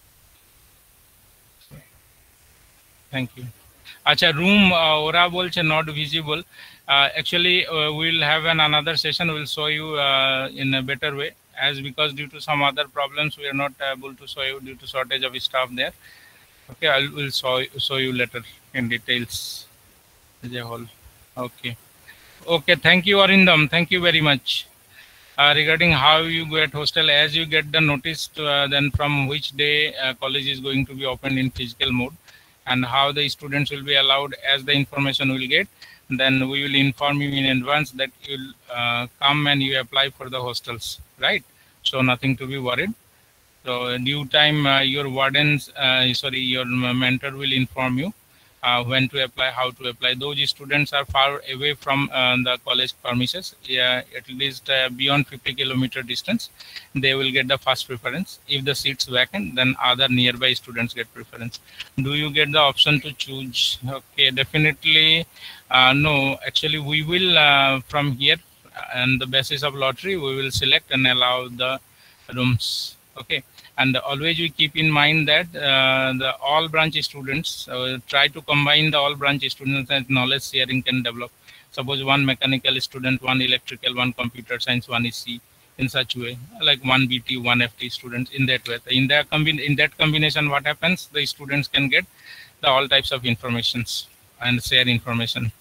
thank you. আচ্ছা রুম ওরা বলছে not visible. Actually we'll have another session, we'll show you in a better way, as because due to some other problems we are not able to show you due to shortage of staff there. Okay, I will show you later in details the whole. Okay, okay, thank you Arindam, thank you very much. Regarding how you get hostel, as you get the notice then from which day college is going to be opened in physical mode, and how the students will be allowed, as the information will get, then we will inform you in advance that you'll come and you apply for the hostels, right? So nothing to be worried. So due time your wardens, your mentor will inform you when to apply, how to apply. Those students are far away from the college premises, at least beyond 50 kilometer distance, they will get the first preference. If the seats vacant, then other nearby students get preference. Do you get the option to choose? Okay, definitely no. Actually we will from here, and the basis of lottery, we will select and allow the rooms. Okay, and always we keep in mind that the all branch students, try to combine the all branch students, and knowledge sharing can develop. Suppose one mechanical student, one electrical, one computer science, one EC, in such way, like one BT, one FT students, in that way. In that combination, what happens, the students can get the all types of informations and share information.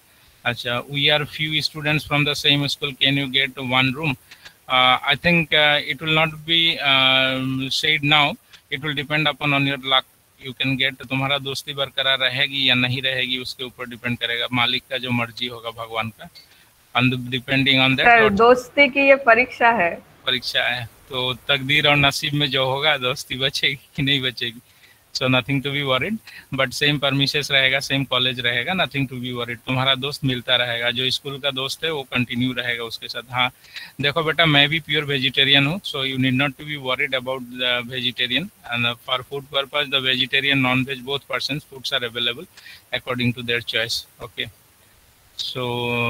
Acha, we are few students from the same school. Can you get one room? I think it will not be said now. It will depend upon on your luck. You can get तुम्हारा दोस्ती बरकरार रहेगी या नहीं रहेगी उसके ऊपर depend करेगा मालिक का जो मर्जी होगा भगवान का and depending on that sir दोस्ती की ये परीक्षा है तो तकदीर और नसीब में जो होगा दोस्ती बचेगी कि नहीं बचेगी so nothing to be worried but same premises रहेगा same college रहेगा nothing to be worried तुम्हारा दोस्त मिलता रहेगा जो स्कूल का दोस्त है वो कंटिन्यू रहेगा उसके साथ हाँ देखो बेटा मैं भी प्योर वेजिटेरियन हूँ so you need not to be worried about the vegetarian and for food purpose the vegetarian non-veg both persons foods are available according to their choice okay so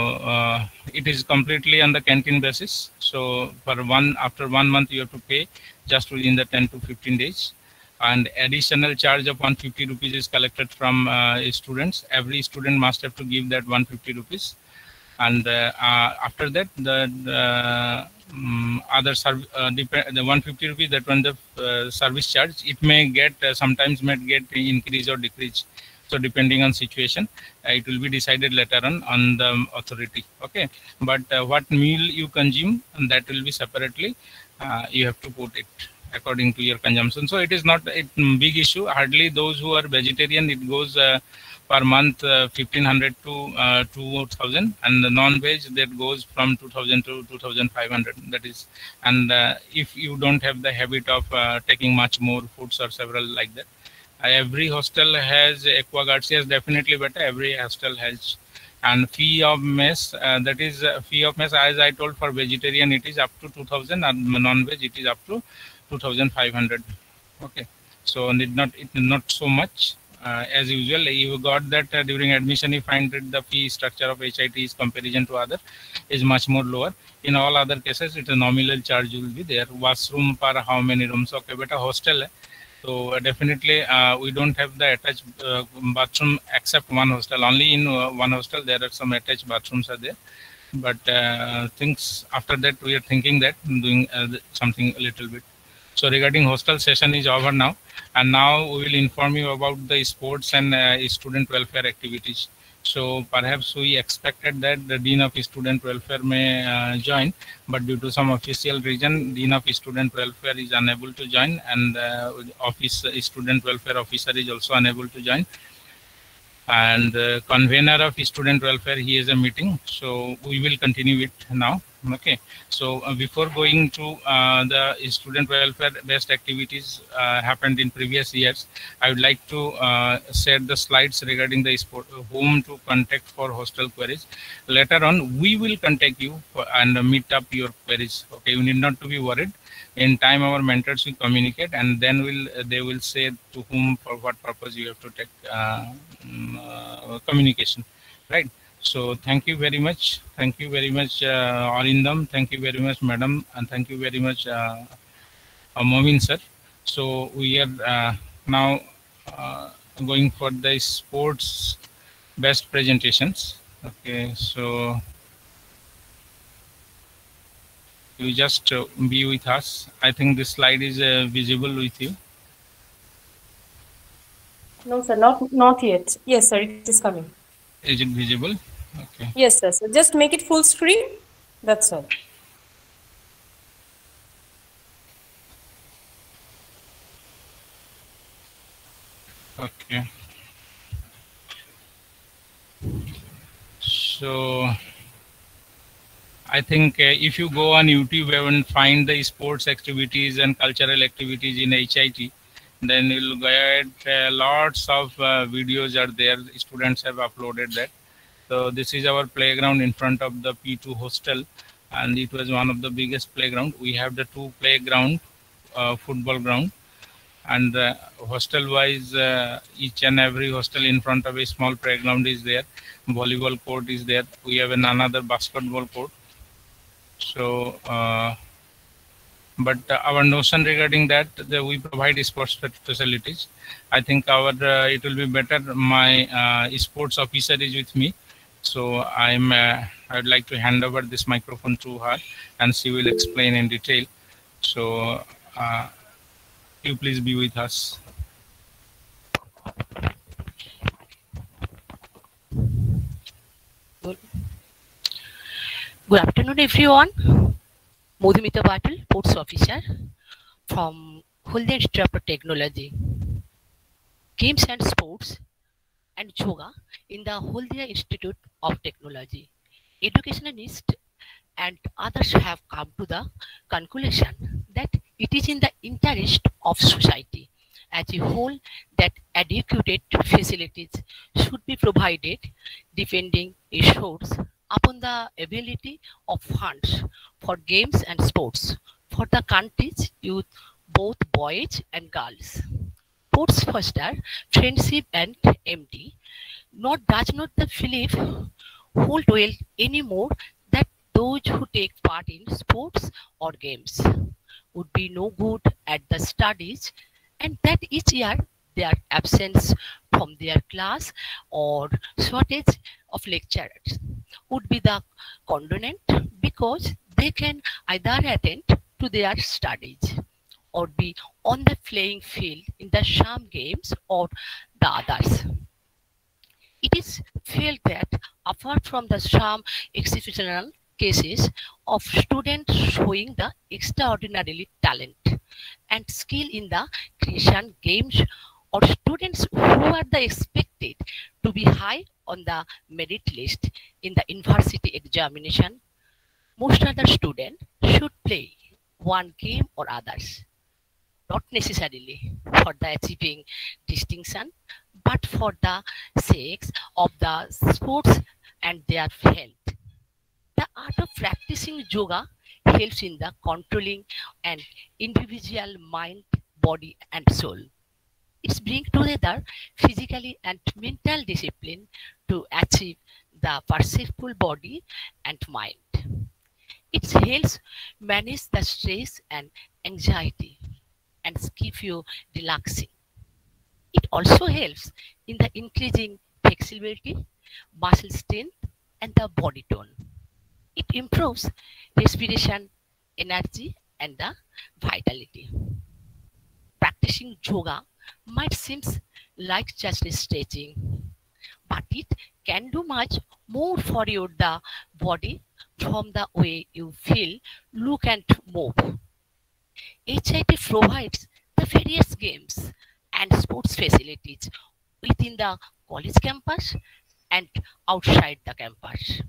it is completely on the canteen basis so after 1 month you have to pay just within the 10 to 15 days and additional charge of 150 rupees is collected from students. Every student must have to give that 150 rupees. And after that, the other the 150 rupees that one the service charge, it may get sometimes may get increase or decrease. So depending on situation, it will be decided later on the authority. Okay, but what meal you consume, that will be separately. You have to put it according to your consumption. So it is not a big issue. Hardly those who are vegetarian, it goes per month 1500 to 2000, and the non-veg that goes from 2000 to 2500. That is, and if you don't have the habit of taking much more foods or several like that, every hostel has aquaguards. Yes, definitely better. Every hostel has. And fee of mess, that is fee of mess, as I told, for vegetarian it is up to 2000 and non-veg it is up to 2500. Okay, so it not so much as usual. You got that during admission you find that the fee structure of HIT is comparison to other is much more lower. In all other cases it a nominal charge will be there. Washroom per how many rooms? Okay, but a hostel hai. So definitely we don't have the attached bathroom except one hostel. Only in one hostel there are some attached bathrooms are there. But things after that we are thinking that doing something a little bit. So regarding hostel session is over now, and now we will inform you about the sports and student welfare activities. So perhaps we expected that the Dean of Student Welfare may join, but due to some official reason, Dean of Student Welfare is unable to join, and Office Student Welfare Officer is also unable to join. And convener of Student Welfare, he is a meeting, so we will continue it now. Okay, so before going to the student welfare based activities happened in previous years, I would like to share the slides regarding the whom to contact for hostel queries. Later on we will contact you and meet up your queries. Okay, you need not to be worried. In time our mentors will communicate, and then they will say to whom for what purpose you have to take communication, right? So thank you very much. Thank you very much, Arindam. Thank you very much, madam, and thank you very much, Momin sir. So we are now going for the sports best presentations. Okay, so you just be with us. I think this slide is visible with you. No, sir, not yet. Yes, sir, it is coming. Is it visible? Okay. Yes, sir. So just make it full screen. That's all. Okay. So I think if you go on YouTube and find the sports activities and cultural activities in HIT, then you'll get lots of videos are there. Students have uploaded that. So this is our playground in front of the P2 hostel, and it was one of the biggest playground. We have the 2 playground, football ground, and hostel wise each and every hostel in front of a small playground is there. Volleyball court is there. We have another basketball court. So but our notion regarding that we provide sports facilities. I think it will be better. My sports officer is with me, so I would like to hand over this microphone to her, and she will explain in detail. So you please be with us. Good afternoon, everyone. Madhumita Patil, Ports Officer from Hulda Institute of Technology. Games and Sports and Yoga in the Hulda Institute of Technology. Educationists and others have come to the conclusion that it is in the interest of society as a whole that adequate facilities should be provided depending issues upon the ability of funds for games and sports for the country's youth, both boys and girls. Sports foster friendship and empty. Does not the belief hold well anymore that those who take part in sports or games would be no good at the studies, and that each year their absence from their class or shortage of lecturers would be the condonant, because they can either attend to their studies or be on the playing field in the some games or the others. It is felt that apart from the some exceptional cases of students showing the extraordinarily talent and skill in the Christian games, or students who are the expected to be high on the merit list in the university examination, most other students should play one game or others, not necessarily for the achieving distinction, but for the sake of the sports and their health. The art of practicing yoga helps in the controlling an individual mind, body, and soul. It brings together physically and mental discipline to achieve the perceptual body and mind. It helps manage the stress and anxiety and keep you relaxing. It also helps in the increasing flexibility, muscle strength, and the body tone. It improves respiration, energy, and the vitality. Practicing yoga might seem like just stretching, but it can do much more for your the body from the way you feel, look, and move. HIT provides the various games and sports facilities within the college campus and outside the campus.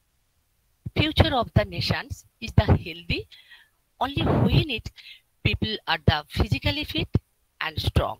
Future of the nations is the healthy only when people are the physically fit and strong.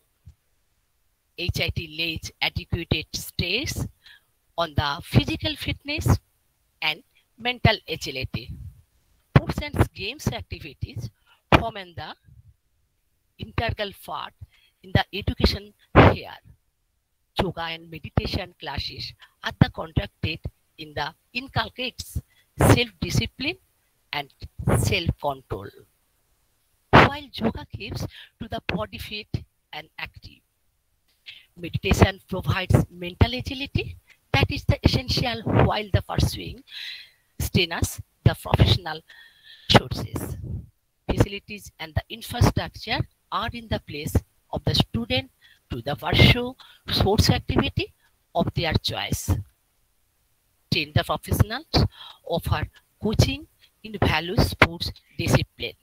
HIT lays adequate stress on the physical fitness and mental agility. Sports and games activities form the integral part in the education here. Yoga and meditation classes are the conducted in the inculcates self-discipline and self-control. While yoga keeps to the body fit and active, meditation provides mental agility that is the essential while the pursuing strenuous the professional sources. Facilities and the infrastructure are in the place of the student to the pursue sports activity of their choice. Trained professionals offer coaching in value sports discipline.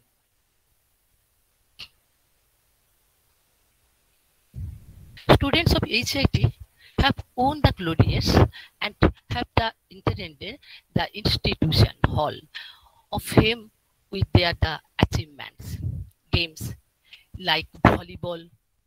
Students of HIT have won the glorious and have attended the institution hall of fame with their achievements. Games like volleyball,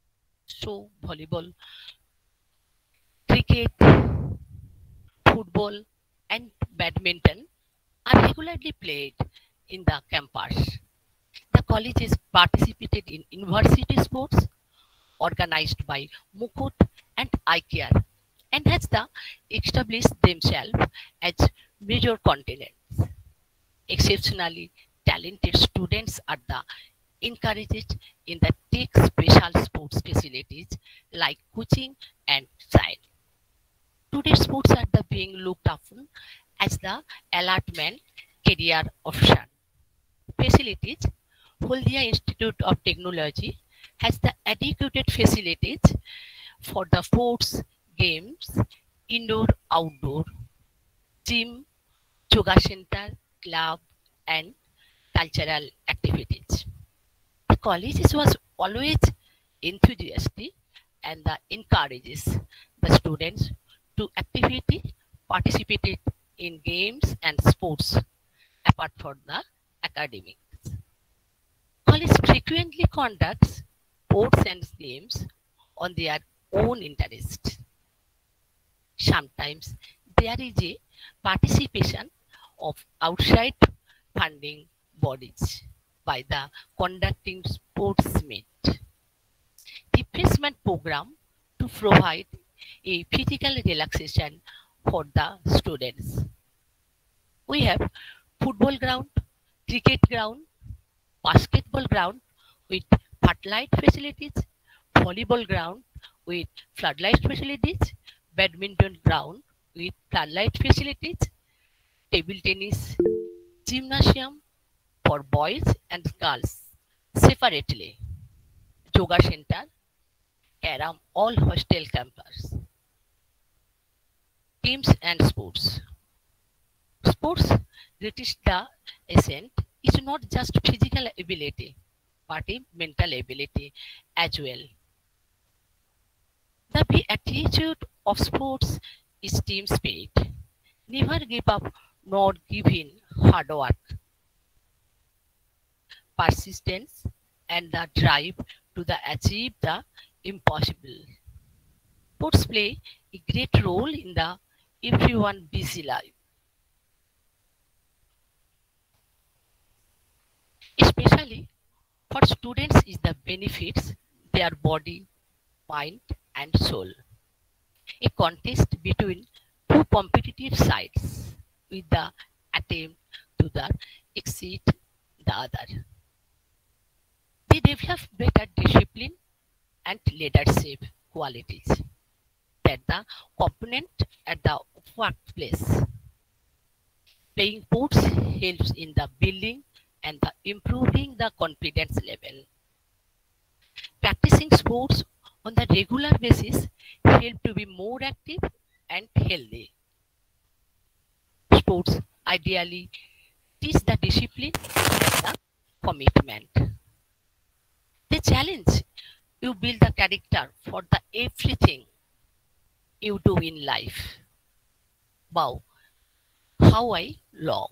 cricket, football, and badminton are regularly played in the campus. The colleges participated in university sports organized by Mukut and IKEA and has established themselves as major continents. Exceptionally talented students are encouraged in the take special sports facilities like coaching and trial. Today's sports are being looked upon as the allotment career option. Facilities. Huldia Institute of Technology has the adequate facilities for the sports, games, indoor, outdoor, gym, yoga center, club, and cultural activities. The college was always enthusiastic and encourages the students to activity participated in games and sports apart from the academics. College frequently conducts sports and games on their own interest. Sometimes there is a participation of outside funding bodies by the conducting sports meet. Refreshment program to provide a physical relaxation for the students. We have football ground, cricket ground, basketball ground with floodlight facilities, volleyball ground with floodlight facilities, badminton ground with floodlight facilities, table tennis, gymnasium for boys and girls separately, yoga center, carom all hostel campus, teams and sports. Sports reaches the essence is not just physical ability, but a mental ability as well. The big attitude of sports is team spirit. Never give up nor give in hard work, persistence, and the drive to achieve the impossible. Sports play a great role in the everyone busy life. Especially for students is the benefits their body, mind and soul. A contest between two competitive sides with the attempt to exceed the other. They develop better discipline and leadership qualities that the component at the workplace. Playing sports helps in the building and improving the confidence level. Practicing sports on the regular basis help to be more active and healthy. Sports ideally teach the discipline and the commitment. They challenge you build the character for the everything you do in life. Wow, how I long.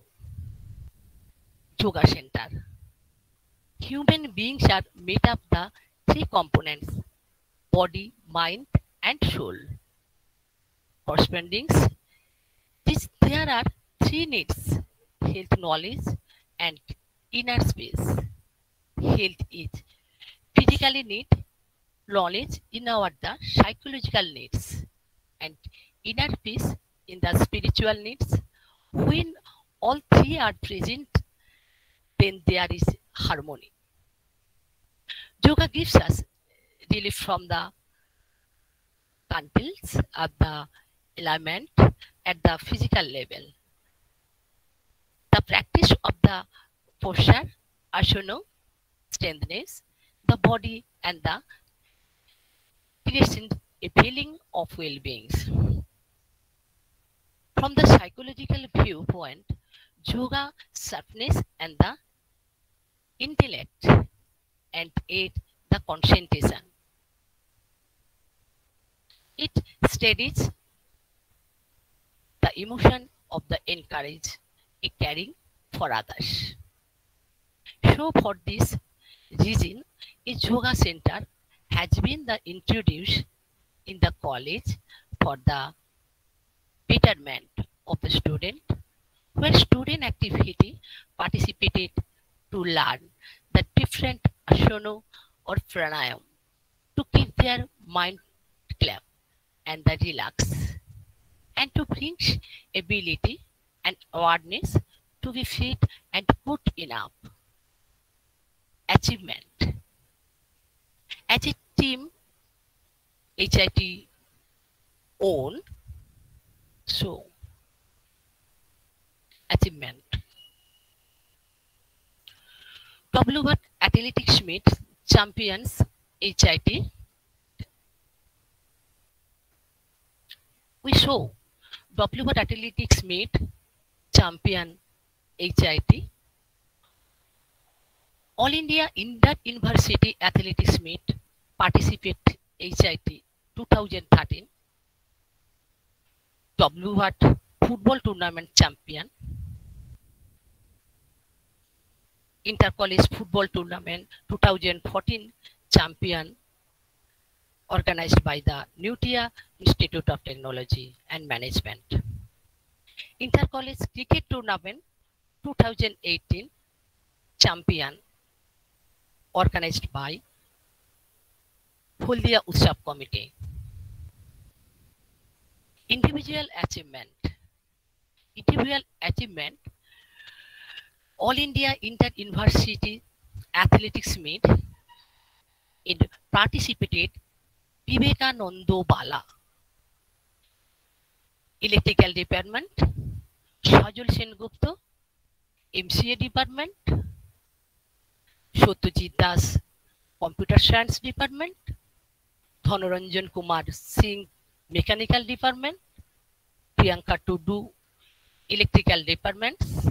Yoga Center. Human beings are made up the three components: body, mind, and soul. Corresponding, there are three needs: health, knowledge, and inner space. Health is physically need, knowledge in our the psychological needs, and inner peace in the spiritual needs. When all three are present, then there is harmony. Yoga gives us relief from the conflicts of the element at the physical level. The practice of the posture, asana, strengthens the body and the creates a feeling of well-being. From the psychological viewpoint, yoga sharpness and the intellect and aid the concentration. It steadies the emotion of the encourage a caring for others. So for this reason, a yoga center has been introduced in the college for the betterment of the student, where student activity participated to learn the different asana or pranayam to keep their mind calm and the relax, and to bring ability and awareness to be fit and good enough. Achievement. As a team, HIT own, so achievement. W Athletics meet champions HIT. We show W Athletics meet champion HIT, All India Inter-University Athletics Meet, Participate HIT 2013, WWAT Football Tournament Champion, Inter-College Football Tournament 2014 Champion, organized by the Nutia Institute of Technology and Management. Inter-College Cricket Tournament 2018 Champion, organized by Huldia Utsav Committee. Individual achievement. All India Inter-University Athletics Meet, it participated Vivekananda Bala, Electrical Department, Shajul Sengupta, MCA Department, Satyajit Das, Computer Science Department, Dhanoranjan Kumar Singh, Mechanical Department, Priyanka Tudu, Electrical Departments.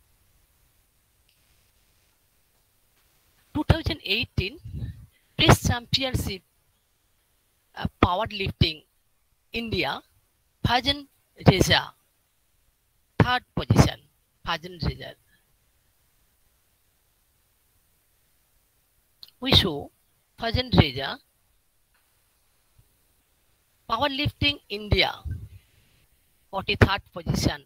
2018 Press Championship Powerlifting India, Fajan Reza, third position, Fajan Reza. We show Fajan Reza, Powerlifting India, 43rd position.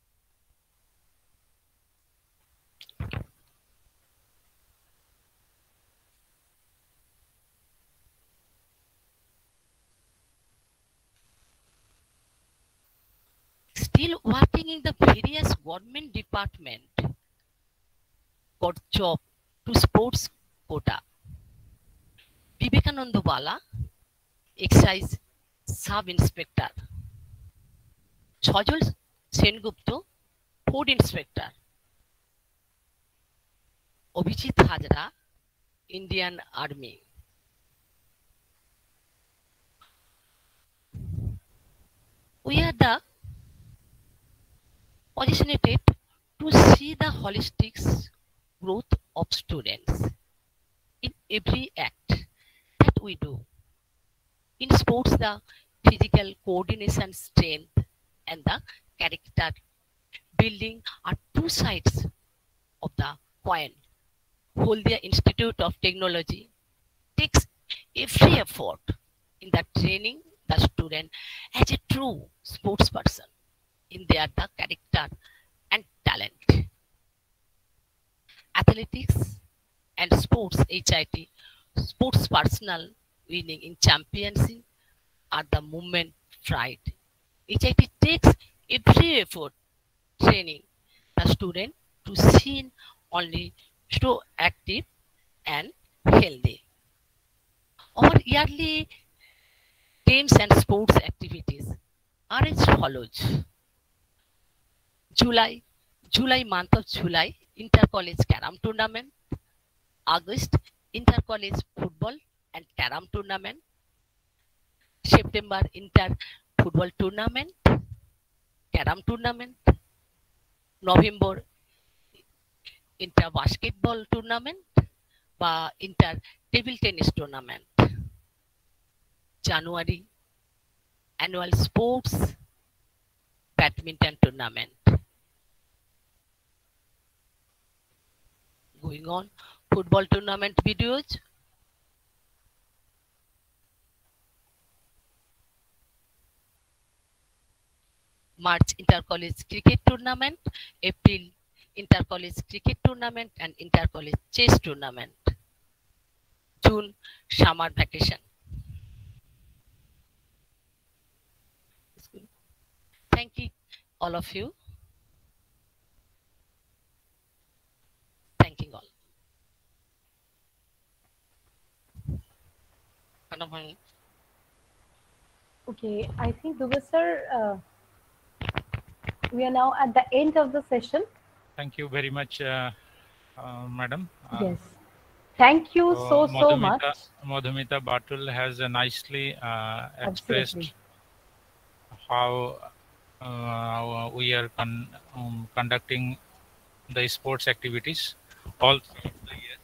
Still working in the various government department, got job to sports quota. Vivekananda Bala, Excise Sub-Inspector. Sajul Sengupta, Food Inspector. Abhijit Hajra, Indian Army. We are the positioned to see the holistic growth of students in every act that we do. In sports, the physical coordination, strength, and the character building are two sides of the coin. Huldia Institute of Technology takes every effort in the training the student as a true sports person in their the character and talent. Athletics and sports HIT, sports personal winning in championship are the movement pride. HIT takes every effort training the student to see only so active and healthy. Our yearly games and sports activities are as follows. Month of July, Inter-College Carom Tournament. August, Inter-College Football and Carom Tournament. September, Inter-Football Tournament, Carom Tournament. November, Inter-Basketball Tournament বা Inter-Table Tennis Tournament. January, Annual Sports Badminton Tournament. Going on, football tournament videos. March, Inter-College Cricket Tournament. April, Inter-College Cricket Tournament and Inter-College Chess Tournament. June, summer vacation. Thank you, all of you. Thanking all. Okay, I think Dubey sir, we are now at the end of the session. Thank you very much, madam. Yes. Thank you so much. Madhumita Batul has nicely expressed how we are conducting the sports activities all throughout the year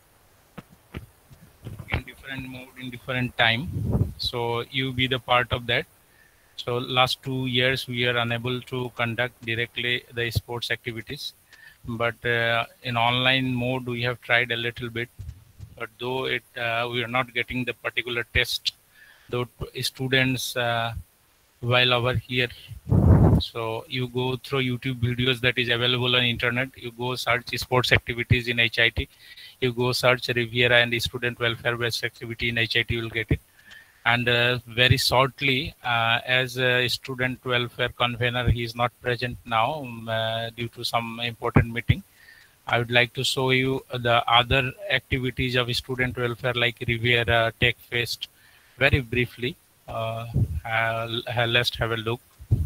in different mode, in different time. So you be the part of that. So last 2 years we are unable to conduct directly the sports activities, but in online mode we have tried a little bit. But though we are not getting the particular test, though students while over here. So you go through YouTube videos that is available on internet. You go search sports activities in HIT. You go search Riviera and student welfare based activity in HIT. You will get it. And very shortly, as a student welfare convener, he is not present now due to some important meeting. I would like to show you the other activities of student welfare like Riviera, Tech Fest, very briefly. Let's have a look.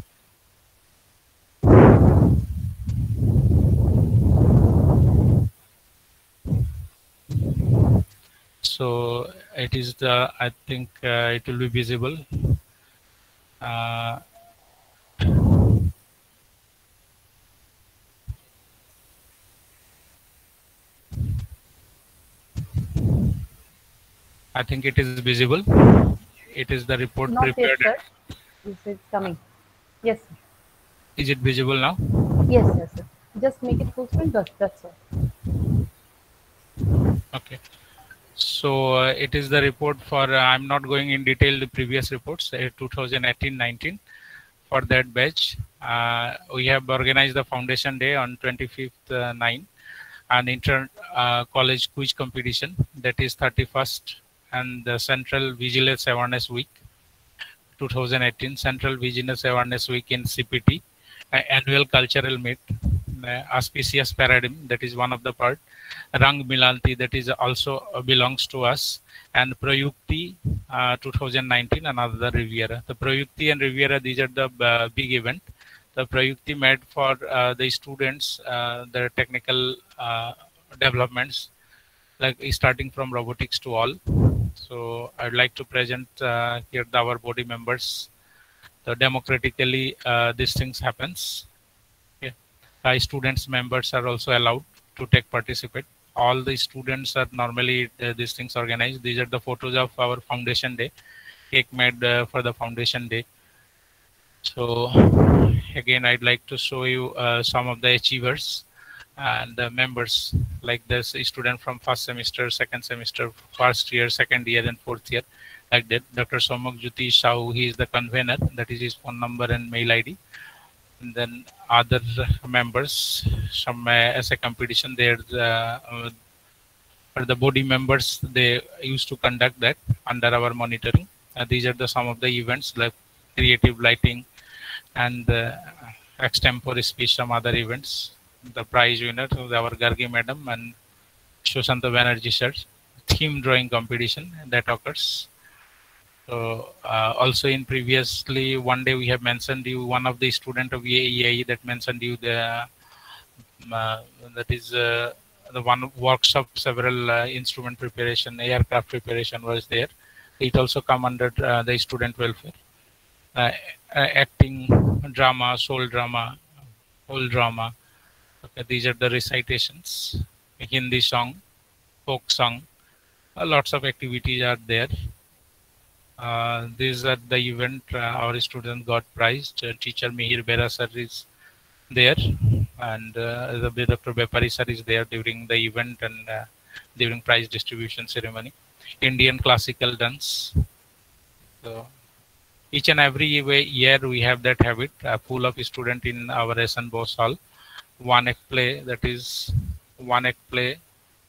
So it is the, I think it will be visible. I think it is visible. It is the report Not prepared. yet, sir. It's coming. Yes, sir. Is it visible now? Yes, yes, sir. Just make it full screen. That's all. Okay. So it is the report for, I'm not going in detail the previous reports, 2018-19 for that batch. We have organized the Foundation Day on 25th 9, an inter-college quiz competition that is 31st, and the Central Vigilance Awareness Week 2018, Central Vigilance Awareness Week in CPT, annual cultural meet, auspicious paradigm, that is one of the part, Rang Milanti, that is also belongs to us, and Prayukti 2019, another Riviera. The Prayukti and Riviera, these are the big event. The Prayukti made for the students, the technical developments, like starting from robotics to all. So I'd like to present here our body members. So democratically, these things happens. Okay. Students members are also allowed to take participate. All the students are normally these things organized. These are the photos of our Foundation Day, cake made for the Foundation Day. So again, I'd like to show you some of the achievers and the members, like this student from first semester, second semester, first year, second year, and fourth year, like that. Dr. Somok Jyoti Shau, he is the convener, that is his phone number and mail ID. And then other members, some as a competition, they're for the body members, they used to conduct that under our monitoring. These are the some of the events like creative lighting and extempore speech, some other events. The prize winner, our Gargi madam and Shoshanta Banerjee sirs, theme drawing competition that occurs. So also in previously one day we have mentioned you one of the student of EAE that mentioned you the that is the one workshop, several instrument preparation, aircraft preparation was there. It also come under the student welfare. Acting, drama, soul drama, whole drama. Okay, these are the recitations, Hindi song, folk song. Lots of activities are there. These are the event our student got prized. Teacher Mihir Bera sir is there, and the Dr. Bepari sir is there during the event and during prize distribution ceremony. Indian classical dance. So each and every year we have that habit, full of student in our SN Bose Hall. One act play, that is one act play,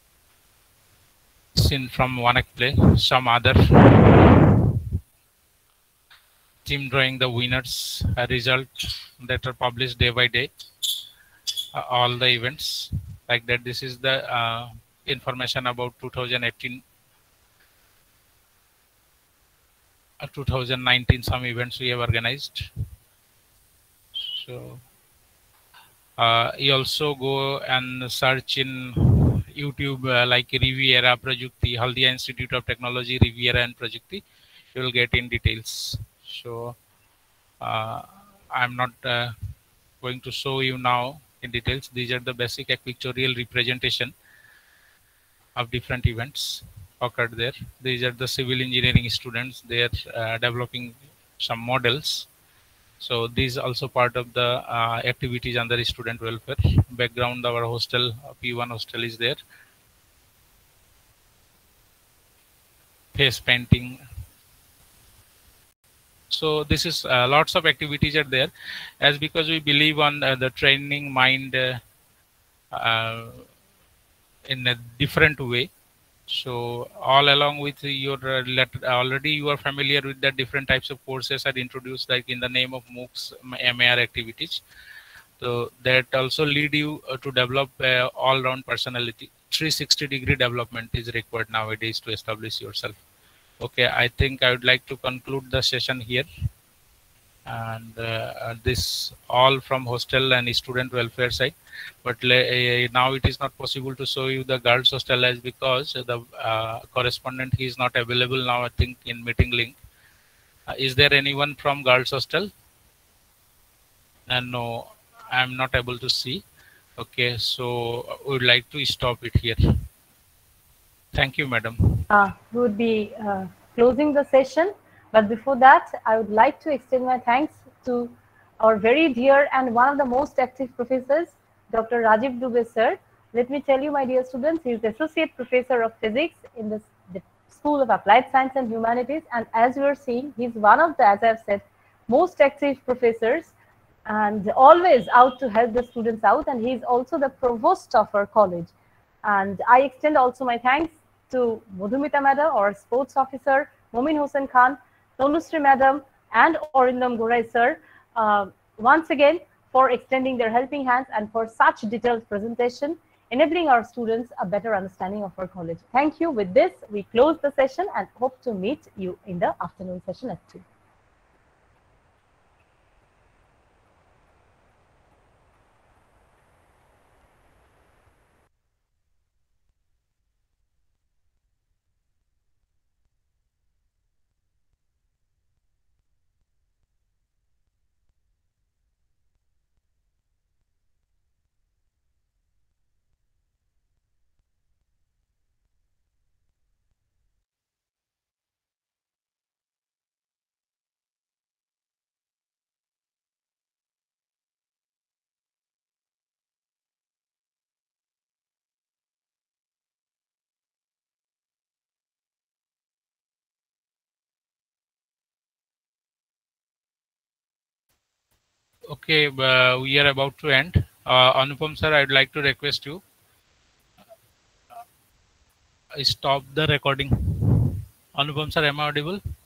scene from one act play, some other team drawing the winners results that are published day by day, all the events like that. This is the information about 2018 2019 some events we have organized. So you also go and search in YouTube like Riviera, Prajukti, Haldia Institute of Technology, Riviera and Prajukti. You will get in details. So I'm not going to show you now in details. These are the basic pictorial representation of different events occurred there. These are the civil engineering students. They are developing some models. So these also part of the activities under student welfare. Background, our hostel, P1 hostel is there. Face painting. So this is lots of activities are there, as because we believe on the training mind in a different way. So all along with your already you are familiar with the different types of courses are introduced, like in the name of MOOCs, MAR activities. So that also lead you to develop all-round personality. 360-degree development is required nowadays to establish yourself. Okay, I think I would like to conclude the session here. And this all from hostel and student welfare side. But now it is not possible to show you the girls hostel, as because the correspondent he is not available now, I think, in meeting link. Is there anyone from girls hostel? And no, I am not able to see. Okay, so we would like to stop it here. Thank you, madam. We would be closing the session, but before that, I would like to extend my thanks to our very dear and one of the most active professors, Dr. Rajiv Dubey sir. Let me tell you, my dear students, he is Associate Professor of Physics in the School of Applied Science and Humanities, and as you are seeing, he is one of the, as I have said, most active professors and always out to help the students out, and he is also the provost of our college. And I extend also my thanks to Madhumita madam, our sports officer, Momin Hossain Khan, Tanushree madam, and Orindam Gorai sir, once again for extending their helping hands and for such detailed presentation, enabling our students a better understanding of our college. Thank you. With this, we close the session and hope to meet you in the afternoon session at 2. Okay, we are about to end. Anupam sir, I would like to request you stop the recording. Anupam sir, am I audible?